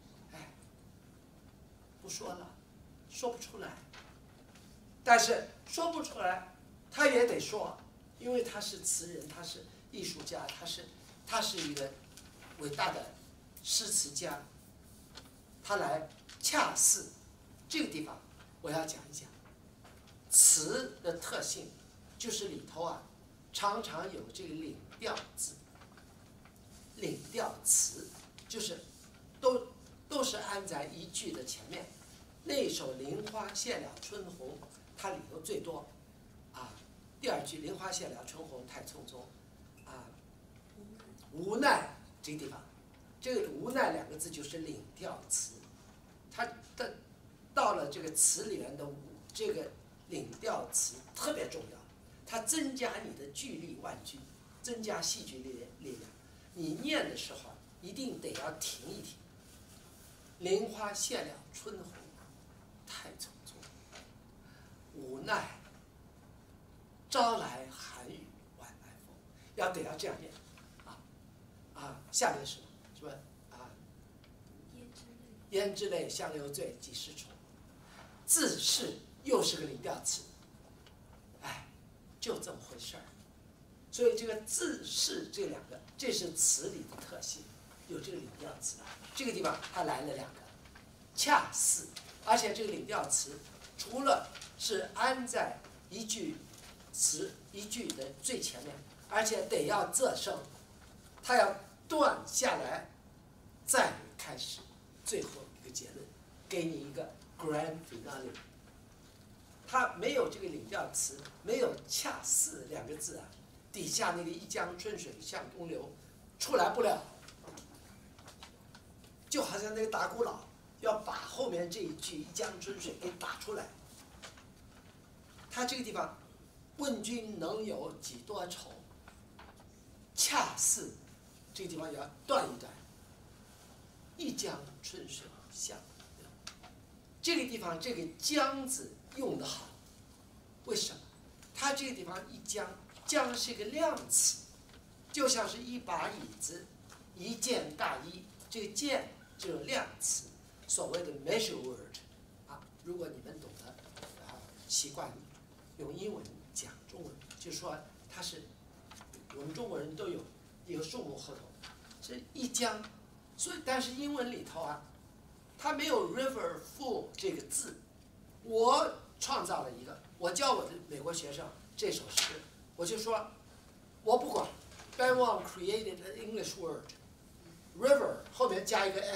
不说了，说不出来。但是说不出来，他也得说，因为他是词人，他是艺术家，他是一个伟大的诗词家。他来恰似这个地方，我要讲一讲词的特性，就是里头常常有这个领调字，领调词，就是。”都是安在一句的前面。那首《菱花谢了春红》，它里头最多，第2句“菱花谢了春红太匆匆”，无奈这个地方，这个“无奈”2个字就是领调词，它的到了这个词里面的这个领调词特别重要，它增加你的句力万钧，增加戏剧力量。你念的时候一定得要停一停。菱花谢了春红，太匆匆。无奈，朝来寒雨晚来风，得要这样念，下面是什么？是吧？胭脂泪，相留醉，几时重？自是又是个领调词，就这么回事儿。所以这个自是这2个，这是词里的特性，有这个领调词。这个地方它来了2个，恰似，而且这个领调词除了是安在一句的最前面，而且得要仄声，它要断下来，再开始最后一个结论，给你一个 grand finale。它没有这个领调词，没有恰似2个字啊，底下那个一江春水向东流，出来不了。就好像那个打鼓佬要把后面这一句一江春水给打出来。他这个地方，问君能有几多愁，恰似这个地方要断一断。一江春水向东流，这个地方这个江字用得好，为什么？它这个地方一江，江是一个量词，就像是一把椅子，一件大衣，这个件就是量词，所谓的 measure word 啊。如果你们懂得习惯用英文讲中文，就说它是我们中国人都有一个数目后头，是一江，所以但是英文里头啊，它没有 river full 这个字。我创造了一个，我教我的美国学生这首诗，我就说，我不管 ，Ben Wang created an English word。River 后面加一个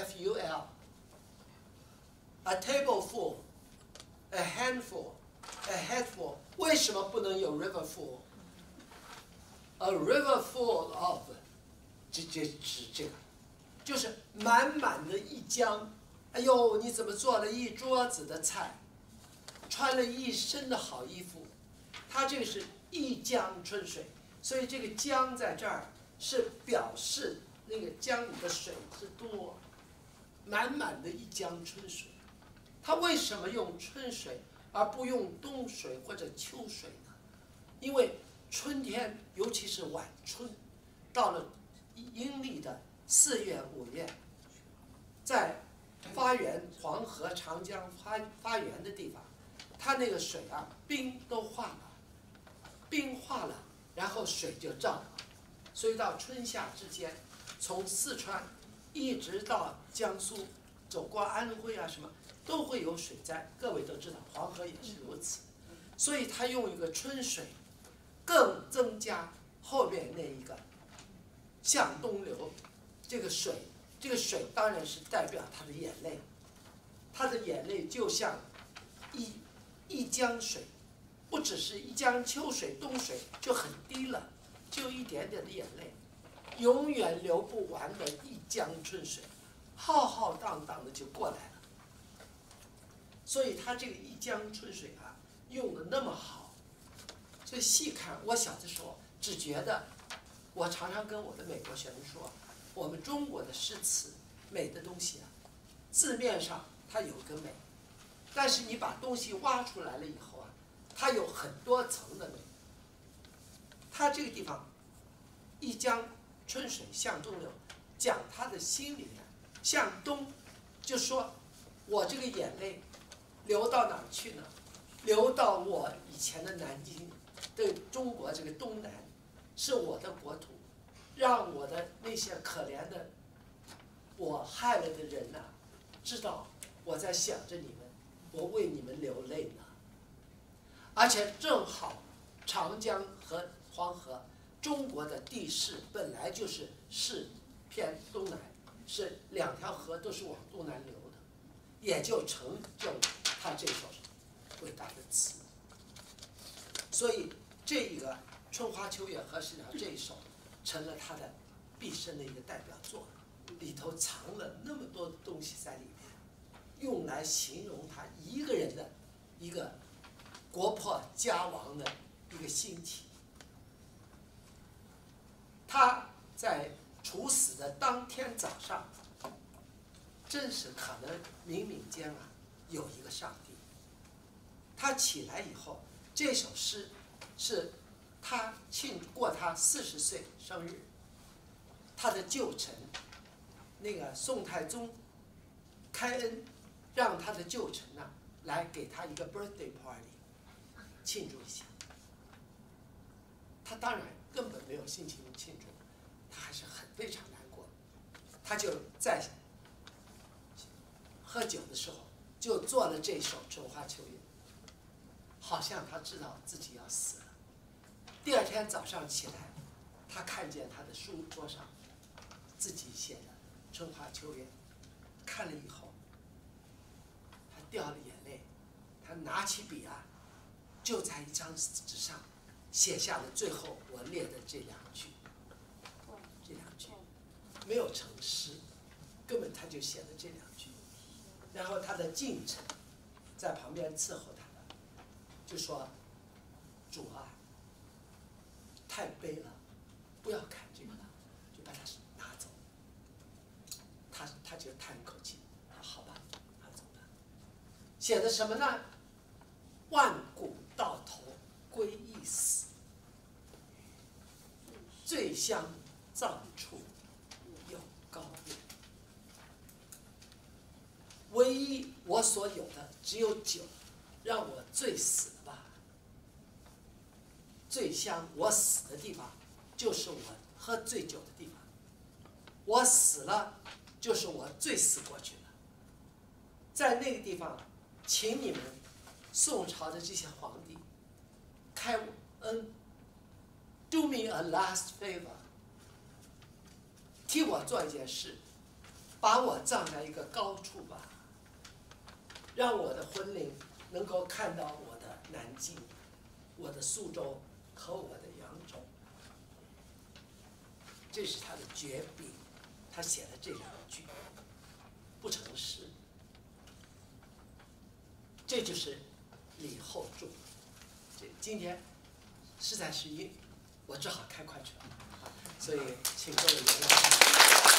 full，a tableful，a handful，a headful， 为什么不能有 river full？A river full of， 这个，就是满满的一江。哎呦，你怎么做了一桌子的菜，穿了一身的好衣服？它这个是一江春水，所以这个江在这儿是表示。那个江里的水之多，满满的一江春水。他为什么用春水而不用冬水或者秋水呢？因为春天，尤其是晚春，到了阴历的4月、5月，在发源黄河、长江发源的地方，它那个水啊，冰都化了，冰化了，然后水就涨了，所以到春夏之间。从四川一直到江苏，走过安徽啊什么，都会有水灾。各位都知道，黄河也是如此。所以他用一个春水，更增加后面那一个向东流。这个水当然是代表他的眼泪，他的眼泪就像一江水，不只是一江秋水、冬水就很低了，就一点点的眼泪。永远流不完的一江春水，浩浩荡荡的就过来了。所以他这个一江春水啊，用的那么好。所以细看，我小的时候只觉得，我常常跟我的美国学生说，我们中国的诗词美的东西啊，字面上它有个美，但是你把东西挖出来了以后啊，它有很多层的美。它这个地方，一江春水向东流，讲他的心里面向东，就说我这个眼泪流到哪儿去呢？流到我以前的南京，对中国这个东南，是我的国土，让我的那些可怜的我害了的人呐、知道我在想着你们，我为你们流泪呢。而且正好长江和黄河。中国的地势本来就是偏东南，是2条河都是往东南流的，也就成就他这首伟大的词。所以这一个春花秋月何时了这一首，成了他的毕生的一个代表作，里头藏了那么多的东西在里面，用来形容他一个人的一个国破家亡的一个心情。他在处死的当天早上，真是可能冥冥间啊有一个上帝。他起来以后，这首诗是他庆过他40岁生日，他的旧臣那个宋太宗开恩，让他的旧臣呢来给他一个 birthday party 庆祝一下。他当然根本没有心情庆祝，他还是非常难过。他就在喝酒的时候就做了这首《春花秋月》，好像他知道自己要死了。第2天早上起来，他看见他的书桌上自己写的《春花秋月》，看了以后，他掉了眼泪。 他拿起笔啊，就在一张纸上写下了最后我列的这2句，没有成诗，根本他就写了这2句。然后他的近臣在旁边伺候他的，就说：“主啊，太悲了，不要看这个了，就把它拿走。”他就叹一口气，好吧，拿走了。写的什么呢？万古到头归一死，醉乡葬处有高人。唯一我所有的只有酒，让我醉死了吧。醉乡，我死的地方，就是我喝醉酒的地方。我死了，就是我醉死过去了。在那个地方，请你们宋朝的这些皇帝开恩 ，do me a last favor， 替我做一件事，把我葬在一个高处吧，让我的魂灵能够看到我的南京、我的苏州和我的扬州。这是他的绝笔，他写的这2句，不成诗。这就是李后注。今天实在是我只好开快车，所以请各位原谅。